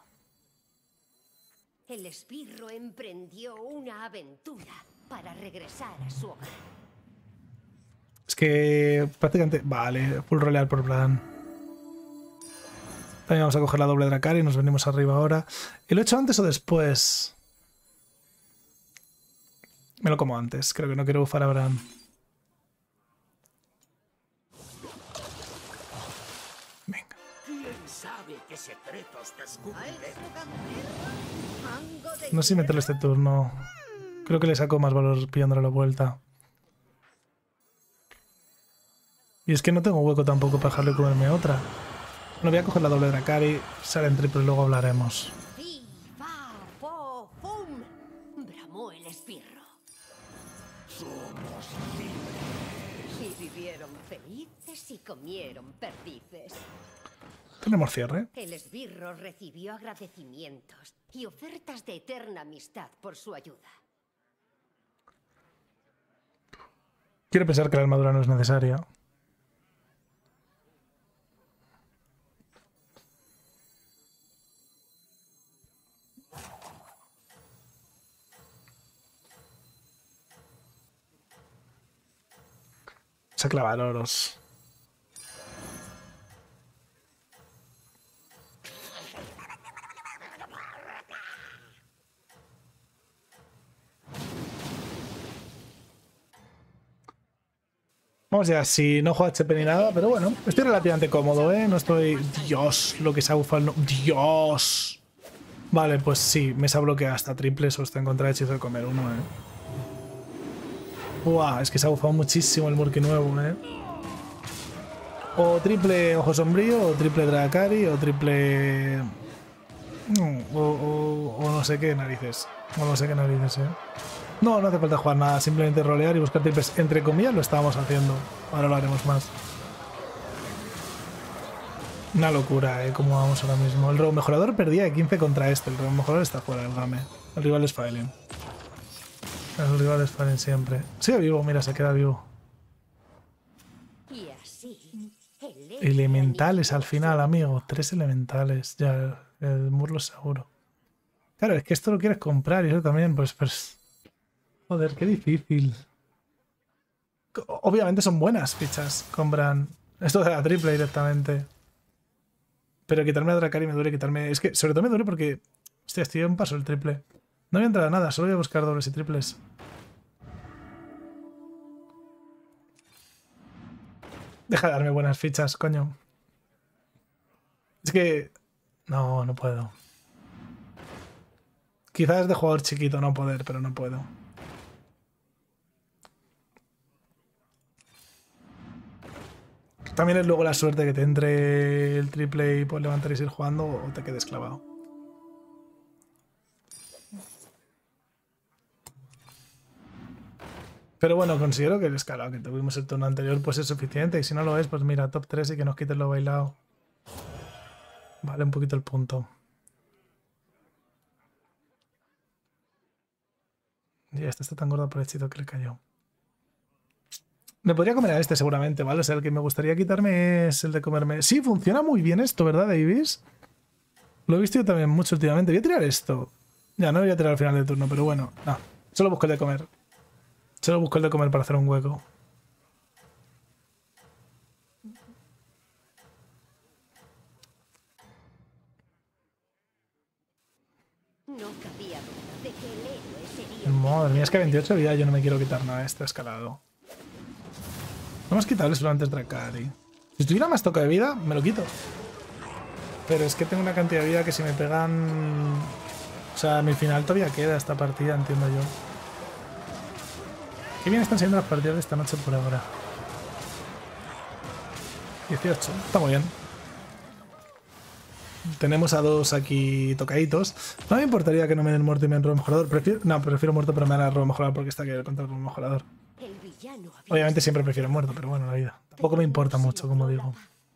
[SPEAKER 2] El esbirro emprendió una aventura para regresar a su hogar.
[SPEAKER 1] Es que prácticamente... Vale, full rolear por plan. También vamos a coger la doble Dracar y nos venimos arriba ahora. ¿Y lo he hecho antes o después? Me lo como antes. Creo que no quiero bufar a Bran. Venga.
[SPEAKER 3] ¿Quién sabe qué secretos descubriré?
[SPEAKER 1] No sé si meterle este turno. Creo que le saco más valor pillándole la vuelta. Y es que no tengo hueco tampoco para dejarle comerme otra. No voy a coger la doble Dracar y sale en triple y luego hablaremos.
[SPEAKER 2] sumó el esbirro. Y vivieron felices y comieron perdices.
[SPEAKER 1] Tenemos cierre.
[SPEAKER 2] El esbirro recibió agradecimientos y ofertas de eterna amistad por su ayuda.
[SPEAKER 1] Quiero pensar que la armadura no es necesaria. Se clavar oros. Vamos ya, si no juego HP ni nada, pero bueno, estoy relativamente cómodo, ¿eh? No estoy... Dios, lo que se ha bufado... No... ¡Dios! Vale, pues sí, mesa bloquea hasta triples o está en contra de hechizo de comer uno, ¿eh? Buah, es que se ha bufado muchísimo el Murky nuevo, ¿eh? O triple Ojo Sombrío, o triple Dracari, o triple... O no sé qué narices. O no sé qué narices, ¿eh? No, no hace falta jugar nada, simplemente rolear y buscar triples. Entre comillas lo estábamos haciendo. Ahora lo haremos más. Una locura, cómo vamos ahora mismo. El robo mejorador perdía de 15 contra este. El robo mejorador está fuera del game. El rival es Faelin. El rival es Faelin siempre. Sigue vivo, mira, se queda vivo.
[SPEAKER 2] Y así,
[SPEAKER 1] Elementales al final, amigo. 3 elementales. Ya, el Murlo seguro. Claro, es que esto lo quieres comprar y eso también, pues... Joder, qué difícil. Obviamente son buenas fichas. Compran esto de la triple directamente. Pero quitarme a Dracari me duele quitarme... Es que sobre todo me duele porque... Hostia, estoy a un paso el triple. No voy a entrar a nada, solo voy a buscar dobles y triples. Deja de darme buenas fichas, coño. Es que... No, no puedo. Quizás de jugador chiquito no poder, pero no puedo. También es luego la suerte que te entre el triple y puedes levantar y seguir jugando o te quedes clavado. Pero bueno, considero que el escalado que tuvimos el turno anterior pues es suficiente y si no lo es, pues mira, top 3 y que nos quiten lo bailado. Vale un poquito el punto. Y este está tan gordo por el hechizo que le cayó. Me podría comer a este seguramente, ¿vale? O sea, el que me gustaría quitarme es el de comerme... Sí, funciona muy bien esto, ¿verdad, Davis? Lo he visto yo también mucho últimamente. Voy a tirar esto. Ya, no voy a tirar al final del turno, pero bueno. No, solo busco el de comer. Solo busco el de comer para hacer un hueco.
[SPEAKER 2] no cabía duda de que el héroe sería...
[SPEAKER 1] Madre mía, es que 28 vida yo no me quiero quitar nada de este escalado. No hemos quitado solo antes Dracari. Si tuviera más toque de vida, me lo quito. Pero es que tengo una cantidad de vida que si me pegan... O sea, mi final todavía queda esta partida, entiendo yo. Qué bien están siendo las partidas de esta noche por ahora. 18, está muy bien. Tenemos a dos aquí tocaditos. No me importaría que no me den muerto y me den robo mejorador. Prefiero muerto, pero me dan robo mejorador porque está aquí contra el robo mejorador. Obviamente siempre prefiero muerto, pero bueno, la vida. Tampoco me importa mucho, como digo.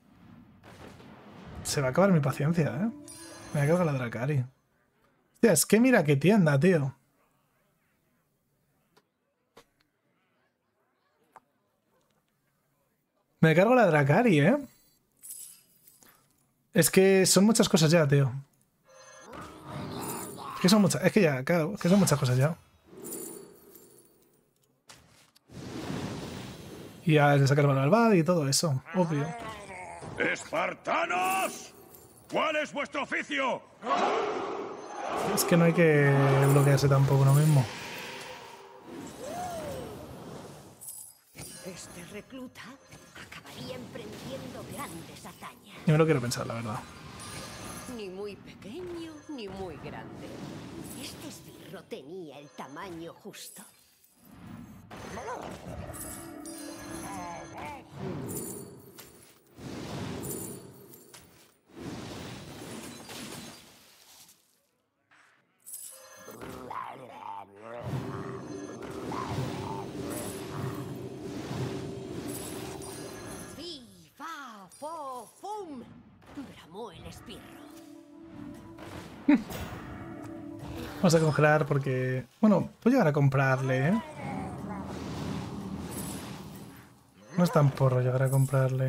[SPEAKER 1] Se va a acabar mi paciencia, ¿eh? Me va a cargar la Dracari. Hostia, es que mira qué tienda, tío. Me cargo la Dracari, ¿eh? Es que son muchas cosas ya, tío. Es que son muchas... Es que ya, claro, es que son muchas cosas ya. Y ya le sacar al Bad y todo eso, obvio.
[SPEAKER 3] ¡Espartanos! ¿Cuál es vuestro oficio?
[SPEAKER 1] Es que no hay que bloquearse tampoco uno mismo.
[SPEAKER 2] Este recluta acabaría emprendiendo grandes hazañas.
[SPEAKER 1] Yo me lo quiero pensar, la verdad.
[SPEAKER 2] Ni muy pequeño, ni muy grande. Este esbirro tenía el tamaño justo.
[SPEAKER 1] Vamos a congelar porque... Bueno, puedo llegar a comprarle, ¿eh? No es tan porro llegar a comprarle.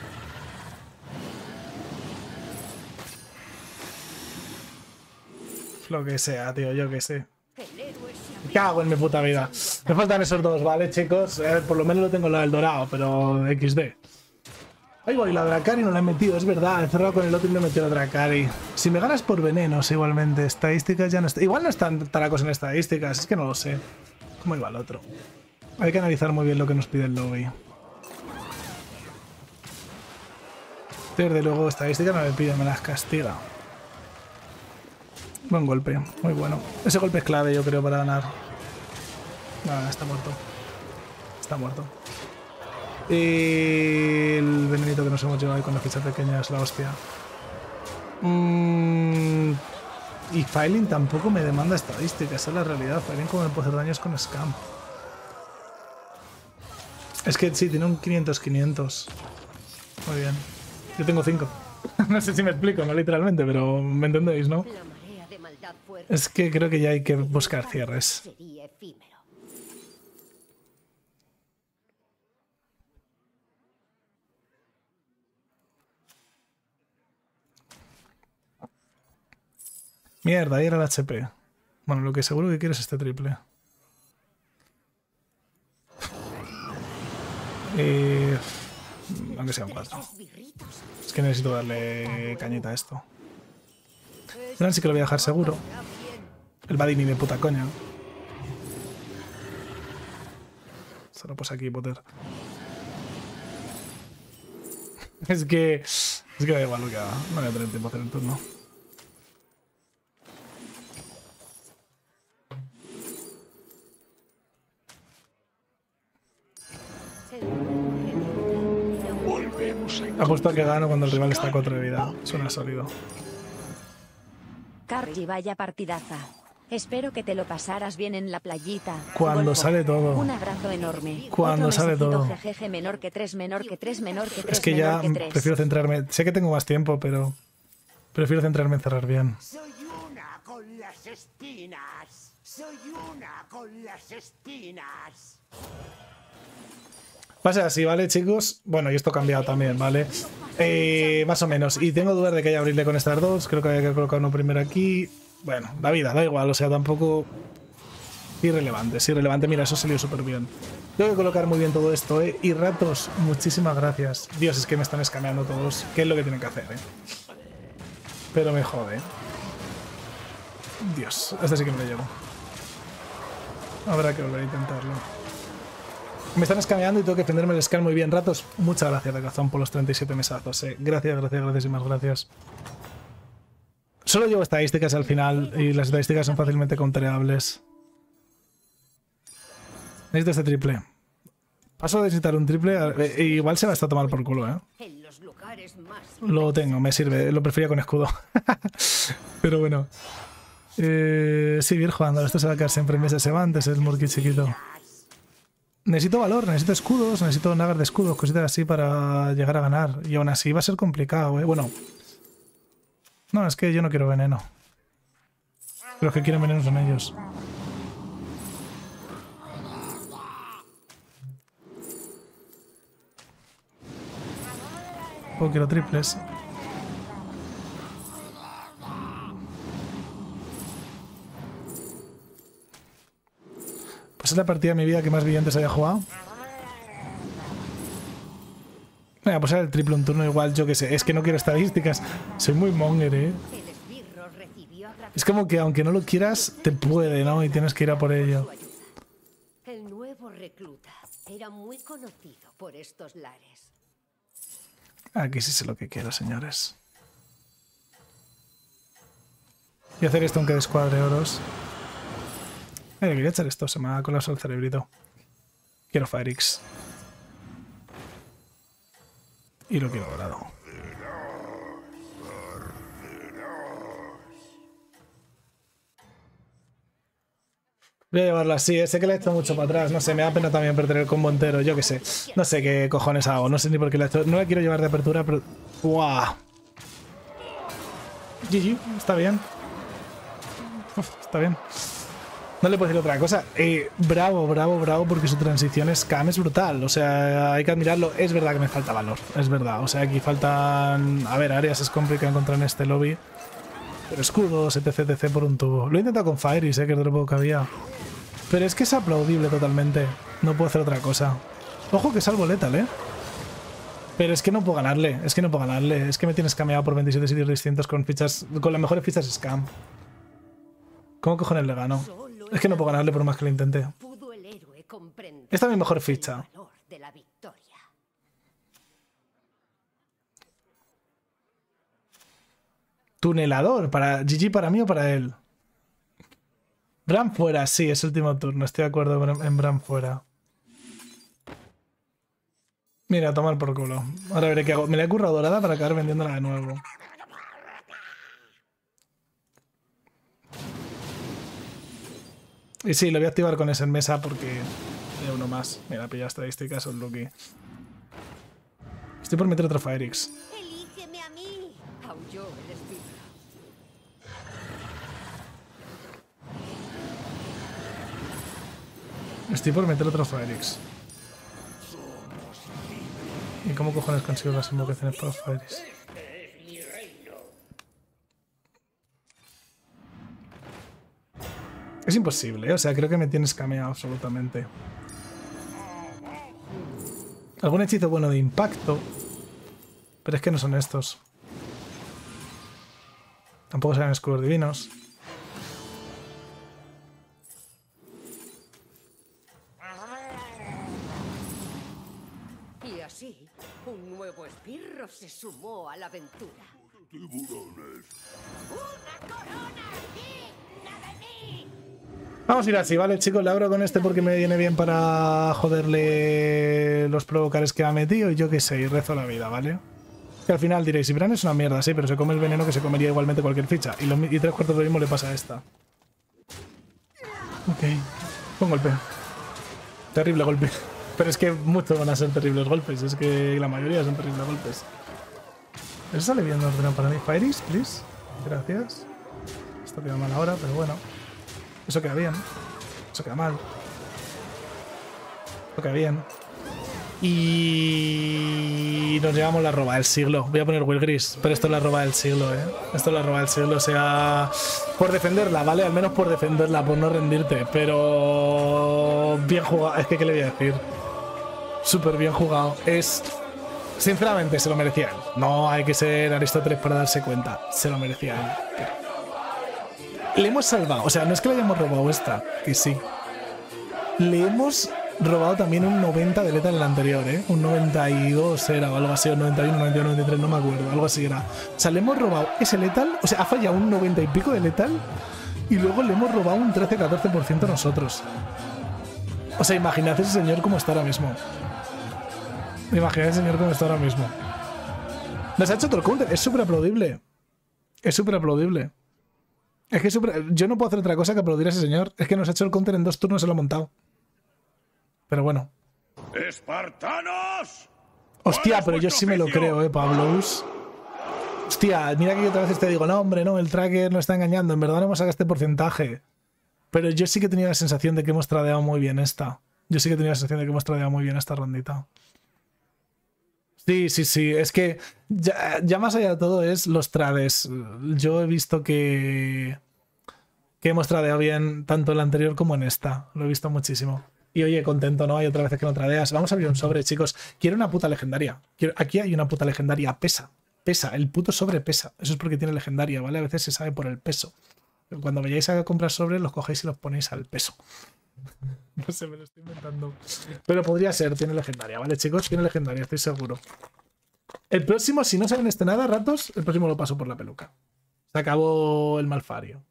[SPEAKER 1] Lo que sea, tío, yo que sé. Me cago en mi puta vida. Me faltan esos dos, ¿vale, chicos? Por lo menos lo tengo la del dorado, pero XD. Ahí voy, la Dracari no la he metido, es verdad. He cerrado con el otro y no he metido la Dracari. Si me ganas por venenos, igualmente. Estadísticas ya no está. Igual no están taracos en estadísticas, es que no lo sé. ¿Cómo iba el otro? Hay que analizar muy bien lo que nos pide el lobby. Desde luego, estadísticas no me pide, me las castiga. Buen golpe, muy bueno. Ese golpe es clave, yo creo, para ganar. Nada, está muerto. Está muerto. Y el venenito que nos hemos llevado ahí con la ficha pequeña es la hostia. Y Filing tampoco me demanda estadísticas, esa es la realidad. Filing como me puede hacer daños con Scam. Es que sí, tiene un 500-500. Muy bien. Yo tengo 5. No sé si me explico, no literalmente, pero me entendéis, ¿no? Es que creo que ya hay que buscar cierres. Mierda, ahí era el HP. Bueno, lo que seguro que quiero es este triple. Aunque sean 4. Es que necesito darle cañita a esto. Ahora sí que lo voy a dejar seguro. El buddy ni de puta coña. Solo pues aquí, Potter. Es que da igual lo que haga. No voy a tener tiempo a hacer el turno. Apuesto a que gano cuando el rival está a 4 de vida. Suena sólido.
[SPEAKER 4] Cargi, vaya partidaza. Espero que te lo pasaras bien en la playita.
[SPEAKER 1] Cuando sale todo.
[SPEAKER 4] Un abrazo enorme.
[SPEAKER 1] Cuando sale todo.
[SPEAKER 4] Jejeje, menor que 3, menor que 3, menor que 3.
[SPEAKER 1] Es que ya prefiero centrarme. Sé que tengo más tiempo, pero prefiero centrarme en cerrar bien.
[SPEAKER 6] Soy una con las espinas. Soy una con las espinas.
[SPEAKER 1] Va a ser así, ¿vale, chicos? Bueno, y esto ha cambiado también, ¿vale? Más o menos. Y tengo dudas de que haya abrirle con estas dos. Creo que había que colocar uno primero aquí. Bueno, la vida, da igual. O sea, tampoco... Irrelevante, es irrelevante. Mira, eso salió súper bien. Tengo que colocar muy bien todo esto, ¿eh? Y ratos, muchísimas gracias. Dios, es que me están escaneando todos. ¿Qué es lo que tienen que hacer, Pero me jode. Dios, hasta sí que me lo llevo. Habrá que volver a intentarlo. Me están escaneando y tengo que defenderme el scan muy bien. Ratos, muchas gracias de corazón por los 37 mesazos. Gracias y más gracias. Solo llevo estadísticas al final y las estadísticas son fácilmente countereables. Necesito este triple. Paso a necesitar un triple. Igual se va a estar a tomar por culo, Lo tengo, me sirve. Lo prefería con escudo. Pero bueno. Sí, ir jugando. Esto se va a quedar siempre en mesa. Se va antes el Murky chiquito. Necesito valor, necesito escudos, necesito nagas de escudos, cositas así para llegar a ganar. Y aún así va a ser complicado, Bueno. No, es que yo no quiero veneno. Los que quieren veneno son ellos. Oh, quiero triples. Pues es la partida de mi vida que más brillantes haya jugado. Venga, pues era el triple un turno igual, yo que sé. Es que no quiero estadísticas. Soy muy monger, Es como que aunque no lo quieras, te puede, ¿no? Y tienes que ir a por ello.
[SPEAKER 2] El nuevo recluta era muy conocido por estos lares.
[SPEAKER 1] Aquí sí sé lo que quiero, señores. Y hacer esto aunque descuadre oros. Quería echar esto, se me ha colapsado el cerebrito. Quiero Firix. Y lo quiero dorado. Voy a llevarlo así, sé que le he hecho mucho para atrás, no sé, me da pena también perder el combo entero, yo qué sé. No sé qué cojones hago, no sé ni por qué le he hecho. No la quiero llevar de apertura, pero... ¡Guau! GG, está bien. Está bien. No le puedo decir otra cosa. Bravo, bravo, bravo, porque su transición Scam es brutal. O sea, hay que admirarlo. Es verdad que me falta valor. Es verdad. O sea, aquí faltan... A ver, áreas es complicado encontrar en este lobby. Pero escudos, etc, etc por un tubo. Lo he intentado con Fairies, que es de lo poco que había. Pero es que es aplaudible totalmente. No puedo hacer otra cosa. Ojo que salvo letal, Pero es que no puedo ganarle. Es que no puedo ganarle. Es que me tienes cameado por 27 sitios distintos con fichas... Con las mejores fichas Scam. ¿Cómo cojones le gano? Es que no puedo ganarle por más que lo intente.
[SPEAKER 2] Pudo el héroe comprender
[SPEAKER 1] Esta es mi mejor ficha.
[SPEAKER 2] el valor de la victoria.
[SPEAKER 1] Tunelador. Para GG para mí o para él. Bran fuera, sí, es último turno. Estoy de acuerdo en Bran fuera. Mira, a tomar por culo. Ahora veré qué hago. Me la he currado dorada para acabar vendiéndola de nuevo. Y sí, lo voy a activar con ese en mesa porque hay uno más. Mira, pilla estadísticas, son lucky. Estoy por meter otro Firix.
[SPEAKER 2] ¡Elígeme a mí! Aulló el espíritu.
[SPEAKER 1] Estoy por meter otro Firix. ¿Y cómo cojones consigo las invocaciones para los Firix? Es imposible, o sea, creo que me tienes cameado absolutamente. Algún hechizo bueno de impacto. Pero es que no son estos. Tampoco serán escudos divinos.
[SPEAKER 2] Y así, un nuevo esbirro se sumó a la aventura.
[SPEAKER 3] Tiburones.
[SPEAKER 1] Vamos a ir así, ¿vale, chicos? Le abro con este porque me viene bien para joderle los provocares que ha metido y yo qué sé, y rezo la vida, ¿vale? Que al final diréis, si Bran es una mierda, sí, pero se come el veneno que se comería igualmente cualquier ficha. Y 3/4 de lo mismo le pasa a esta. Ok. Buen golpe. Terrible golpe. Pero es que muchos van a ser terribles golpes. Es que la mayoría son terribles golpes. Eso sale bien ordenado para mí. Firix, please. Gracias. Esto queda mal ahora, pero bueno. Eso queda bien. Eso queda mal. Eso queda bien. Y nos llevamos la roba del siglo. Voy a poner Will Gris, pero esto es la roba del siglo, Esto es la roba del siglo, o sea... Por defenderla, ¿vale? Al menos por defenderla, por no rendirte. Pero... Bien jugado. Es que, ¿qué le voy a decir? Súper bien jugado. Es... Sinceramente, se lo merecía él. No hay que ser Aristóteles para darse cuenta. Se lo merecía él. Le hemos salvado. O sea, no es que le hayamos robado esta, que sí. Le hemos robado también un 90 de letal en el anterior, Un 92 era o algo así, o 91, 92, 93, no me acuerdo. Algo así era. O sea, le hemos robado ese letal. O sea, ha fallado un 90 y pico de letal. Y luego le hemos robado un 13-14% a nosotros. O sea, imaginad ese señor cómo está ahora mismo. Imaginad ese señor cómo está ahora mismo. Nos ha hecho otro counter. Es súper aplaudible. Es súper aplaudible. Es que yo no puedo hacer otra cosa que aplaudir a ese señor. Es que nos ha hecho el counter en 2 turnos y se lo ha montado. Pero bueno.
[SPEAKER 3] ¡Espartanos!
[SPEAKER 1] Hostia, pero yo sí me lo creo, Pablos. Hostia, mira que yo otra vez te digo, no, hombre, no, el tracker nos está engañando. En verdad no hemos sacado este porcentaje. Pero yo sí que tenía la sensación de que hemos tradeado muy bien esta. Yo sí que tenía la sensación de que hemos tradeado muy bien esta rondita. Sí, sí, sí. Es que ya más allá de todo es los trades. Yo he visto que hemos tradeado bien tanto en la anterior como en esta. Lo he visto muchísimo. Y oye, contento, ¿no? Hay otra vez que no tradeas. Vamos a abrir un sobre, chicos. Quiero una puta legendaria. Aquí hay una puta legendaria. Pesa. Pesa. El puto sobre pesa. Eso es porque tiene legendaria, ¿vale? A veces se sabe por el peso. Cuando vayáis a comprar sobres, los cogéis y los ponéis al peso. No sé, me lo estoy inventando. Pero podría ser, tiene legendaria, ¿vale, chicos? Tiene legendaria, estoy seguro. El próximo, si no salen nada ratos, el próximo lo paso por la peluca. Se acabó el malfario.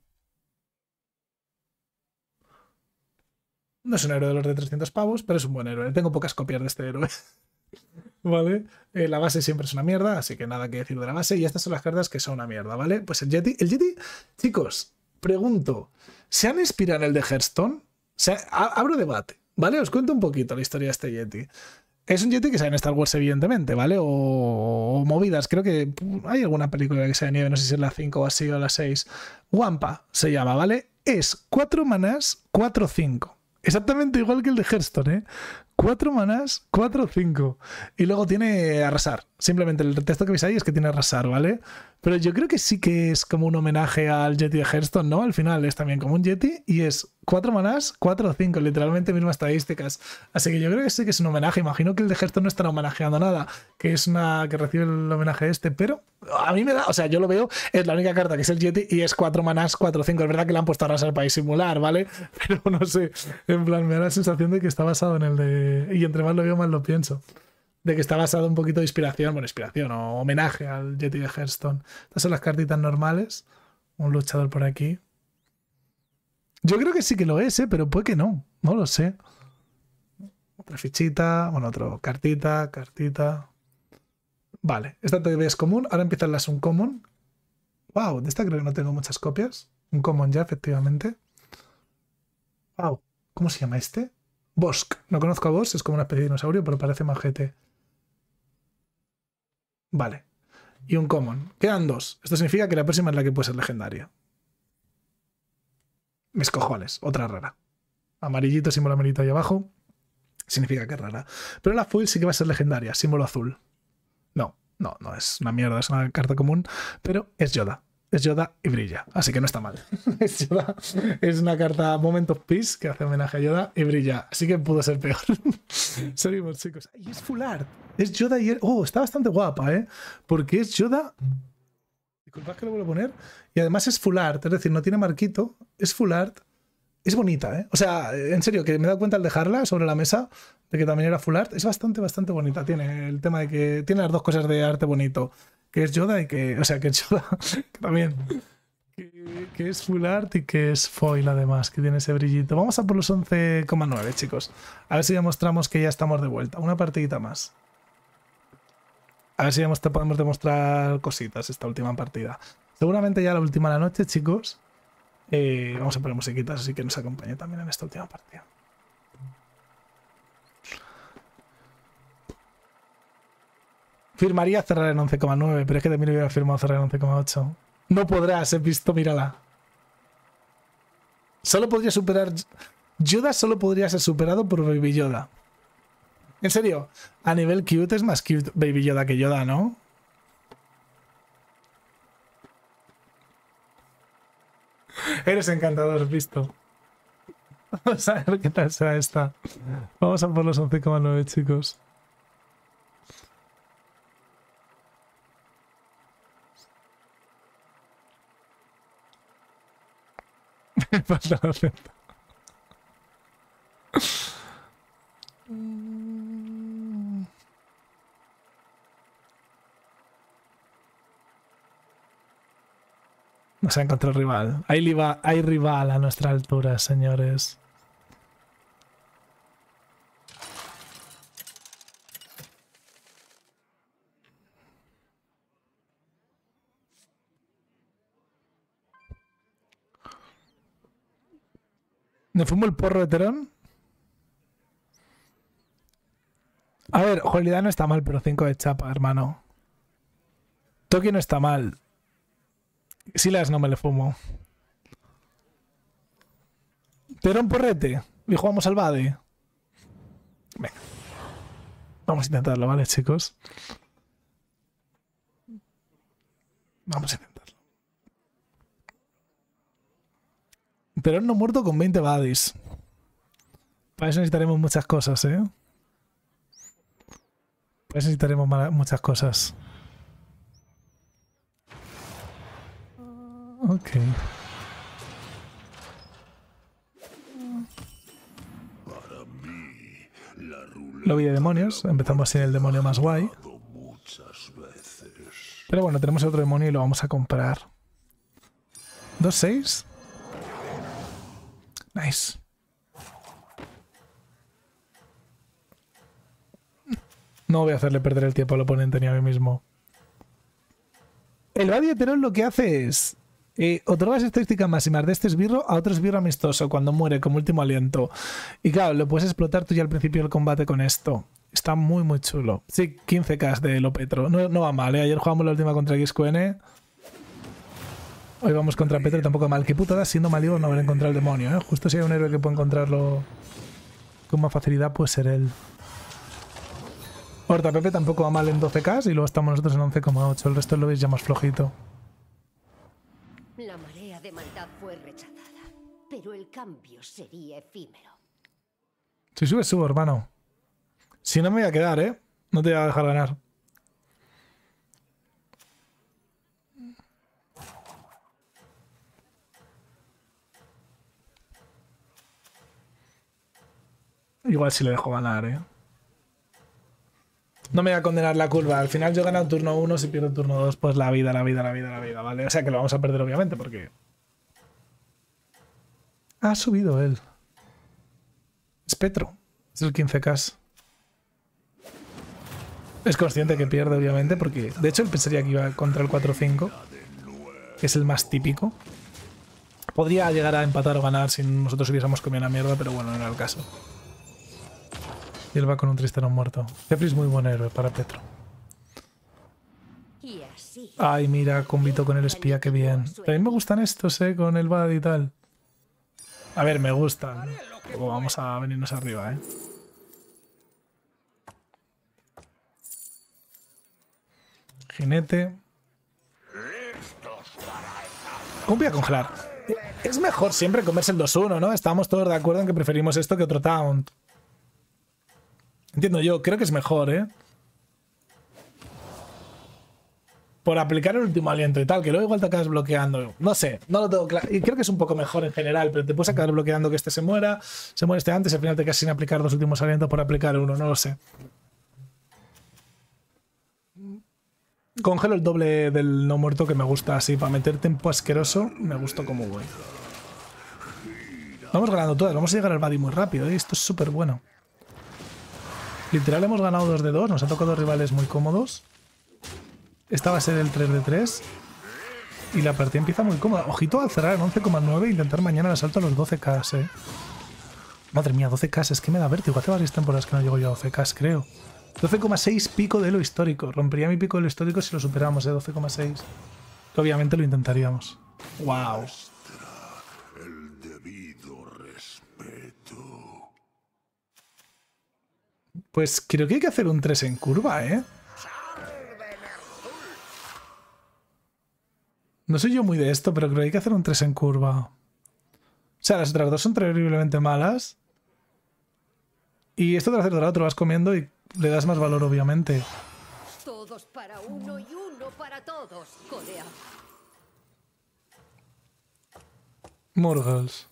[SPEAKER 1] No es un héroe de los de 300 pavos, pero es un buen héroe. Tengo pocas copias de este héroe. ¿Vale? La base siempre es una mierda, así que nada que decir de la base. Y estas son las cartas que son una mierda, ¿vale? Pues el Yeti, chicos, pregunto, ¿se han inspirado en el de Hearthstone? O sea, abro debate, ¿vale? Os cuento un poquito la historia de este Yeti. Es un Yeti que sale en Star Wars, evidentemente, ¿vale? O movidas. Creo que hay alguna película que sea de nieve, no sé si es la 5 o así o la 6. Wampa se llama, ¿vale? Es 4 manás, 4-5. Exactamente igual que el de Hearthstone, ¿eh? 4 manás, 4-5. Y luego tiene arrasar. Simplemente el texto que veis ahí es que tiene arrasar, ¿vale? Pero yo creo que sí que es como un homenaje al Yeti de Hearthstone, ¿no? Al final es también como un Yeti y es 4 manás, 4-5, literalmente mismas estadísticas. Así que yo creo que sí que es un homenaje. Imagino que el de Hearthstone no estará homenajeando nada, que es una que recibe el homenaje este, pero a mí me da, o sea, yo lo veo, es la única carta que es el Yeti y es 4 manás, 4-5. Es verdad que le han puesto a arrasar para disimular, ¿vale? Pero no sé, en plan, me da la sensación de que está basado en el de... Y entre más lo veo, más lo pienso. De que está basado un poquito de inspiración, bueno, inspiración o homenaje al Yeti de Hearthstone. Estas son las cartitas normales. Un luchador por aquí. Yo creo que sí que lo es, pero puede que no. No lo sé. Otra fichita, bueno, otra cartita. Vale, esta todavía es común. Ahora empiezan las uncommon. Wow, de esta creo que no tengo muchas copias. Uncommon ya, efectivamente. Wow, ¿cómo se llama este? Bosk. No conozco a Bosk, es como una especie de dinosaurio, pero parece majete. Vale. Y un common. Quedan 2. Esto significa que la próxima es la que puede ser legendaria. Mis cojones. Otra rara. Amarillito, símbolo amarillito ahí abajo. Significa que es rara. Pero la foil sí que va a ser legendaria. Símbolo azul. No es una mierda. Es una carta común. Pero es Yoda. Es Yoda y brilla. Así que no está mal. Es Yoda. Es una carta Moment of Peace que hace homenaje a Yoda y brilla. Así que pudo ser peor. Seguimos, chicos. Y es full art. Es Yoda y... Oh, está bastante guapa, ¿eh? Porque es Yoda... Disculpad que lo vuelvo a poner. Y además es full art. Es decir, no tiene marquito. Es full art. Es bonita, ¿eh? O sea, en serio, que me he dado cuenta al dejarla sobre la mesa de que también era full art. Es bastante bonita. Tiene el tema de que... Tiene las dos cosas de arte bonito. Que es Yoda y que... O sea, que es Yoda que también... Que es full art y que es foil además, que tiene ese brillito. Vamos a por los 11,9, chicos. A ver si demostramos que ya estamos de vuelta. Una partidita más. A ver si podemos demostrar cositas esta última partida. Seguramente ya la última de la noche, chicos. Vamos a poner musiquitas, así que nos acompañe también en esta última partida. Firmaría cerrar en 11,9, pero es que también hubiera firmado cerrar en 11,8. No podrás, he visto, mírala. Solo podría superar... Yoda solo podría ser superado por Baby Yoda. En serio, a nivel cute es más cute Baby Yoda que Yoda, ¿no? Eres encantador, visto. Vamos a ver qué tal será esta. Vamos a por los 11,9, chicos. Me falta la acento. Nos ha encontrado rival. Hay rival a nuestra altura, señores. ¿Me fumo el porro de Terón? A ver, Jolidad no está mal, pero 5 de chapa, hermano. Tokio no está mal. Silas no me le fumo. Terón porrete. Y jugamos al Bade. Venga. Vamos a intentarlo, ¿vale, chicos? Vamos a intentarlo. Terón no muerto con 20 badis. Para eso necesitaremos muchas cosas, ¿eh? Para eso necesitaremos muchas cosas. Ok. Lobby de demonios. Empezamos sin el demonio más guay. Pero bueno, tenemos otro demonio y lo vamos a comprar. 2-6. Nice. No voy a hacerle perder el tiempo al oponente ni a mí mismo. El Badi de Terón lo que hace es... otorga las estadísticas máximas de este esbirro a otro esbirro amistoso cuando muere como último aliento. Y claro, lo puedes explotar tú ya al principio del combate con esto. Está muy, muy chulo. Sí, 15k de Lo Petro. No, no va mal, ¿eh? Ayer jugamos la última contra XQN. Hoy vamos contra Petro y tampoco va mal. Qué putada siendo Malibu no haber encontrado el demonio, ¿eh? Justo si hay un héroe que puede encontrarlo con más facilidad, puede ser él. Horta Pepe tampoco va mal en 12k y luego estamos nosotros en 11,8. El resto lo veis ya más flojito.
[SPEAKER 2] La marea de maldad fue rechazada, pero el cambio sería efímero.
[SPEAKER 1] Si subes, subo, hermano. Si no me voy a quedar, ¿eh? No te voy a dejar ganar. Igual si le dejo ganar, ¿eh? No me voy a condenar la curva. Al final yo he ganado turno 1, si pierdo turno 2, pues la vida, ¿vale? O sea que lo vamos a perder obviamente porque... Ha subido él. Es Petro. Es el 15k. Es consciente que pierde obviamente porque... De hecho él pensaría que iba contra el 4-5, que es el más típico. Podría llegar a empatar o ganar si nosotros hubiésemos comido una mierda, pero bueno, no era el caso. Y él va con un Tristano muerto. Jeffrey es muy buen héroe para Petro.
[SPEAKER 2] Y así,
[SPEAKER 1] Ay, mira, combito con el espía, qué bien. También me gustan estos, con el Bad y tal. A ver, me gustan. Luego vamos a venirnos arriba, Jinete. ¿Cómo voy a congelar? Es mejor siempre comerse el 2-1, ¿no? Estamos todos de acuerdo en que preferimos esto que otro taunt. Entiendo yo, creo que es mejor, Por aplicar el último aliento y tal, que luego igual te acabas bloqueando. No sé, no lo tengo claro. Y creo que es un poco mejor en general, pero te puedes acabar bloqueando que este se muera este antes y al final te quedas sin aplicar 2 últimos alientos por aplicar uno, no lo sé. Congelo el doble del no muerto que me gusta así, para meter tempo asqueroso, me gustó como voy. Vamos ganando todas, vamos a llegar al Buddy muy rápido, esto es súper bueno. Literal hemos ganado 2 de 2, nos ha tocado rivales muy cómodos. Esta va a ser el 3 de 3. Y la partida empieza muy cómoda. Ojito al cerrar en 11,9 e intentar mañana el asalto a los 12k, Madre mía, 12k, es que me da vértigo. Hace varias temporadas que no llego yo a 12k, creo. 12,6 pico de lo histórico. Rompería mi pico de lo histórico si lo superamos, 12,6. Que obviamente lo intentaríamos. ¡Wow!
[SPEAKER 3] El debido respeto.
[SPEAKER 1] Pues creo que hay que hacer un 3 en curva, No soy yo muy de esto, pero creo que hay que hacer un 3 en curva. O sea, las otras dos son terriblemente malas. Y esto de hacer dorado te lo vas comiendo y le das más valor, obviamente.
[SPEAKER 2] todos para uno y uno para todos, Codea.
[SPEAKER 1] Morgals.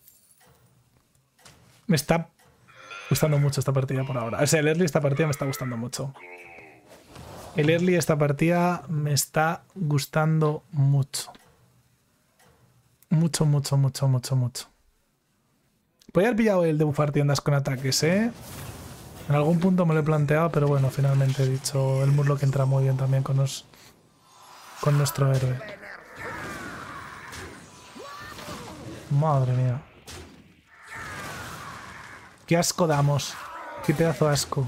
[SPEAKER 1] Me está gustando mucho esta partida por ahora. O sea, el early esta partida me está gustando mucho. El early esta partida me está gustando mucho. Mucho, mucho, mucho, mucho, mucho. Podría haber pillado el de bufar tiendas con ataques, En algún punto me lo he planteado, pero bueno, finalmente he dicho el Murloc entra muy bien también con nuestro héroe. Madre mía. Qué asco damos. Qué pedazo de asco.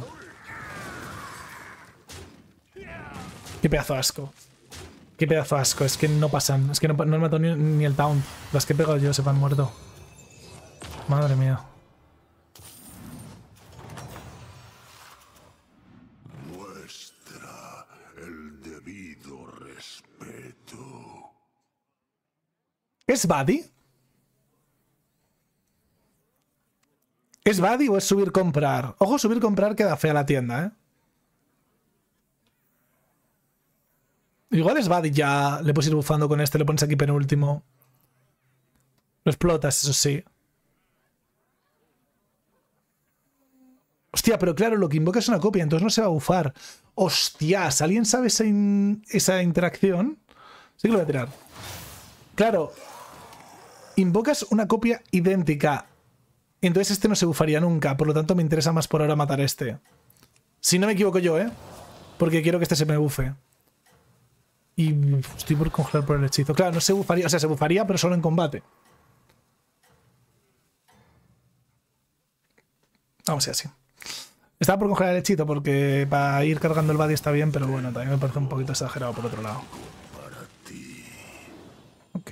[SPEAKER 1] Qué pedazo de asco. Qué pedazo de asco. Es que no pasan. Es que no he matado ni el taunt. Las que he pegado yo se van muerto. Madre mía.
[SPEAKER 3] Muestra el debido respeto.
[SPEAKER 1] ¿Es Buddy? ¿Es Buddy o es subir comprar? Ojo, subir comprar queda fea la tienda, Igual es Buddy ya. Le puedes ir bufando con este, le pones aquí penúltimo. Lo explotas, eso sí. Hostia, pero claro, lo que invoca es una copia, entonces no se va a bufar. Hostias, ¿alguien sabe esa interacción? Sí que lo voy a tirar. Claro. Invocas una copia idéntica. Entonces este no se bufaría nunca, por lo tanto me interesa más por ahora matar a este. Si no me equivoco yo, porque quiero que este se me bufe. Y estoy por congelar por el hechizo. Claro, no se bufaría, o sea, se bufaría, pero solo en combate. Vamos a ir así. Estaba por congelar el hechito porque para ir cargando el body está bien, pero bueno, también me parece un poquito exagerado por otro lado. Ok.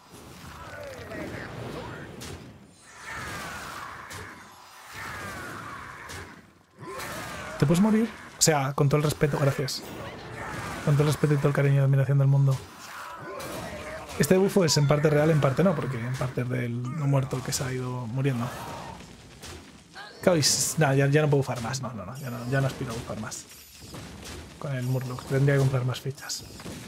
[SPEAKER 1] ¿Te puedes morir? O sea, con todo el respeto, gracias. Con todo el respeto y todo el cariño y admiración del mundo. Este bufo es en parte real, en parte no, porque en parte es del no muerto que se ha ido muriendo. Claro, nah, ya no puedo bufar más, ya no aspiro a bufar más. Con el Murloc, tendría que comprar más fichas.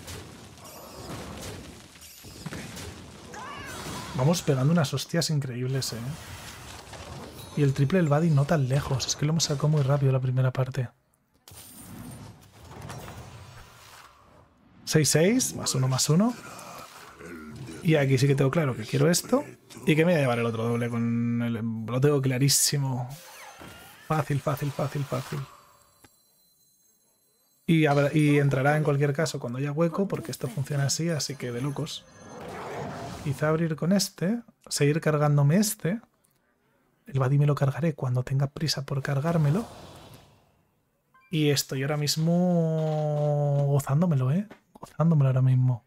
[SPEAKER 1] Okay. Vamos pegando unas hostias increíbles, Y el triple del Buddy no tan lejos, es que lo hemos sacado muy rápido la primera parte. 6-6, +1/+1. Y aquí sí que tengo claro que quiero esto. Y que me voy a llevar el otro doble con el... Lo tengo clarísimo. Fácil. Y entrará en cualquier caso cuando haya hueco, porque esto funciona así que de locos. Quizá abrir con este, seguir cargándome este. El Buddy me lo cargaré cuando tenga prisa por cargármelo. Y estoy ahora mismo gozándomelo, Gozándomelo ahora mismo.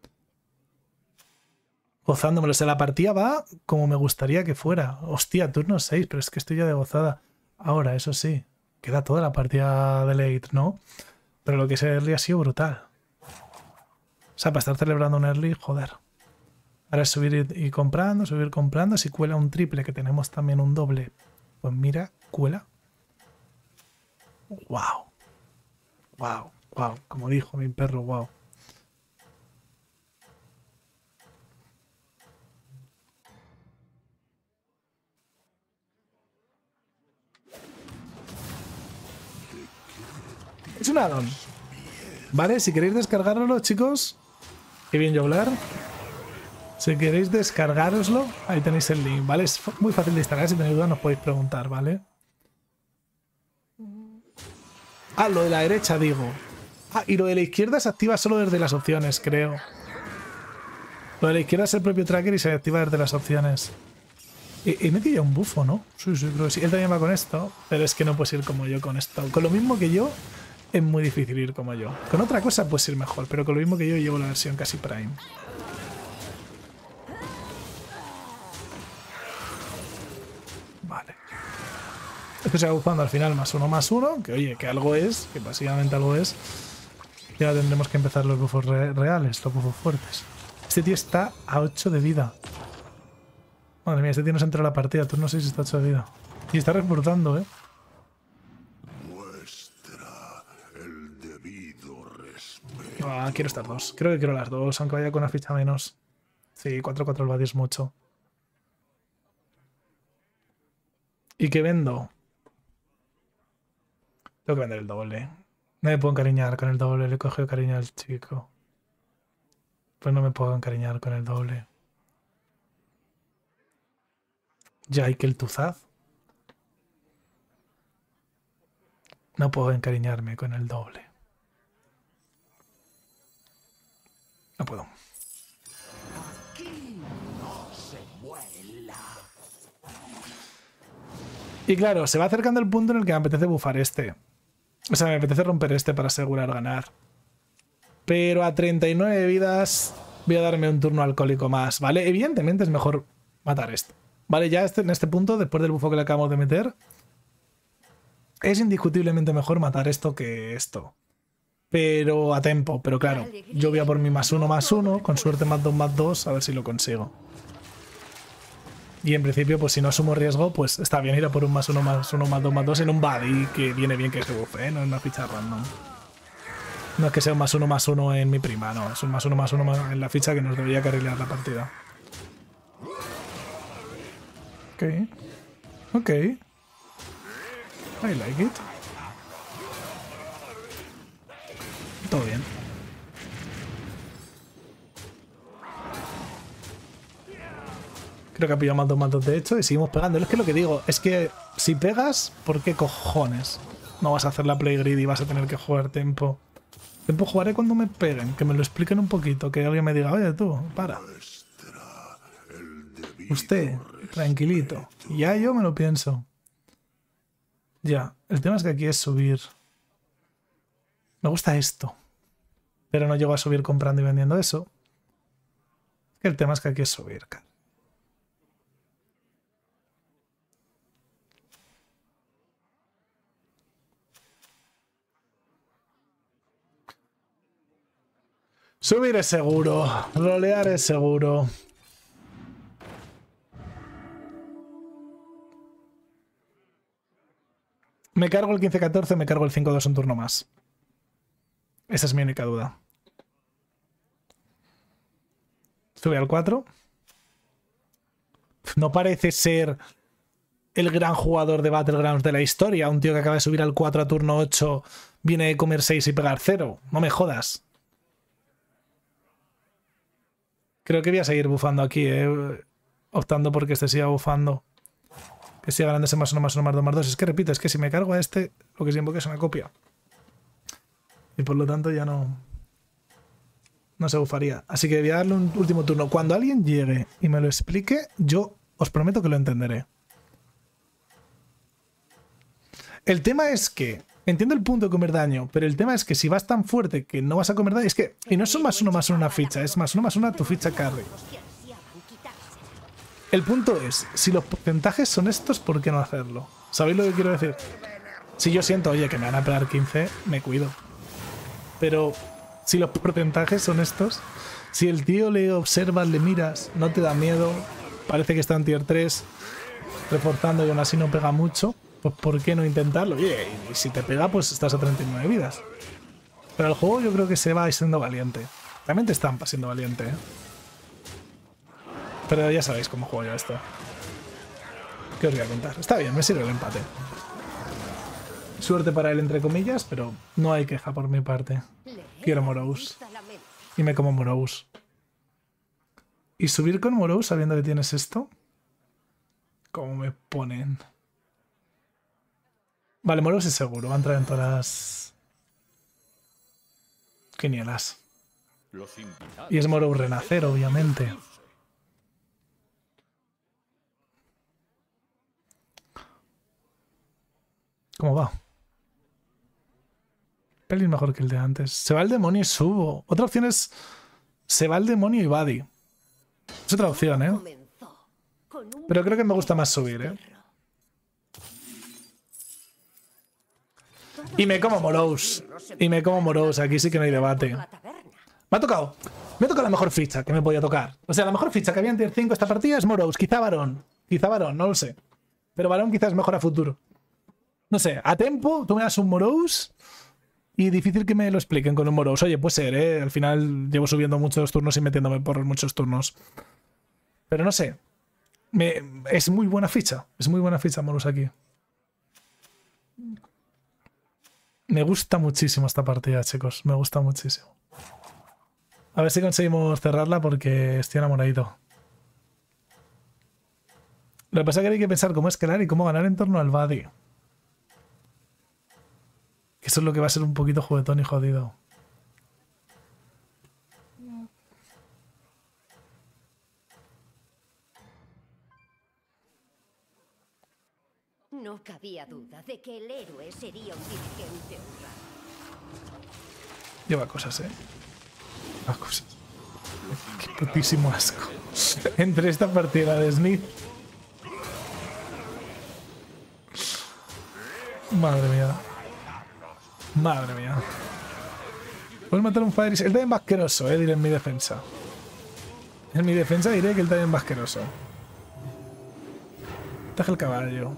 [SPEAKER 1] Gozándomelo. O sea, la partida va como me gustaría que fuera. Hostia, turno 6, pero es que estoy ya de gozada. Ahora, eso sí, queda toda la partida de late, ¿no? Pero lo que es el early ha sido brutal. O sea, para estar celebrando un early, joder. Ahora es subir y comprando, subir comprando. Si cuela un triple, que tenemos también un doble, pues mira, cuela. Wow. Como dijo mi perro, wow. Es un addon. Vale, si queréis descargároslo, chicos. Qué bien yo hablar. Si queréis descargároslo, ahí tenéis el link, ¿vale? Es muy fácil de instalar, si tenéis dudas nos podéis preguntar, ¿vale? Ah, lo de la derecha, digo. Ah, y lo de la izquierda se activa solo desde las opciones, creo. Lo de la izquierda es el propio tracker y se activa desde las opciones. He metido ya un bufo, ¿no? Sí, creo que sí. Él también va con esto, pero es que no puedes ir como yo con esto. Con lo mismo que yo, es muy difícil ir como yo. Con otra cosa puedes ir mejor, pero con lo mismo que yo llevo la versión casi Prime. Vale. Esto se va bufando al final +1/+1, que oye, que algo es, que básicamente algo es. Y ahora tendremos que empezar los bufos reales, los bufos fuertes. Este tío está a 8 de vida. Madre mía, este tío no se entra a la partida, tú no sé si está a 8 de vida. Y está reportando,
[SPEAKER 3] Muestra el debido respeto.
[SPEAKER 1] Quiero estas dos. Creo que quiero las dos, aunque vaya con una ficha menos. Sí, 4-4 el Buddy es mucho. ¿Y qué vendo? Tengo que vender el doble. No me puedo encariñar con el doble. Le he cogido cariño al chico. Pues no me puedo encariñar con el doble. Ya hay que el Tuzaz. No puedo encariñarme con el doble. No puedo. Y claro, se va acercando el punto en el que me apetece bufar este. O sea, me apetece romper este para asegurar ganar. Pero a 39 vidas voy a darme un turno alcohólico más, ¿vale? Evidentemente es mejor matar este. Vale, ya en este punto, después del bufo que le acabamos de meter, es indiscutiblemente mejor matar esto que esto. Pero a tempo. Pero claro, yo voy a por mi +1/+1, con suerte +2/+2, a ver si lo consigo. Y en principio, pues si no asumo riesgo, pues está bien ir a por un +1/+1, +2/+2 en un buddy, que viene bien que se bufe, no es una ficha random. No es que sea un +1/+1 en mi prima, no, es un +1/+1 en la ficha que nos debería carrilear la partida. Ok. I like it. Todo bien. Creo que ha pillado +2/+2 de hecho y seguimos pegando. Es que lo que digo es que si pegas, ¿por qué cojones no vas a hacer la play grid y vas a tener que jugar tempo? Tempo jugaré cuando me peguen, que me lo expliquen un poquito, que alguien me diga, oye tú, para. Usted, tranquilito. Y ya yo me lo pienso. Ya, el tema es que aquí es subir. Me gusta esto. Pero no llego a subir comprando y vendiendo eso. El tema es que aquí es subir, cara. Subir es seguro. Rolear es seguro. Me cargo el 15-14, me cargo el 5-2 un turno más. Esa es mi única duda. Sube al 4. No parece ser el gran jugador de Battlegrounds de la historia. Un tío que acaba de subir al 4 a turno 8 viene de comer 6 y pegar 0. No me jodas. Creo que voy a seguir bufando aquí, optando porque este siga bufando. Que siga ganando ese +1, +1, +2, +2. Es que repito, es que si me cargo a este, lo que siempre es una copia. Y por lo tanto ya no se bufaría. Así que voy a darle un último turno. Cuando alguien llegue y me lo explique, yo os prometo que lo entenderé. El tema es que entiendo el punto de comer daño, pero el tema es que si vas tan fuerte que no vas a comer daño, es que, y no son +1, +1 una ficha, es +1, +1 tu ficha carry. El punto es, si los porcentajes son estos, ¿por qué no hacerlo? ¿Sabéis lo que quiero decir? Si yo siento, oye, que me van a pegar 15, me cuido. Pero si los porcentajes son estos, si el tío le observas, le miras, no te da miedo, parece que está en tier 3, reforzando y aún así no pega mucho, pues ¿por qué no intentarlo? Oye, y si te pega, pues estás a 39 vidas. Pero el juego yo creo que se va siendo valiente. También te estampa siendo valiente, ¿eh? Pero ya sabéis cómo juego yo esto. ¿Qué os voy a contar? Está bien, me sirve el empate. Suerte para él, entre comillas, pero no hay queja por mi parte. Quiero Morous. Y me como Morous. ¿Y subir con Morous sabiendo que tienes esto? ¿Cómo me ponen? Vale, Morous es seguro. Va a entrar en todas las quinielas. Y es Morous renacer, obviamente. ¿Cómo va? Pelín mejor que el de antes. Se va el demonio y subo. Otra opción es se va el demonio y Buddy. Es otra opción, ¿eh? Pero creo que me gusta más subir, ¿eh? Y me como Morous. Y me como Morous. Aquí sí que no hay debate. Me ha tocado. Me ha tocado la mejor ficha que me podía tocar. O sea, la mejor ficha que había en tier 5 esta partida es Morous. Quizá Barón. Quizá Barón, no lo sé. Pero Barón quizás es mejor a futuro. No sé, a tempo, tú me das un Morous y difícil que me lo expliquen con un Morous. Oye, puede ser, ¿eh? Al final llevo subiendo muchos turnos y metiéndome por muchos turnos. Pero no sé. Es muy buena ficha. Es muy buena ficha Morous aquí. Me gusta muchísimo esta partida, chicos. Me gusta muchísimo. A ver si conseguimos cerrarla porque estoy enamoradito. Lo que pasa es que hay que pensar cómo escalar y cómo ganar en torno al Buddy. Que eso es lo que va a ser un poquito juguetón y jodido.
[SPEAKER 2] No cabía duda de que el héroe sería un dirigente honrado.
[SPEAKER 1] Lleva cosas, ¿eh? Lleva cosas. Qué putísimo asco. Entre esta partida de Smith. Madre mía. Madre mía. Puedes matar un Fire. Él también va asqueroso, diré en mi defensa. En mi defensa diré que él también va asqueroso. Taja el caballo.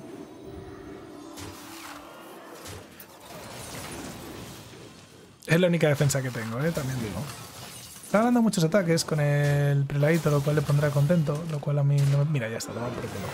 [SPEAKER 1] Es la única defensa que tengo, también digo. Está ganando muchos ataques con el preladito, lo cual le pondrá contento. Lo cual a mí no... Mira, ya está, toma por culo.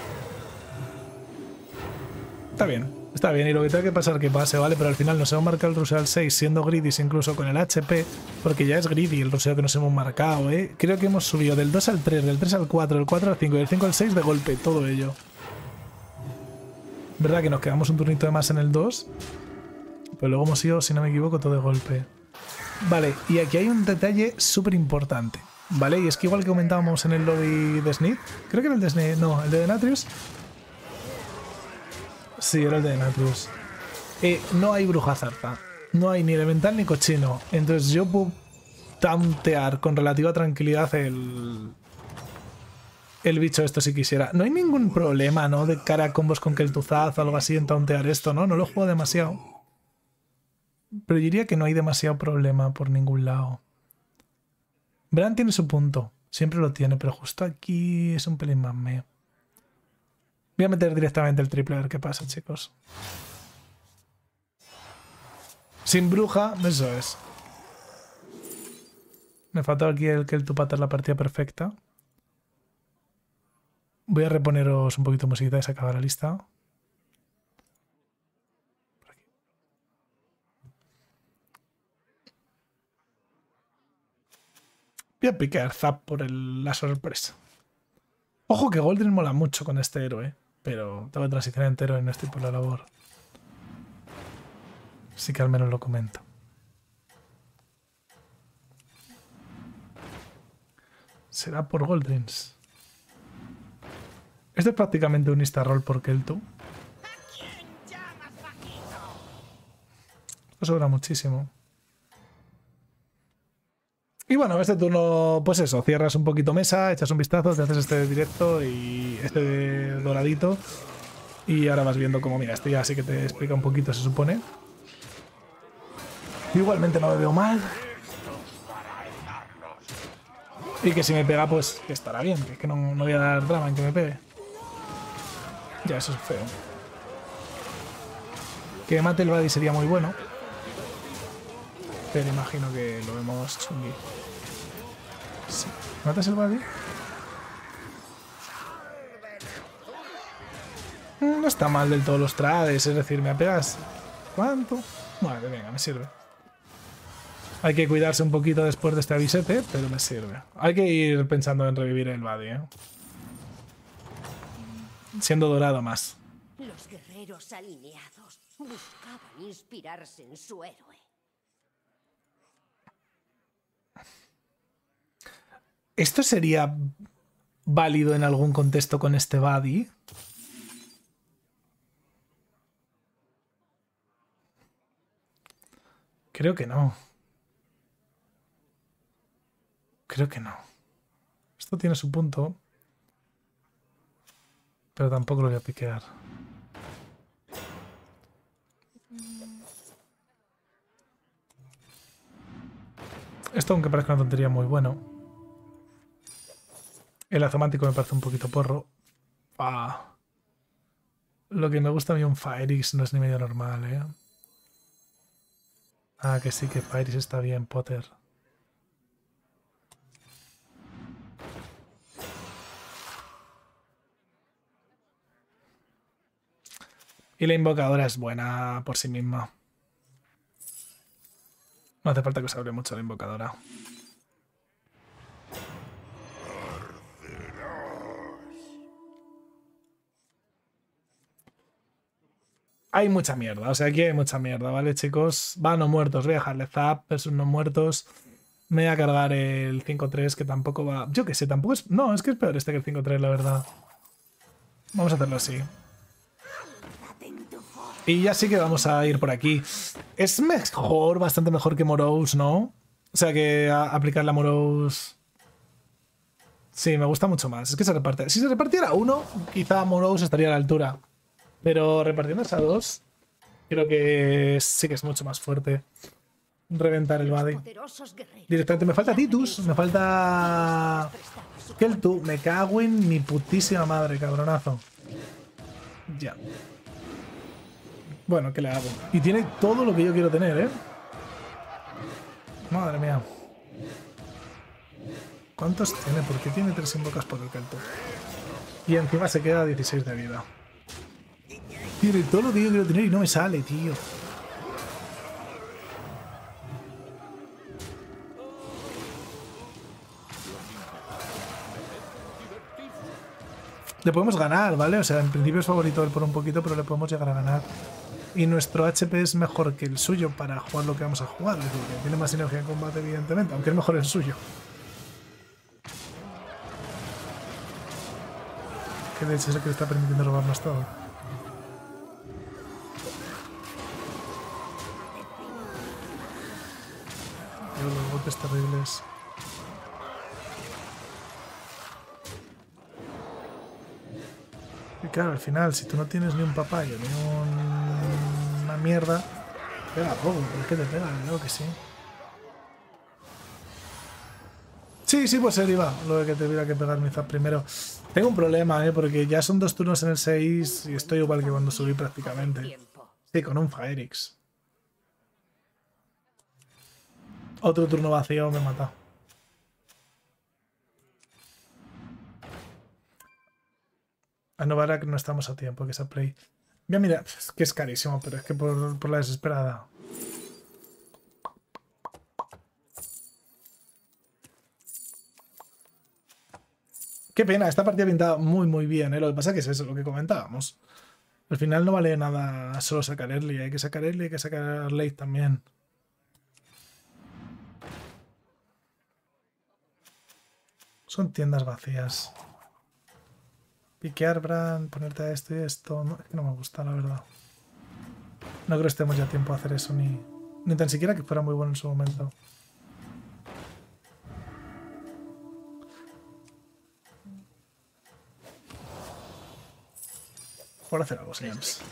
[SPEAKER 1] Está bien. Está bien, y lo que tenga que pasar que pase, ¿vale? Pero al final nos hemos marcado el ruseo al 6, siendo greedy incluso con el HP, porque ya es greedy el ruseo que nos hemos marcado, ¿eh? Creo que hemos subido del 2 al 3, del 3 al 4, del 4 al 5 y del 5 al 6 de golpe, todo ello. ¿Verdad que nos quedamos un turnito de más en el 2? Pero luego hemos ido, si no me equivoco, todo de golpe. Vale, y aquí hay un detalle súper importante, ¿vale? Y es que igual que comentábamos en el lobby de Snith, creo que era el de Snith, no, el de Denatrius. Sí, era el de Denatrius. No hay bruja zarta. No hay ni elemental ni cochino. Entonces yo puedo tauntear con relativa tranquilidad el bicho esto si quisiera. No hay ningún problema, ¿no? De cara a combos con Kel'Thuzad o algo así en tauntear esto, ¿no? No lo juego demasiado. Pero yo diría que no hay demasiado problema por ningún lado. Bran tiene su punto. Siempre lo tiene, pero justo aquí es un pelín más meo. Voy a meter directamente el triple a ver qué pasa, chicos. Sin bruja, eso es. Me falta aquí el Kel'Thuzad la partida perfecta. Voy a reponeros un poquito de musiquita y se acaba la lista. Por aquí. Voy a picar Zap por la sorpresa. Ojo que Goldrin mola mucho con este héroe, pero tengo que transicionar entero y no estoy por la labor. Así que al menos lo comento. Será por Goldrins. Esto es prácticamente un insta-roll por Keltu. Esto sobra muchísimo. Y bueno, este turno, pues eso, cierras un poquito mesa, echas un vistazo, te haces este directo y este de doradito. Y ahora vas viendo cómo, mira, este ya sí que te explica un poquito, se supone. Igualmente no me veo mal. Y que si me pega, pues que estará bien, que es que no voy a dar drama en que me pegue. Ya, eso es feo. Que mate el Buddy sería muy bueno. Pero imagino que lo vemos chungui. Sí. ¿Matas el Buddy? No está mal del todo los trades, es decir, me apegas. ¿Cuánto? Vale, venga, me sirve. Hay que cuidarse un poquito después de este avisete, pero me sirve. Hay que ir pensando en revivir el Buddy, ¿eh? Siendo dorado más.
[SPEAKER 2] Los guerreros alineados buscaban inspirarse en su héroe.
[SPEAKER 1] ¿Esto sería válido en algún contexto con este Buddy? Creo que no. Creo que no. Esto tiene su punto. Pero tampoco lo voy a piquear. Esto, aunque parezca una tontería, muy bueno. El azomántico me parece un poquito porro. Ah. Lo que me gusta a mí un Firix no es ni medio normal, ¿eh? Ah, que sí, que Firix está bien, Potter. Y la invocadora es buena por sí misma. No hace falta que se hable mucho la invocadora. Hay mucha mierda, o sea, aquí hay mucha mierda, ¿vale, chicos? Va, no muertos, voy a dejarle Zap versus no muertos. Me voy a cargar el 5-3, que tampoco va... Yo qué sé, tampoco es... No, es que es peor este que el 5-3, la verdad. Vamos a hacerlo así. Y ya sí que vamos a ir por aquí. Es mejor, bastante mejor que Morose, ¿no? O sea, que aplicar la Morose... Sí, me gusta mucho más. Es que se reparte. Si se repartiera uno, quizá Morose estaría a la altura. Pero repartiéndose a dos, creo que sí que es mucho más fuerte reventar el Buddy. Directamente me falta Titus, me falta Keltu. Me cago en mi putísima madre, cabronazo. Ya. Bueno, ¿qué le hago? Y tiene todo lo que yo quiero tener, ¿eh? Madre mía. ¿Cuántos tiene? ¿Por qué tiene 3 invocas por el Keltu? Y encima se queda 16 de vida. Tiene todo lo que yo quiero tener y no me sale, tío. Le podemos ganar, ¿vale? O sea, en principio es favorito él por un poquito, pero le podemos llegar a ganar. Y nuestro HP es mejor que el suyo para jugar lo que vamos a jugar. Es decir, que tiene más energía en combate, evidentemente, aunque es mejor el suyo. ¿Qué leche es el que le está permitiendo robarnos todo? golpes terribles. Y claro, al final, si tú no tienes ni un papayo, ni una mierda, pega poco, es que te pega, creo que sí. Sí, pues ser iba, lo de que te tuviera que pegar mi zap primero. Tengo un problema, porque ya son 2 turnos en el 6 y estoy igual que cuando subí prácticamente. Sí, con un Faerix. Otro turno vacío me mata. A Novarak no estamos a tiempo, que esa play. Mira, es que es carísimo, pero es que por la desesperada. Qué pena, esta partida pintada muy bien, ¿eh? Lo que pasa es que es eso, lo que comentábamos. Al final no vale nada solo sacar early, hay que sacar early, hay que sacar late también. Son tiendas vacías. Piquear, Bran, ponerte a esto y esto. No, es que no me gusta, la verdad. No creo que estemos ya a tiempo a hacer eso, ni tan siquiera que fuera muy bueno en su momento. Por hacer algo, señores.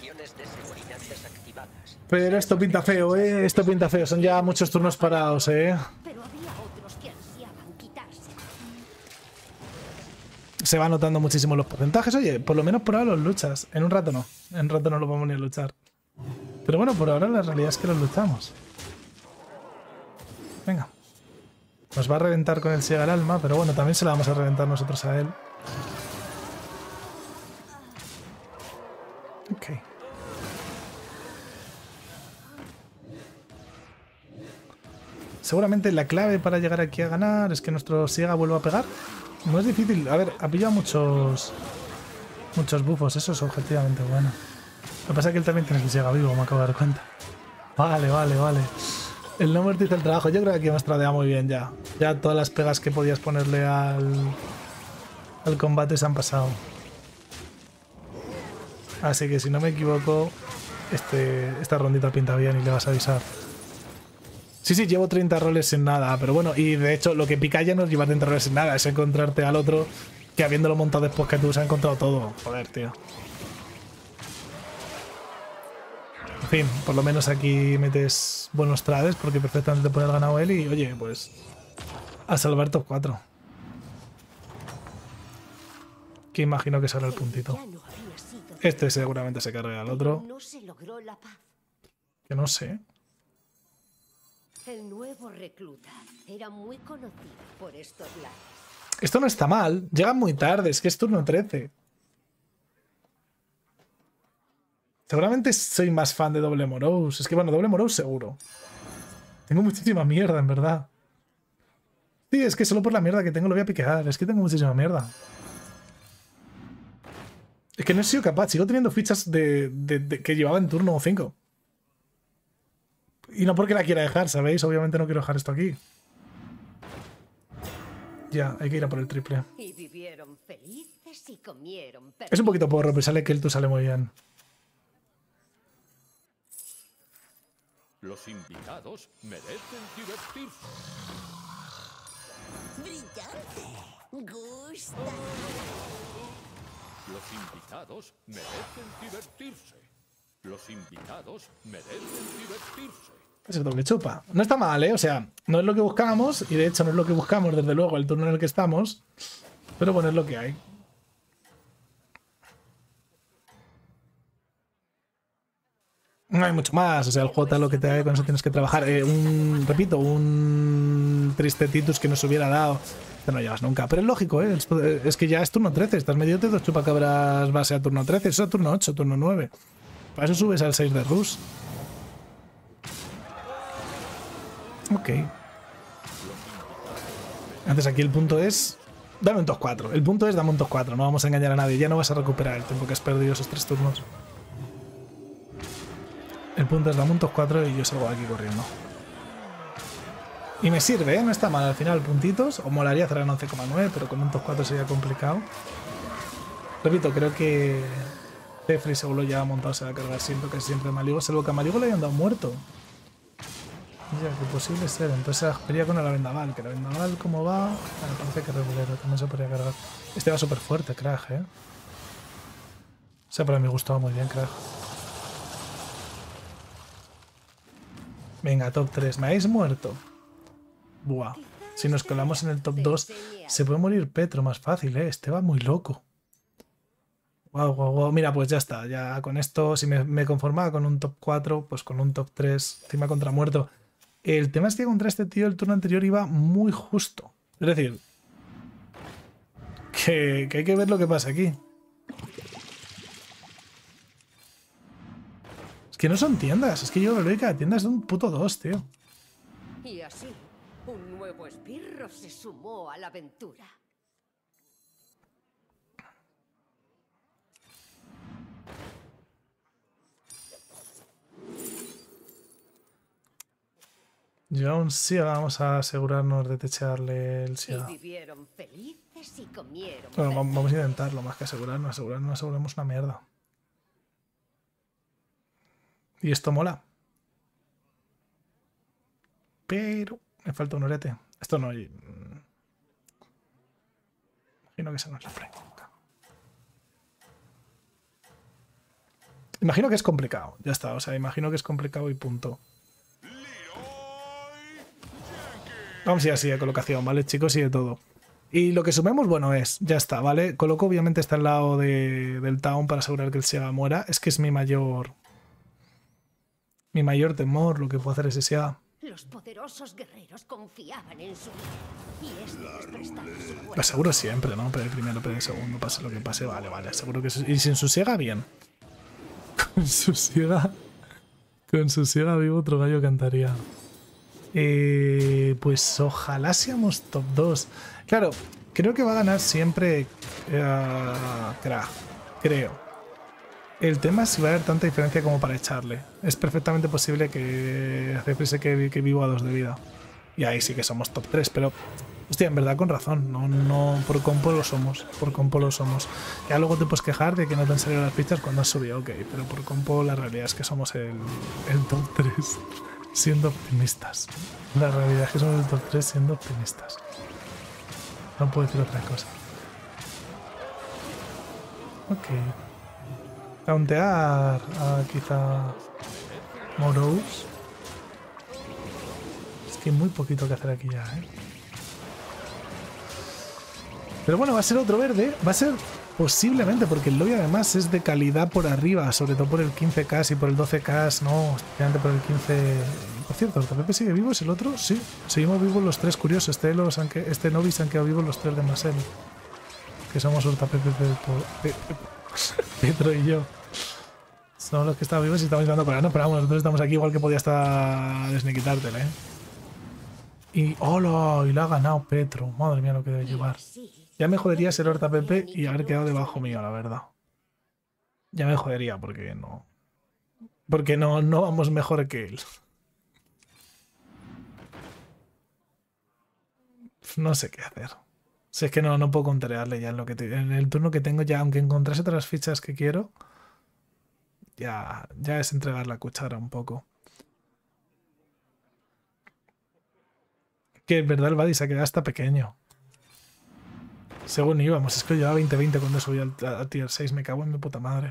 [SPEAKER 1] Pero esto pinta feo, ¿eh? Esto pinta feo. Son ya muchos turnos parados, ¿eh?
[SPEAKER 2] Pero había otros que ansiaban quitarse.
[SPEAKER 1] Se va notando muchísimo los porcentajes. Oye, por lo menos por ahora los luchas. En un rato no. En un rato no los vamos ni a luchar. Pero bueno, por ahora la realidad es que los luchamos. Venga. Nos va a reventar con el Siega el alma, pero bueno, también se la vamos a reventar nosotros a él. Ok. Seguramente la clave para llegar aquí a ganar es que nuestro Siega vuelva a pegar. No es difícil. A ver, ha pillado muchos buffos. Eso es objetivamente bueno. Lo que pasa es que él también tiene el Siega vivo, me acabo de dar cuenta. Vale. El no muerto hizo el trabajo. Yo creo que aquí hemos tradeado muy bien ya. Ya todas las pegas que podías ponerle al combate se han pasado. Así que si no me equivoco, esta rondita pinta bien y le vas a avisar. Sí, llevo 30 roles sin nada, pero bueno, y de hecho lo que pica ya no es llevar 30 roles sin nada, es encontrarte al otro que habiéndolo montado después que tú se ha encontrado todo. Joder, tío. En fin, por lo menos aquí metes buenos trades porque perfectamente puede haber ganado él y oye, pues a salvar top 4. Que imagino que será el puntito. Este seguramente se carga al otro.
[SPEAKER 2] No se logró la paz.
[SPEAKER 1] Que no sé.
[SPEAKER 2] El nuevo recluta era muy conocido por estos lares.
[SPEAKER 1] Esto no está mal. Llegan muy tarde, es que es turno 13. Seguramente soy más fan de Double Morose. Es que bueno, Double Morose seguro. Tengo muchísima mierda, en verdad. Sí, es que solo por la mierda que tengo lo voy a piquear. Es que tengo muchísima mierda. Es que no he sido capaz. Sigo teniendo fichas que llevaba en turno 5. Y no porque la quiera dejar, ¿sabéis? Obviamente no quiero dejar esto aquí. Ya, hay que ir a por el triple.
[SPEAKER 2] Y vivieron felices y comieron.
[SPEAKER 1] Es un poquito porro, pero sale que el tú sale muy bien.
[SPEAKER 3] Los invitados merecen divertirse.
[SPEAKER 5] Brillante. Gusta.
[SPEAKER 3] Los invitados merecen divertirse. Los invitados merecen divertirse.
[SPEAKER 1] Es el doble chupa. No está mal, ¿eh? O sea, no es lo que buscábamos, y de hecho no es lo que buscamos desde luego el turno en el que estamos, pero bueno, es lo que hay. No hay mucho más, o sea, el J lo que te da, con eso tienes que trabajar. Repito, un triste Titus que nos hubiera dado. Te no llevas nunca, pero es lógico, ¿eh? Es que ya es turno 13, estás medio de 2 chupacabras base a turno 13, eso a turno 8, turno 9. Para eso subes al 6 de Rus. Ok. Antes aquí el punto es... Dame un top 4. El punto es dame un top 4. No vamos a engañar a nadie. Ya no vas a recuperar el tiempo que has perdido esos 3 turnos. El punto es dame un top 4 y yo salgo de aquí corriendo. Y me sirve, ¿eh? No está mal. Al final puntitos. O molaría cerrar en 11,9, pero con un top 4 sería complicado. Repito, creo que... Jeffrey seguro ya montado se va a cargar siempre, que siempre Maligo. Salvo que a Maligo le hayan dado muerto. Ya, que posible ser. Entonces pelea con la vendaval. Que la vendaval, ¿cómo va? Vale, parece que regulero. También se podría cargar. Este va súper fuerte, Krag, ¿eh? O sea, para mi gusto va muy bien, Krag. Venga, top 3. ¿Me habéis muerto? Buah. Si nos colamos en el top 2, se puede morir Petro más fácil, ¿eh? Este va muy loco. Guau, guau, guau. Mira, pues ya está. Ya con esto, si me conformaba con un top 4, pues con un top 3, encima contra muerto. El tema es que contra este tío el turno anterior iba muy justo. Es decir, que hay que ver lo que pasa aquí. Es que no son tiendas. Es que yo lo veo que cada tienda es de un puto 2, tío.
[SPEAKER 2] Y así, un nuevo esbirro se sumó a la aventura.
[SPEAKER 1] Yo aún sí vamos a asegurarnos de techarle el
[SPEAKER 2] Y
[SPEAKER 1] Siega.
[SPEAKER 2] vivieron felices y comieron.
[SPEAKER 1] Bueno,
[SPEAKER 2] perros.
[SPEAKER 1] vamos a intentarlo, más que asegurarnos aseguramos una mierda. Y esto mola. Pero me falta un orete. Esto no. Imagino que esa no es la pregunta. Imagino que es complicado. Ya está. O sea, imagino que es complicado y punto. Vamos a ir así de colocación, ¿vale, chicos? Y de todo. Y lo que sumemos, bueno, ya está, ¿vale? Coloco obviamente está al lado del Town para asegurar que el Siega muera. Es que es mi mayor temor, lo que puedo hacer ese Siega.
[SPEAKER 2] Los poderosos guerreros confiaban en su vida. Y este les prestaba su
[SPEAKER 1] Lo
[SPEAKER 2] cuerpo.
[SPEAKER 1] aseguro siempre, ¿no? Pero el primero, pero el segundo, pase lo que pase, vale, seguro que... Y sin su Siega, bien. Con su Siega vivo otro gallo cantaría. Pues ojalá seamos top 2. Claro, creo que va a ganar siempre Krag. Creo. El tema es si va a haber tanta diferencia como para echarle. Es perfectamente posible que Zephyrus que vivo a 2 de vida. Y ahí sí que somos top 3, pero... Hostia, en verdad con razón. No, por compo lo somos. Por compo lo somos. Ya luego te puedes quejar de que no te han salido las fichas cuando has subido, ok. Pero por compo la realidad es que somos el top 3. Siendo optimistas. La realidad es que somos el top 3 siendo optimistas. No puedo decir otra cosa. Ok. Tauntear a quizá Morous. Es que hay muy poquito que hacer aquí ya, ¿eh? Pero bueno, va a ser otro verde. Va a ser posiblemente, porque el lobby además es de calidad por arriba, sobre todo por el 15k y por el 12k, no, especialmente por el 15. Por cierto, ¿el Pepe sigue vivo? ¿Es el otro? Sí, seguimos vivos los 3 curiosos. Este Novi se han quedado vivos los 3 de Marcel. Que somos Urta, Pepe, Petro y yo. Somos los que están vivos y estamos intentando parar. No, pero vamos, nosotros estamos aquí igual que podía estar desniquitártela, ¿eh? Y ¡hola! Y la ha ganado Petro. Madre mía lo que debe llevar. Ya me jodería ser Horta Pepe y haber quedado debajo mío, la verdad. Ya me jodería porque no... Porque no vamos mejor que él. No sé qué hacer. Si es que no puedo contrariarle ya en el turno que tengo ya, aunque encontrase otras fichas que quiero, ya es entregar la cuchara un poco. Que en verdad el Buddy se ha quedado hasta pequeño. Según íbamos, es que yo llevaba 20-20 cuando subí al tier 6, me cago en mi puta madre.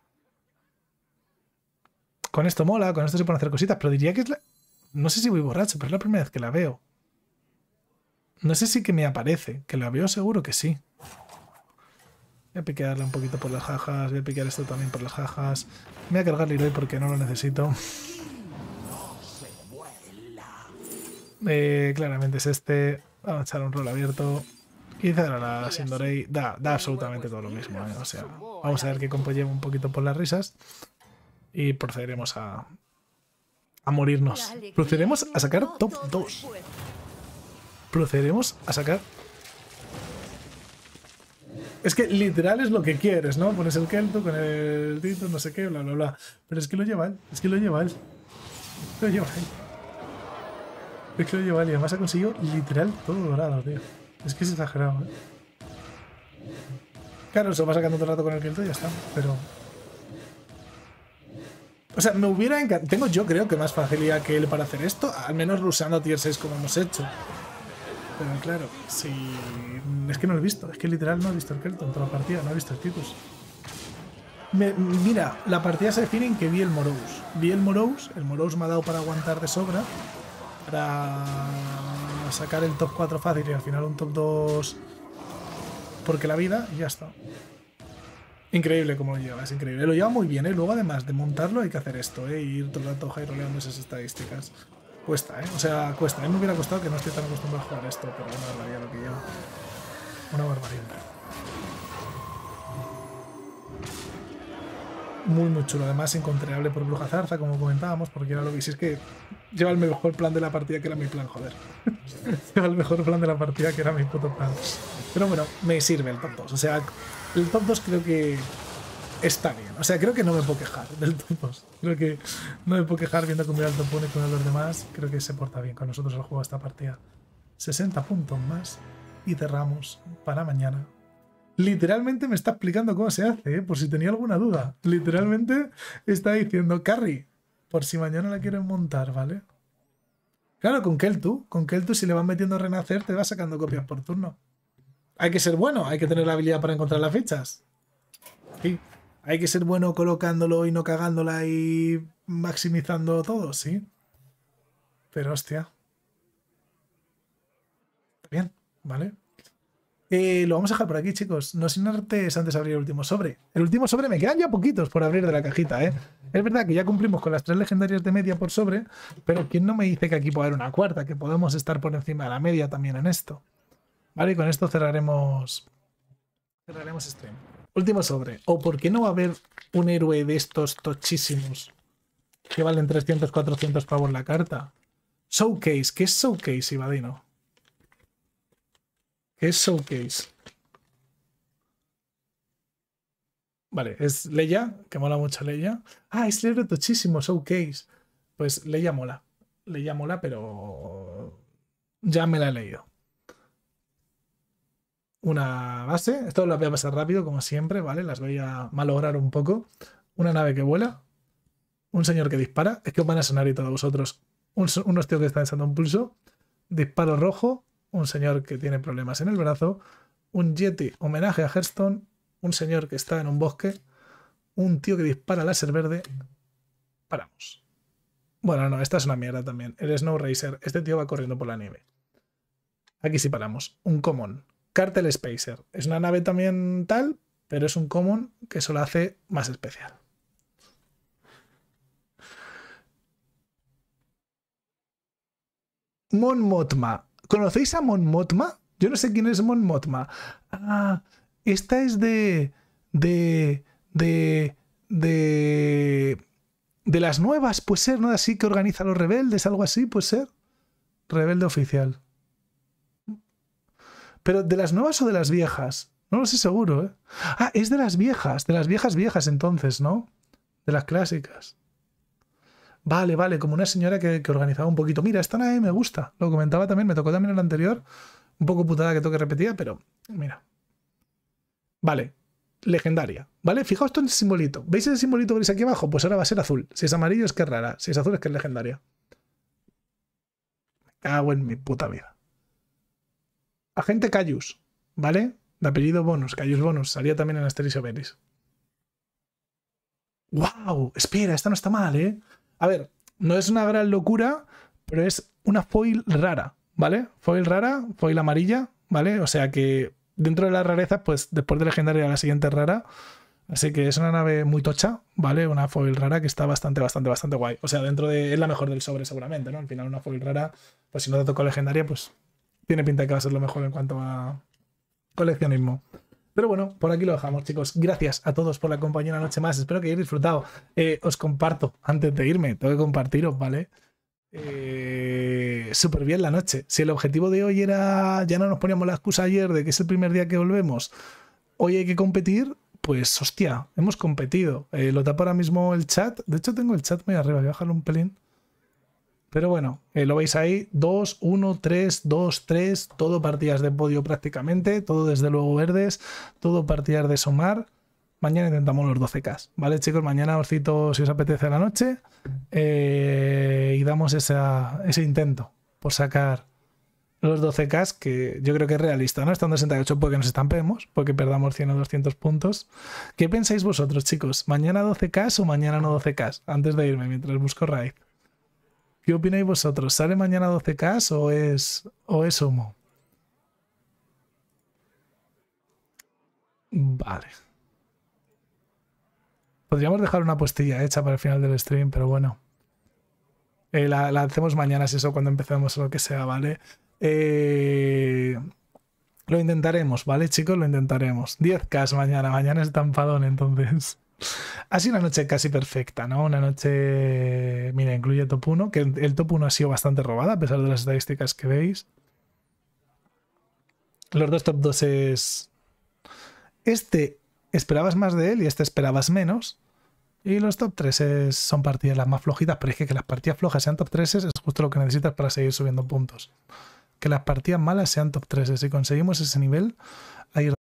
[SPEAKER 1] Con esto mola, con esto se pueden hacer cositas, pero diría que es la... No sé si voy borracho, pero es la primera vez que la veo. No sé si que me aparece, que la veo seguro que sí. Voy a piquearla un poquito por las jajas, voy a piquear esto también por las jajas. Me voy a cargar Leroy porque no lo necesito. Claramente es este. Vamos a echar un rol abierto. Quizá la Sindorei da absolutamente todo lo mismo, ¿eh? O sea, vamos a ver qué compo lleva un poquito por las risas. Y procederemos a morirnos. Procederemos a sacar top 2. Procederemos a sacar... Es que literal es lo que quieres, ¿no? Pones el Kelto con el Tito, no sé qué, bla, bla, bla. Pero es que lo lleva él, es que lo lleva él. Lo lleva él. Es que lo lleva él y además ha conseguido literal todo dorado, tío. Es que es exagerado, ¿eh? Claro, se va sacando todo el rato con el Kelto y ya está, pero... O sea, me hubiera encantado. Tengo yo creo que más facilidad que él para hacer esto, al menos usando tier 6 como hemos hecho. Pero claro, si... Es que no lo he visto, es que literal no he visto el Kelton toda la partida, no he visto el Titus. Mira, la partida se define en que vi el Morous. Vi el Morous me ha dado para aguantar de sobra, para sacar el top 4 fácil y al final un top 2 porque la vida y ya está. Increíble como lo lleva, es increíble. Lo lleva muy bien, ¿eh? Luego además de montarlo hay que hacer esto, ¿eh? Y ir todo el rato jairoleando esas estadísticas. Cuesta, ¿eh? O sea, cuesta. A mí me hubiera costado que no estoy tan acostumbrado a jugar esto, pero una barbaridad lo que lleva. Una barbaridad. Muy chulo. Además, incontrolable por Bruja Zarza, como comentábamos, porque era lo que... Si es que lleva el mejor plan de la partida que era mi plan, joder. Lleva el mejor plan de la partida que era mi puto plan. Pero bueno, me sirve el top 2. O sea, el top 2 creo que está bien. O sea, creo que no me puedo quejar del top 2. Creo que no me puedo quejar viendo cómo era el top 1 y con los demás. Creo que se porta bien con nosotros el juego esta partida. 60 puntos más y cerramos para mañana. Literalmente me está explicando cómo se hace, ¿eh? Por si tenía alguna duda. Literalmente está diciendo, Carry, por si mañana la quieren montar, ¿vale? Claro, con Keltu si le van metiendo renacer te va sacando copias por turno. Hay que ser bueno, hay que tener la habilidad para encontrar las fichas. Sí, hay que ser bueno colocándolo y no cagándola y maximizando todo, sí. Pero hostia. Bien, ¿vale? Lo vamos a dejar por aquí, chicos. No sin antes abrir el último sobre. El último sobre me quedan ya poquitos por abrir de la cajita, ¿eh? Es verdad que ya cumplimos con las 3 legendarias de media por sobre, pero ¿quién no me dice que aquí puede haber una cuarta? Que podemos estar por encima de la media también en esto. Vale, y con esto cerraremos stream. Último sobre. ¿O por qué no va a haber un héroe de estos tochísimos que valen 300, 400 pavos la carta? Showcase. ¿Qué es Showcase, Ibadino? ¿Qué es Showcase? Vale, es Leia, que mola mucho Leia. Ah, es el héroe tochísimo, Showcase. Pues Leia mola. Leia mola, pero ya me la he leído. Una base. Esto lo voy a pasar rápido, como siempre, ¿vale? Las voy a malograr un poco. Una nave que vuela. Un señor que dispara. Es que os van a sonar y todos vosotros. Unos tíos que están echando un pulso. Disparo rojo. Un señor que tiene problemas en el brazo. Un Yeti, homenaje a Hearthstone. Un señor que está en un bosque. Un tío que dispara láser verde. Paramos. Bueno, no, esta es una mierda también. El Snow Racer. Este tío va corriendo por la nieve. Aquí sí paramos. Un common. Cartel Spacer. Es una nave también tal, pero es un common que eso la hace más especial. Mon Mothma. ¿Conocéis a Mon Mothma? Yo no sé quién es Mon Mothma. Ah, esta es de las nuevas, puede ser, ¿no? Así que organiza los rebeldes, algo así, puede ser. Rebelde oficial. Pero ¿de las nuevas o de las viejas? No lo sé seguro, ¿eh? Ah, es de las viejas viejas entonces, ¿no? De las clásicas. Vale, vale, como una señora que organizaba un poquito. Mira, esta nave me gusta. Lo comentaba también, me tocó también en el anterior. Un poco putada que tengo que repetir, pero mira. Vale, legendaria. ¿Vale? Fijaos en el simbolito. ¿Veis ese simbolito gris aquí abajo? Pues ahora va a ser azul. Si es amarillo es que es rara. Si es azul es que es legendaria. Me cago en mi puta vida. Agente Cayus, ¿vale? De apellido Bonus, Cayus Bonus. Salía también en Asterix Obelix. ¡Wow! Espera, esta no está mal, ¿eh? A ver, no es una gran locura, pero es una foil rara, ¿vale? Foil rara, foil amarilla, ¿vale? O sea que dentro de las rarezas, pues después de legendaria la siguiente es rara. Así que es una nave muy tocha, ¿vale? Una foil rara que está bastante guay. O sea, dentro de... es la mejor del sobre seguramente, ¿no? Al final una foil rara, pues si no te tocó legendaria, pues tiene pinta de que va a ser lo mejor en cuanto a coleccionismo. Pero bueno, por aquí lo dejamos, chicos. Gracias a todos por la compañía una noche más. Espero que hayáis disfrutado. Os comparto, antes de irme, tengo que compartiros, ¿vale? Súper bien la noche. Si el objetivo de hoy era... ya no nos poníamos la excusa ayer de que es el primer día que volvemos. Hoy hay que competir. Pues, hostia, hemos competido. Lo tapo ahora mismo el chat. De hecho, tengo el chat muy arriba. Voy a bajarlo un pelín. Pero bueno, lo veis ahí, 2, 1, 3, 2, 3, todo partidas de podio prácticamente, todo desde luego verdes, todo partidas de sumar, Mañana intentamos los 12K, ¿vale, chicos? Mañana os cito si os apetece a la noche y damos ese intento por sacar los 12K, que yo creo que es realista, ¿no? Estando en 68 puede que nos estampemos, puede que perdamos 100 o 200 puntos. ¿Qué pensáis vosotros, chicos? ¿Mañana 12K o mañana no 12K? Antes de irme, mientras busco raid. ¿Qué opináis vosotros? ¿Sale mañana 12K o es humo? Vale. Podríamos dejar una postilla hecha para el final del stream, pero bueno. La hacemos mañana, si eso, cuando empecemos o lo que sea, ¿vale? Lo intentaremos, ¿vale, chicos? Lo intentaremos. 10K mañana. Mañana es estampadón, entonces. Ha sido una noche casi perfecta, ¿no? Una noche... Mira, incluye top 1, que el top 1 ha sido bastante robada, a pesar de las estadísticas que veis. Los dos top 2 es... Este esperabas más de él y este esperabas menos. Y los top 3 son partidas las más flojitas, pero es que las partidas flojas sean top 3 es justo lo que necesitas para seguir subiendo puntos. Que las partidas malas sean top 3. Si conseguimos ese nivel, ahí